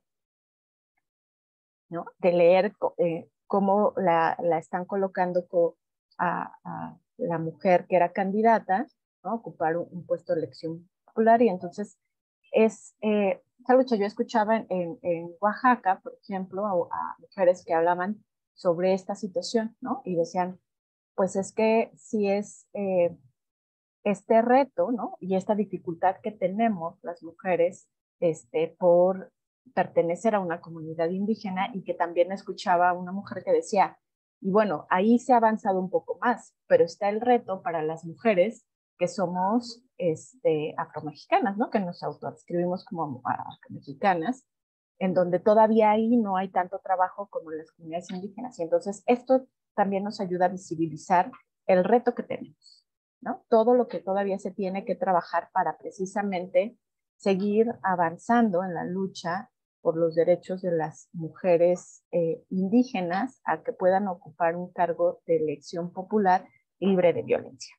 ¿no? De leer eh, cómo la, la están colocando co, a, a la mujer que era candidata, ¿no? A ocupar un, un puesto de elección popular, y entonces es, eh, esa lucha yo escuchaba en, en, en Oaxaca, por ejemplo, a, a mujeres que hablaban sobre esta situación, ¿no? Y decían, pues es que si es eh, este reto, ¿no? Y esta dificultad que tenemos las mujeres este, por pertenecer a una comunidad indígena, y que también escuchaba a una mujer que decía, y bueno, ahí se ha avanzado un poco más, pero está el reto para las mujeres que somos este, afromexicanas, ¿no? Que nos autoadscribimos como afromexicanas, en donde todavía ahí no hay tanto trabajo como en las comunidades indígenas. Y entonces esto también nos ayuda a visibilizar el reto que tenemos, ¿no? Todo lo que todavía se tiene que trabajar para precisamente seguir avanzando en la lucha por los derechos de las mujeres eh, indígenas a que puedan ocupar un cargo de elección popular libre de violencia.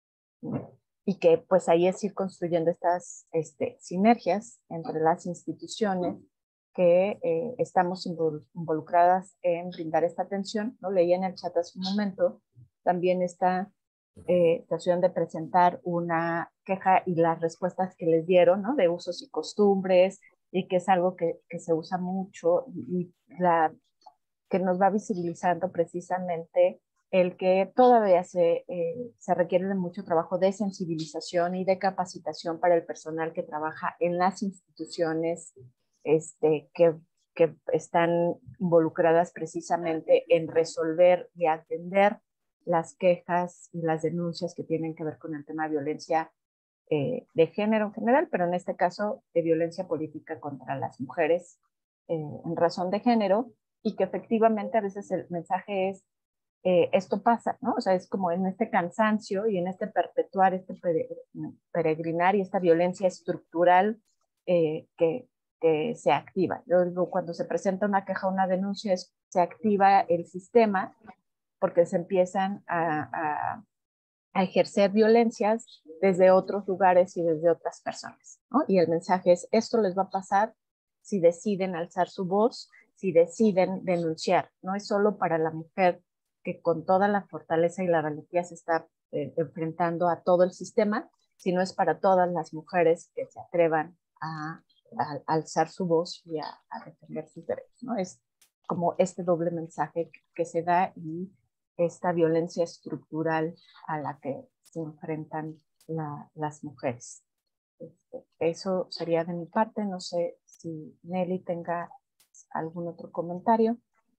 Y que pues ahí es ir construyendo estas este, sinergias entre las instituciones que eh, estamos involucradas en brindar esta atención, ¿no? Leí en el chat hace un momento también esta eh, situación de presentar una queja y las respuestas que les dieron, ¿no? De usos y costumbres, y que es algo que, que se usa mucho y, y la, que nos va visibilizando precisamente el que todavía se, eh, se requiere de mucho trabajo de sensibilización y de capacitación para el personal que trabaja en las instituciones este, que, que están involucradas precisamente en resolver y atender las quejas y las denuncias que tienen que ver con el tema de violencia eh, de género en general, pero en este caso de violencia política contra las mujeres eh, en razón de género, y que efectivamente a veces el mensaje es Eh, esto pasa, ¿no? O sea, es como en este cansancio y en este perpetuar, este peregrinar y esta violencia estructural eh, que, que se activa. Yo digo, cuando se presenta una queja o una denuncia, es, se activa el sistema porque se empiezan a, a, a ejercer violencias desde otros lugares y desde otras personas, ¿no? Y el mensaje es, esto les va a pasar si deciden alzar su voz, si deciden denunciar. No es solo para la mujer que con toda la fortaleza y la valentía se está eh, enfrentando a todo el sistema, sino es para todas las mujeres que se atrevan a, a, a alzar su voz y a, a defender sus derechos, ¿no? Es como este doble mensaje que, que se da y esta violencia estructural a la que se enfrentan la, las mujeres. Este, eso sería de mi parte. No sé si Nelly tenga algún otro comentario.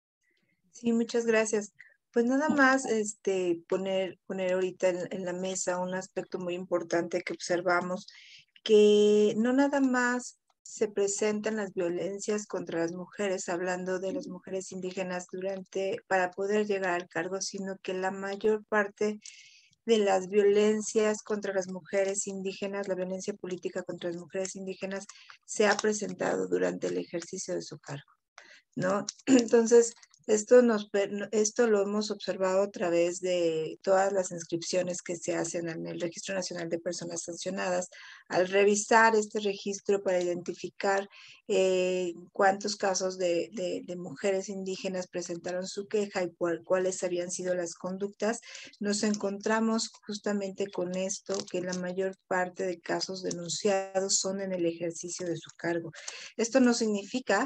Sí, muchas gracias. Pues nada más este, poner, poner ahorita en, en la mesa un aspecto muy importante que observamos, que no nada más se presentan las violencias contra las mujeres, hablando de las mujeres indígenas durante, para poder llegar al cargo, sino que la mayor parte de las violencias contra las mujeres indígenas, la violencia política contra las mujeres indígenas, se ha presentado durante el ejercicio de su cargo, ¿no? Entonces, esto, nos, esto lo hemos observado a través de todas las inscripciones que se hacen en el Registro Nacional de Personas Sancionadas. Al revisar este registro para identificar eh, cuántos casos de, de, de mujeres indígenas presentaron su queja y cuál, cuáles habían sido las conductas, nos encontramos justamente con esto, que la mayor parte de casos denunciados son en el ejercicio de su cargo. Esto no significa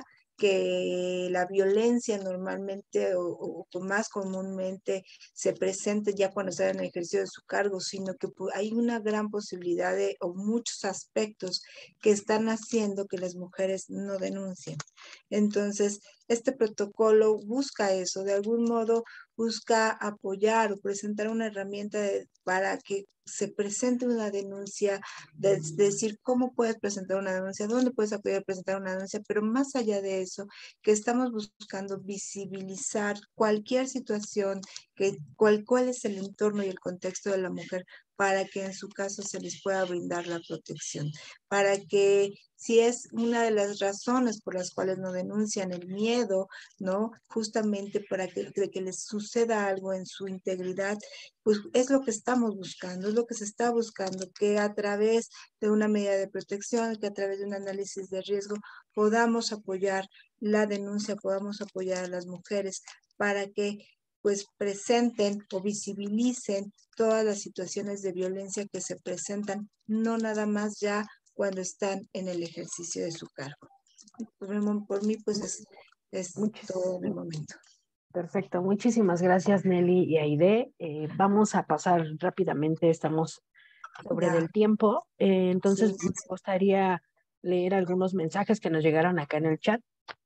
que la violencia normalmente o, o más comúnmente se presente ya cuando están en el ejercicio de su cargo, sino que hay una gran posibilidad de, o muchos aspectos que están haciendo que las mujeres no denuncien. Entonces, este protocolo busca eso, de algún modo busca apoyar o presentar una herramienta de, para que se presente una denuncia, de, de decir cómo puedes presentar una denuncia, dónde puedes acudir a presentar una denuncia, pero más allá de eso, que estamos buscando visibilizar cualquier situación, que, cuál, cuál es el entorno y el contexto de la mujer para que en su caso se les pueda brindar la protección, para que si es una de las razones por las cuales no denuncian, el miedo, ¿no? Justamente para que, de que les suceda algo en su integridad, pues es lo que estamos buscando, es lo que se está buscando, que a través de una medida de protección, que a través de un análisis de riesgo podamos apoyar la denuncia, podamos apoyar a las mujeres para que pues presenten o visibilicen todas las situaciones de violencia que se presentan, no nada más ya cuando están en el ejercicio de su cargo. Por, por mí, pues es, es Muchas, todo en el momento. Perfecto, muchísimas gracias Nelly y Aide. Eh, vamos a pasar rápidamente, estamos sobre Ya. del tiempo, eh, entonces Sí, sí, me sí. gustaría leer algunos mensajes que nos llegaron acá en el chat.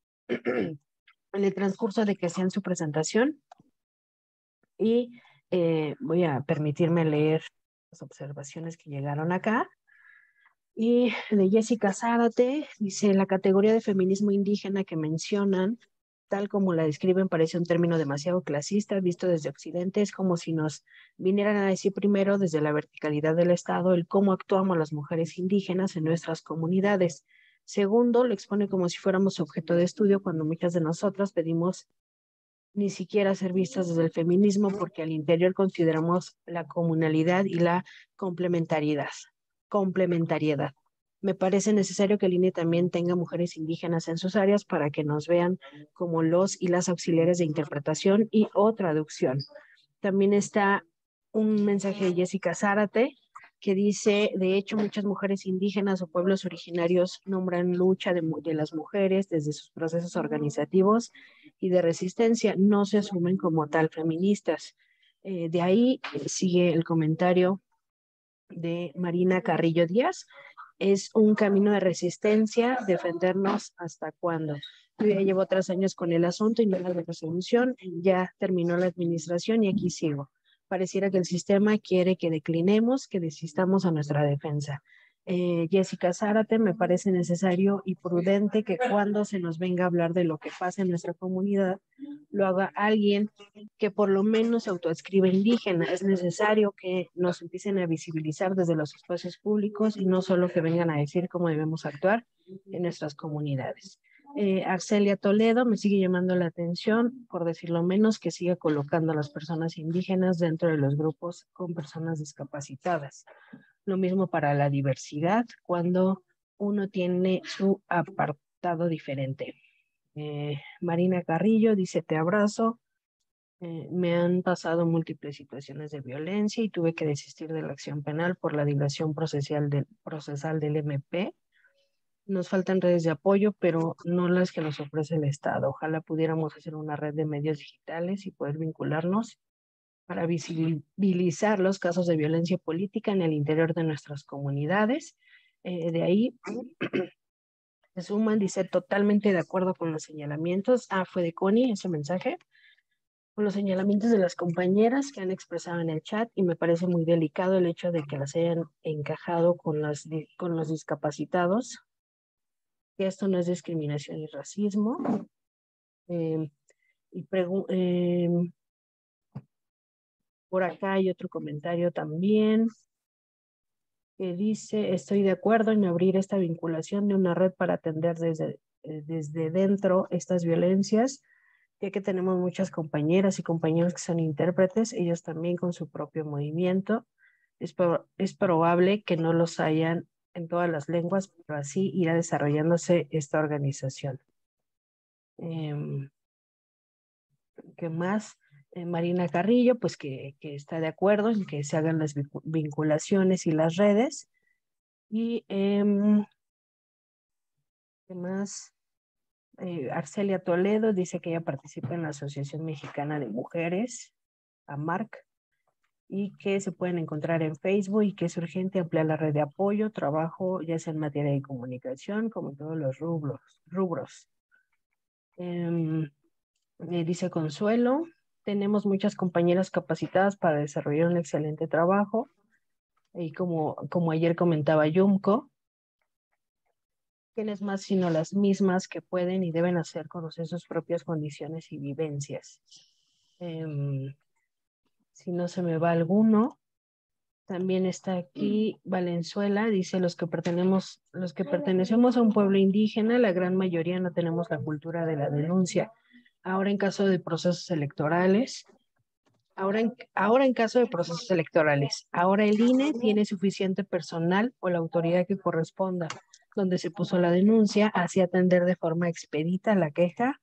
En el transcurso de que hacían su presentación, y eh, voy a permitirme leer las observaciones que llegaron acá. Y de Jessica Zárate, dice, la categoría de feminismo indígena que mencionan, tal como la describen, parece un término demasiado clasista, visto desde Occidente. Es como si nos vinieran a decir primero, desde la verticalidad del Estado, el cómo actuamos las mujeres indígenas en nuestras comunidades. Segundo, lo expone como si fuéramos objeto de estudio, cuando muchas de nosotras pedimos ni siquiera ser vistas desde el feminismo, porque al interior consideramos la comunalidad y la complementariedad. complementariedad. Me parece necesario que el I N E también tenga mujeres indígenas en sus áreas para que nos vean como los y las auxiliares de interpretación y o traducción. También está un mensaje de Jessica Zárate que dice, de hecho, muchas mujeres indígenas o pueblos originarios nombran lucha de, de las mujeres desde sus procesos organizativos y de resistencia, no se asumen como tal feministas. Eh, de ahí eh, sigue el comentario de Marina Carrillo Díaz. Es un camino de resistencia, defendernos hasta cuándo. Yo ya llevo tres años con el asunto y no la resolución, ya terminó la administración y aquí sigo. Pareciera que el sistema quiere que declinemos, que desistamos a nuestra defensa. Eh, Jessica Zárate, me parece necesario y prudente que cuando se nos venga a hablar de lo que pasa en nuestra comunidad, lo haga alguien que por lo menos se autoescribe indígena. Es necesario que nos empiecen a visibilizar desde los espacios públicos y no solo que vengan a decir cómo debemos actuar en nuestras comunidades. Eh, Arcelia Toledo me sigue llamando la atención, por decirlo menos, que siga colocando a las personas indígenas dentro de los grupos con personas discapacitadas. Lo mismo para la diversidad, cuando uno tiene su apartado diferente. Eh, Marina Carrillo dice, te abrazo. Eh, me han pasado múltiples situaciones de violencia y tuve que desistir de la acción penal por la dilación procesal del, procesal del M P. Nos faltan redes de apoyo, pero no las que nos ofrece el Estado. Ojalá pudiéramos hacer una red de medios digitales y poder vincularnos para visibilizar los casos de violencia política en el interior de nuestras comunidades. Eh, de ahí se suman, dice, totalmente de acuerdo con los señalamientos. Ah, fue de Connie ese mensaje. Con los señalamientos de las compañeras que han expresado en el chat, y me parece muy delicado el hecho de que las hayan encajado con, las, con los discapacitados, que esto no es discriminación y racismo. Eh, y eh, por acá hay otro comentario también que dice, estoy de acuerdo en abrir esta vinculación de una red para atender desde, eh, desde dentro estas violencias, ya que tenemos muchas compañeras y compañeros que son intérpretes, ellos también con su propio movimiento. Es, pro, es probable que no los hayan en todas las lenguas, pero así irá desarrollándose esta organización. Eh, ¿Qué más? Eh, Marina Carrillo, pues que, que está de acuerdo en que se hagan las vinculaciones y las redes. Y, eh, ¿qué más? Eh, Arcelia Toledo dice que ella participa en la Asociación Mexicana de Mujeres, AMARC, y que se pueden encontrar en Facebook y que es urgente ampliar la red de apoyo, trabajo, ya sea en materia de comunicación, como en todos los rubros. rubros. Eh, eh, dice Consuelo, tenemos muchas compañeras capacitadas para desarrollar un excelente trabajo, y como, como ayer comentaba Yumko, ¿quiénes más sino las mismas que pueden y deben hacer conocer sus propias condiciones y vivencias? Eh, si no se me va alguno, también está aquí Valenzuela, dice, los que, pertenecemos, los que pertenecemos a un pueblo indígena, la gran mayoría no tenemos la cultura de la denuncia. Ahora en caso de procesos electorales, ahora en, ahora en caso de procesos electorales, ahora el I N E tiene suficiente personal o la autoridad que corresponda, donde se puso la denuncia, hacia atender de forma expedita la queja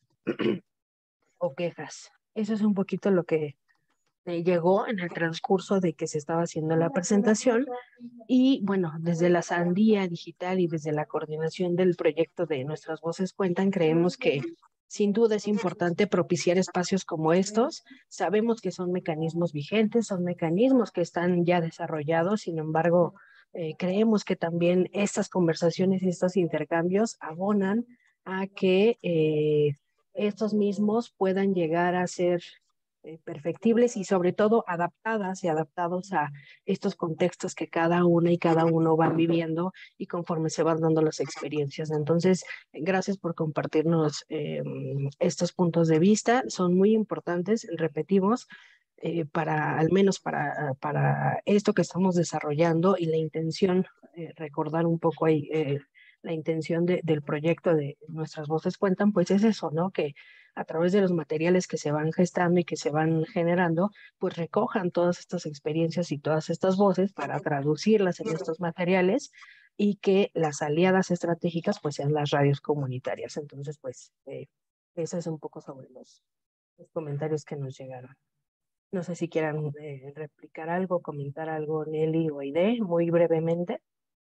o quejas. Eso es un poquito lo que eh, llegó en el transcurso de que se estaba haciendo la presentación. Y bueno, desde la Sandía Digital y desde la coordinación del proyecto de Nuestras Voces Cuentan, creemos que sin duda es importante propiciar espacios como estos. Sabemos que son mecanismos vigentes, son mecanismos que están ya desarrollados, sin embargo, eh, creemos que también estas conversaciones y estos intercambios abonan a que eh, estos mismos puedan llegar a ser eh, perfectibles y sobre todo adaptadas y adaptados a estos contextos que cada una y cada uno van viviendo y conforme se van dando las experiencias. Entonces, gracias por compartirnos eh, estos puntos de vista, son muy importantes, repetimos, eh, para, al menos para, para esto que estamos desarrollando y la intención, eh, recordar un poco ahí, eh, la intención de, del proyecto de Nuestras Voces Cuentan, pues es eso, ¿no? Que a través de los materiales que se van gestando y que se van generando, pues recojan todas estas experiencias y todas estas voces para traducirlas en estos materiales y que las aliadas estratégicas pues sean las radios comunitarias. Entonces, pues, eh, eso es un poco sobre los, los comentarios que nos llegaron. No sé si quieran eh, replicar algo, comentar algo, Nelly o Aide, muy brevemente.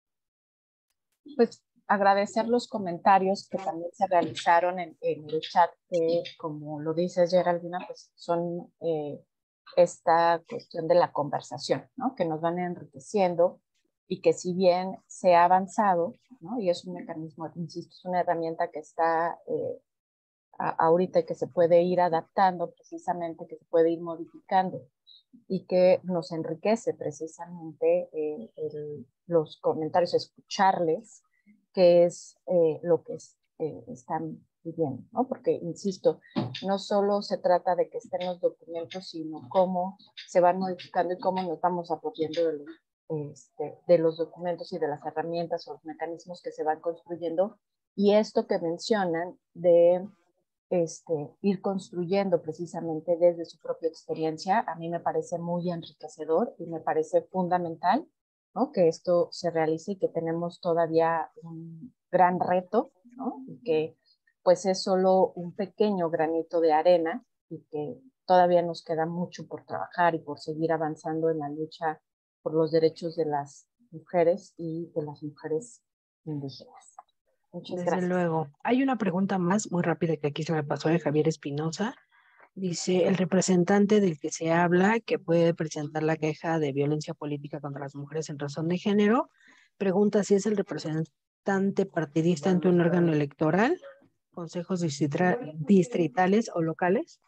Pues agradecer los comentarios que también se realizaron en, en el chat, que como lo dices, Geraldina, pues son eh, esta cuestión de la conversación, ¿no? Que nos van enriqueciendo y que si bien se ha avanzado, ¿no? Y es un mecanismo, insisto, es una herramienta que está eh, a, ahorita y que se puede ir adaptando precisamente, que se puede ir modificando y que nos enriquece precisamente eh, el, los comentarios, escucharles, que es eh, lo que es, eh, están viviendo, ¿no? Porque, insisto, no solo se trata de que estén los documentos, sino cómo se van modificando y cómo nos vamos apropiando de los, este, de los documentos y de las herramientas o los mecanismos que se van construyendo. Y esto que mencionan de este, ir construyendo precisamente desde su propia experiencia, a mí me parece muy enriquecedor y me parece fundamental, ¿no? Que esto se realice y que tenemos todavía un gran reto, ¿no? Y que pues es solo un pequeño granito de arena y que todavía nos queda mucho por trabajar y por seguir avanzando en la lucha por los derechos de las mujeres y de las mujeres indígenas. Muchas Desde gracias. luego. Hay una pregunta más muy rápida que aquí se me pasó de Javier Espinosa. Dice, el representante del que se habla, que puede presentar la queja de violencia política contra las mujeres en razón de género, pregunta si es el representante partidista ante un órgano electoral, consejos distritales o locales.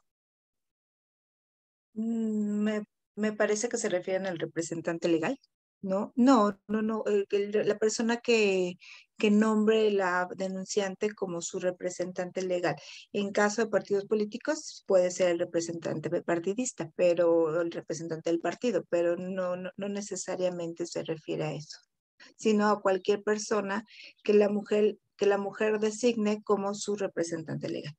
Me, me parece que se refieren al representante legal, ¿no? No, no, no. el- el- la persona que, que nombre la denunciante como su representante legal. En caso de partidos políticos, puede ser el representante partidista, pero el representante del partido, pero no, no, no necesariamente se refiere a eso, sino a cualquier persona que la mujer, que la mujer designe como su representante legal.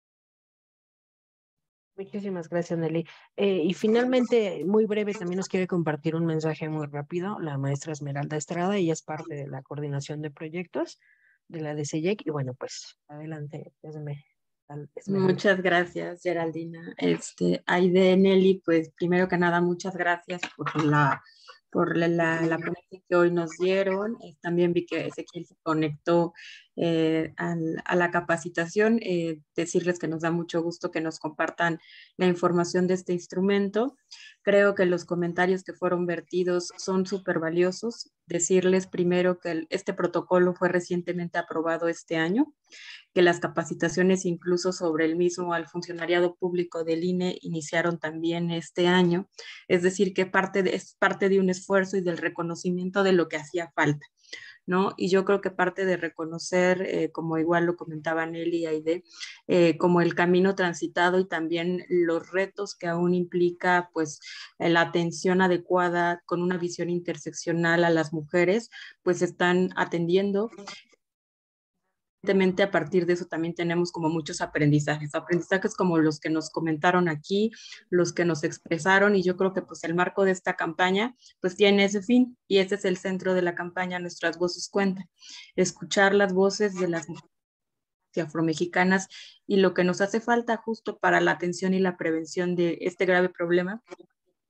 Muchísimas gracias, Nelly. Eh, y finalmente, muy breve, también nos quiere compartir un mensaje muy rápido la maestra Esmeralda Estrada. Ella es parte de la coordinación de proyectos de la D C Y E C. Y bueno, pues adelante, Esme, Esmeralda. Muchas gracias, Geraldina. Este, Aide, Nelly, pues primero que nada, muchas gracias por la, por la, la, la ponencia que hoy nos dieron. Eh, También vi que Ezequiel se conectó eh, al- a la capacitación. Eh, decirles que nos da mucho gusto que nos compartan la información de este instrumento. Creo que los comentarios que fueron vertidos son súper valiosos. Decirles primero que el- este protocolo fue recientemente aprobado este año, que las capacitaciones incluso sobre el mismo al funcionariado público del I N E iniciaron también este año, es decir, que parte de, es parte de un esfuerzo y del reconocimiento de lo que hacía falta, ¿no? Y yo creo que parte de reconocer, eh, como igual lo comentaban Nelly y Aide, eh, como el camino transitado y también los retos que aún implica, pues, la atención adecuada con una visión interseccional a las mujeres, pues están atendiendo. Evidentemente, a partir de eso también tenemos como muchos aprendizajes, aprendizajes como los que nos comentaron aquí, los que nos expresaron, y yo creo que pues el marco de esta campaña pues tiene ese fin, y ese es el centro de la campaña Nuestras Voces Cuentan, escuchar las voces de las mujeres afromexicanas y lo que nos hace falta justo para la atención y la prevención de este grave problema,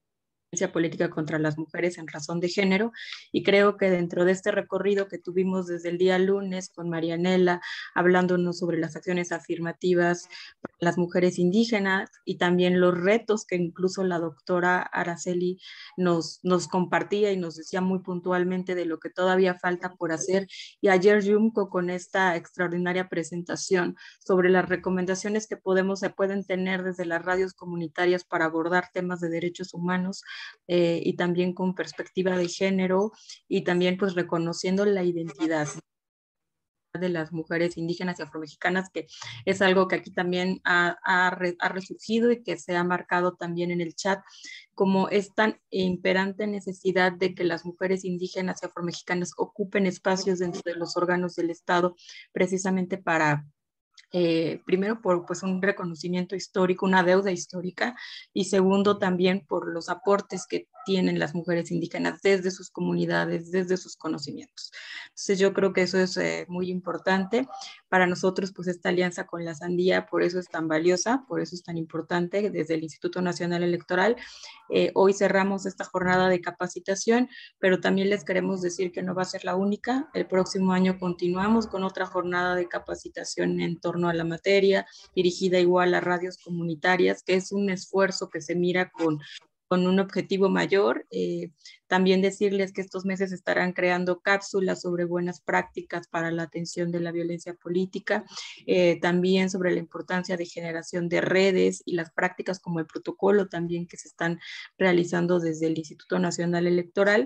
política contra las mujeres en razón de género, y creo que dentro de este recorrido que tuvimos desde el día lunes con Marianela, hablándonos sobre las acciones afirmativas para las mujeres indígenas y también los retos que incluso la doctora Araceli nos, nos compartía y nos decía muy puntualmente de lo que todavía falta por hacer, y ayer Yumko con esta extraordinaria presentación sobre las recomendaciones que podemos, se pueden tener desde las radios comunitarias para abordar temas de derechos humanos, Eh, y también con perspectiva de género, y también pues reconociendo la identidad de las mujeres indígenas y afromexicanas, que es algo que aquí también ha, ha, ha resurgido y que se ha marcado también en el chat, como es tan imperante necesidad de que las mujeres indígenas y afromexicanas ocupen espacios dentro de los órganos del Estado, precisamente para Eh, primero por pues, un reconocimiento histórico, una deuda histórica, y segundo también por los aportes que tienen las mujeres indígenas desde sus comunidades, desde sus conocimientos. Entonces yo creo que eso es eh, muy importante. Para nosotros, pues esta alianza con la Sandía, por eso es tan valiosa, por eso es tan importante desde el Instituto Nacional Electoral. Eh, hoy cerramos esta jornada de capacitación, pero también les queremos decir que no va a ser la única. El próximo año continuamos con otra jornada de capacitación en torno a la materia, dirigida igual a radios comunitarias, que es un esfuerzo que se mira con, con un objetivo mayor. Eh, también decirles que estos meses estarán creando cápsulas sobre buenas prácticas para la atención de la violencia política, eh, también sobre la importancia de generación de redes y las prácticas como el protocolo también que se están realizando desde el Instituto Nacional Electoral,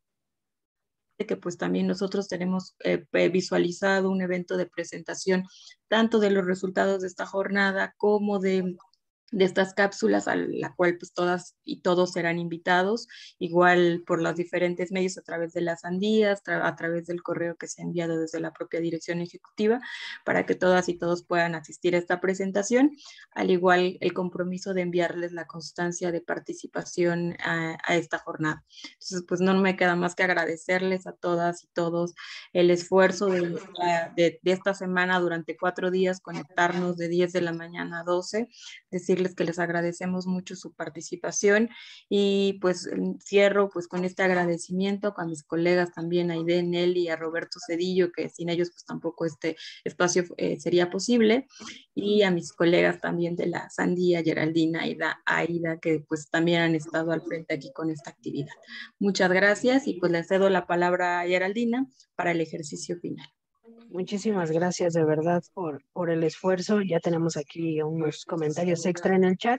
que pues también nosotros tenemos eh, visualizado un evento de presentación tanto de los resultados de esta jornada como de, de estas cápsulas a la cual pues todas y todos serán invitados, igual por los diferentes medios a través de las Sandías, tra a través del correo que se ha enviado desde la propia dirección ejecutiva, para que todas y todos puedan asistir a esta presentación, al igual el compromiso de enviarles la constancia de participación a, a esta jornada. Entonces pues no me queda más que agradecerles a todas y todos el esfuerzo de, de, de esta semana durante cuatro días, conectarnos de diez de la mañana a doce, decir que les agradecemos mucho su participación, y pues cierro pues con este agradecimiento a mis colegas también, a Aide, Nelly y a Roberto Cedillo, que sin ellos pues tampoco este espacio eh, sería posible, y a mis colegas también de la Sandía, Geraldina, Aida, Aida, que pues también han estado al frente aquí con esta actividad. Muchas gracias, y pues le cedo la palabra a Geraldina para el ejercicio final. Muchísimas gracias de verdad por, por el esfuerzo. Ya tenemos aquí unos comentarios extra en el chat.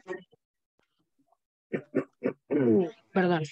Perdón.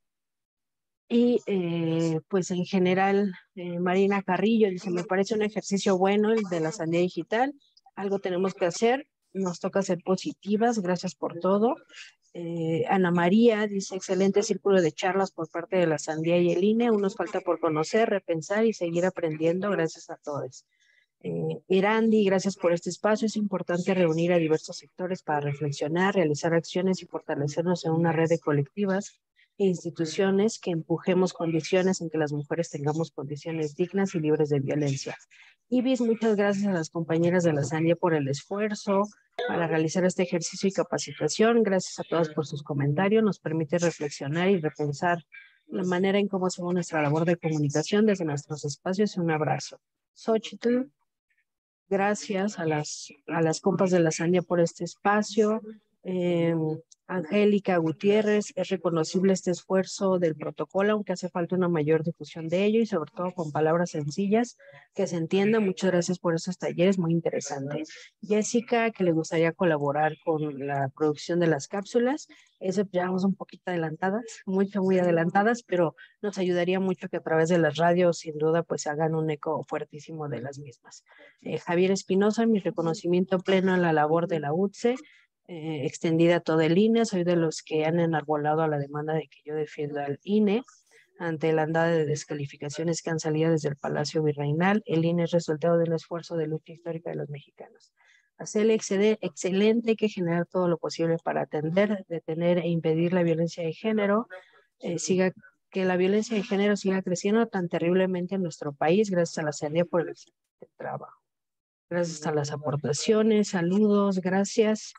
Y eh, pues en general, eh, Marina Carrillo dice, me parece un ejercicio bueno el de la Sandía Digital. Algo tenemos que hacer. Nos toca ser positivas. Gracias por todo. Eh, Ana María dice, excelente círculo de charlas por parte de la Sandía y el I N E. Aún nos falta por conocer, repensar y seguir aprendiendo. Gracias a todos. Eh, Irandi, gracias por este espacio. Es importante reunir a diversos sectores para reflexionar, realizar acciones y fortalecernos en una red de colectivas e instituciones que empujemos condiciones en que las mujeres tengamos condiciones dignas y libres de violencia. Ibis, muchas gracias a las compañeras de la Sandía por el esfuerzo para realizar este ejercicio y capacitación. Gracias a todas por sus comentarios. Nos permite reflexionar y repensar la manera en cómo hacemos nuestra labor de comunicación desde nuestros espacios. Un abrazo. Xochitl, gracias a las, a las compas de la Sandía por este espacio. Eh, Angélica Gutiérrez, es reconocible este esfuerzo del protocolo, aunque hace falta una mayor difusión de ello y sobre todo con palabras sencillas que se entienda. Muchas gracias por esos talleres, muy interesante. Jessica, que le gustaría colaborar con la producción de las cápsulas. Eso ya vamos un poquito adelantadas, mucho, muy adelantadas, pero nos ayudaría mucho que a través de las radios, sin duda, pues hagan un eco fuertísimo de las mismas. Eh, Javier Espinosa, mi reconocimiento pleno a la labor de la U T S E, eh, extendida a todo el I N E. Soy de los que han enarbolado a la demanda de que yo defienda al I N E ante la andada de descalificaciones que han salido desde el Palacio Virreinal. El I N E es resultado de un esfuerzo de lucha histórica de los mexicanos. Hacer excelente, hay que generar todo lo posible para atender, detener e impedir la violencia de género, eh, siga, que la violencia de género siga creciendo tan terriblemente en nuestro país. Gracias a la Sandía por el excelente trabajo. Gracias a las aportaciones, saludos, gracias.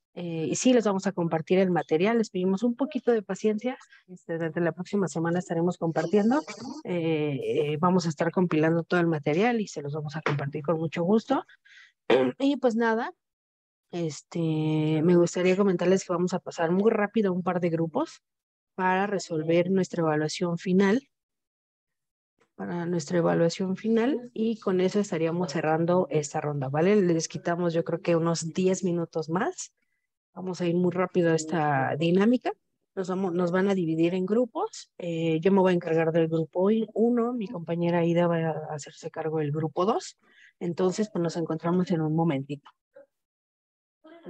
Eh, y sí, les vamos a compartir el material, les pedimos un poquito de paciencia, este, desde la próxima semana estaremos compartiendo, eh, eh, vamos a estar compilando todo el material y se los vamos a compartir con mucho gusto. Y pues nada, este, me gustaría comentarles que vamos a pasar muy rápido a un par de grupos para resolver nuestra evaluación final, para nuestra evaluación final y con eso estaríamos cerrando esta ronda, ¿vale? Les quitamos yo creo que unos diez minutos más. Vamos a ir muy rápido a esta dinámica. Nos, vamos, nos van a dividir en grupos. Eh, yo me voy a encargar del grupo uno, mi compañera Ida va a hacerse cargo del grupo dos. Entonces, pues nos encontramos en un momentito.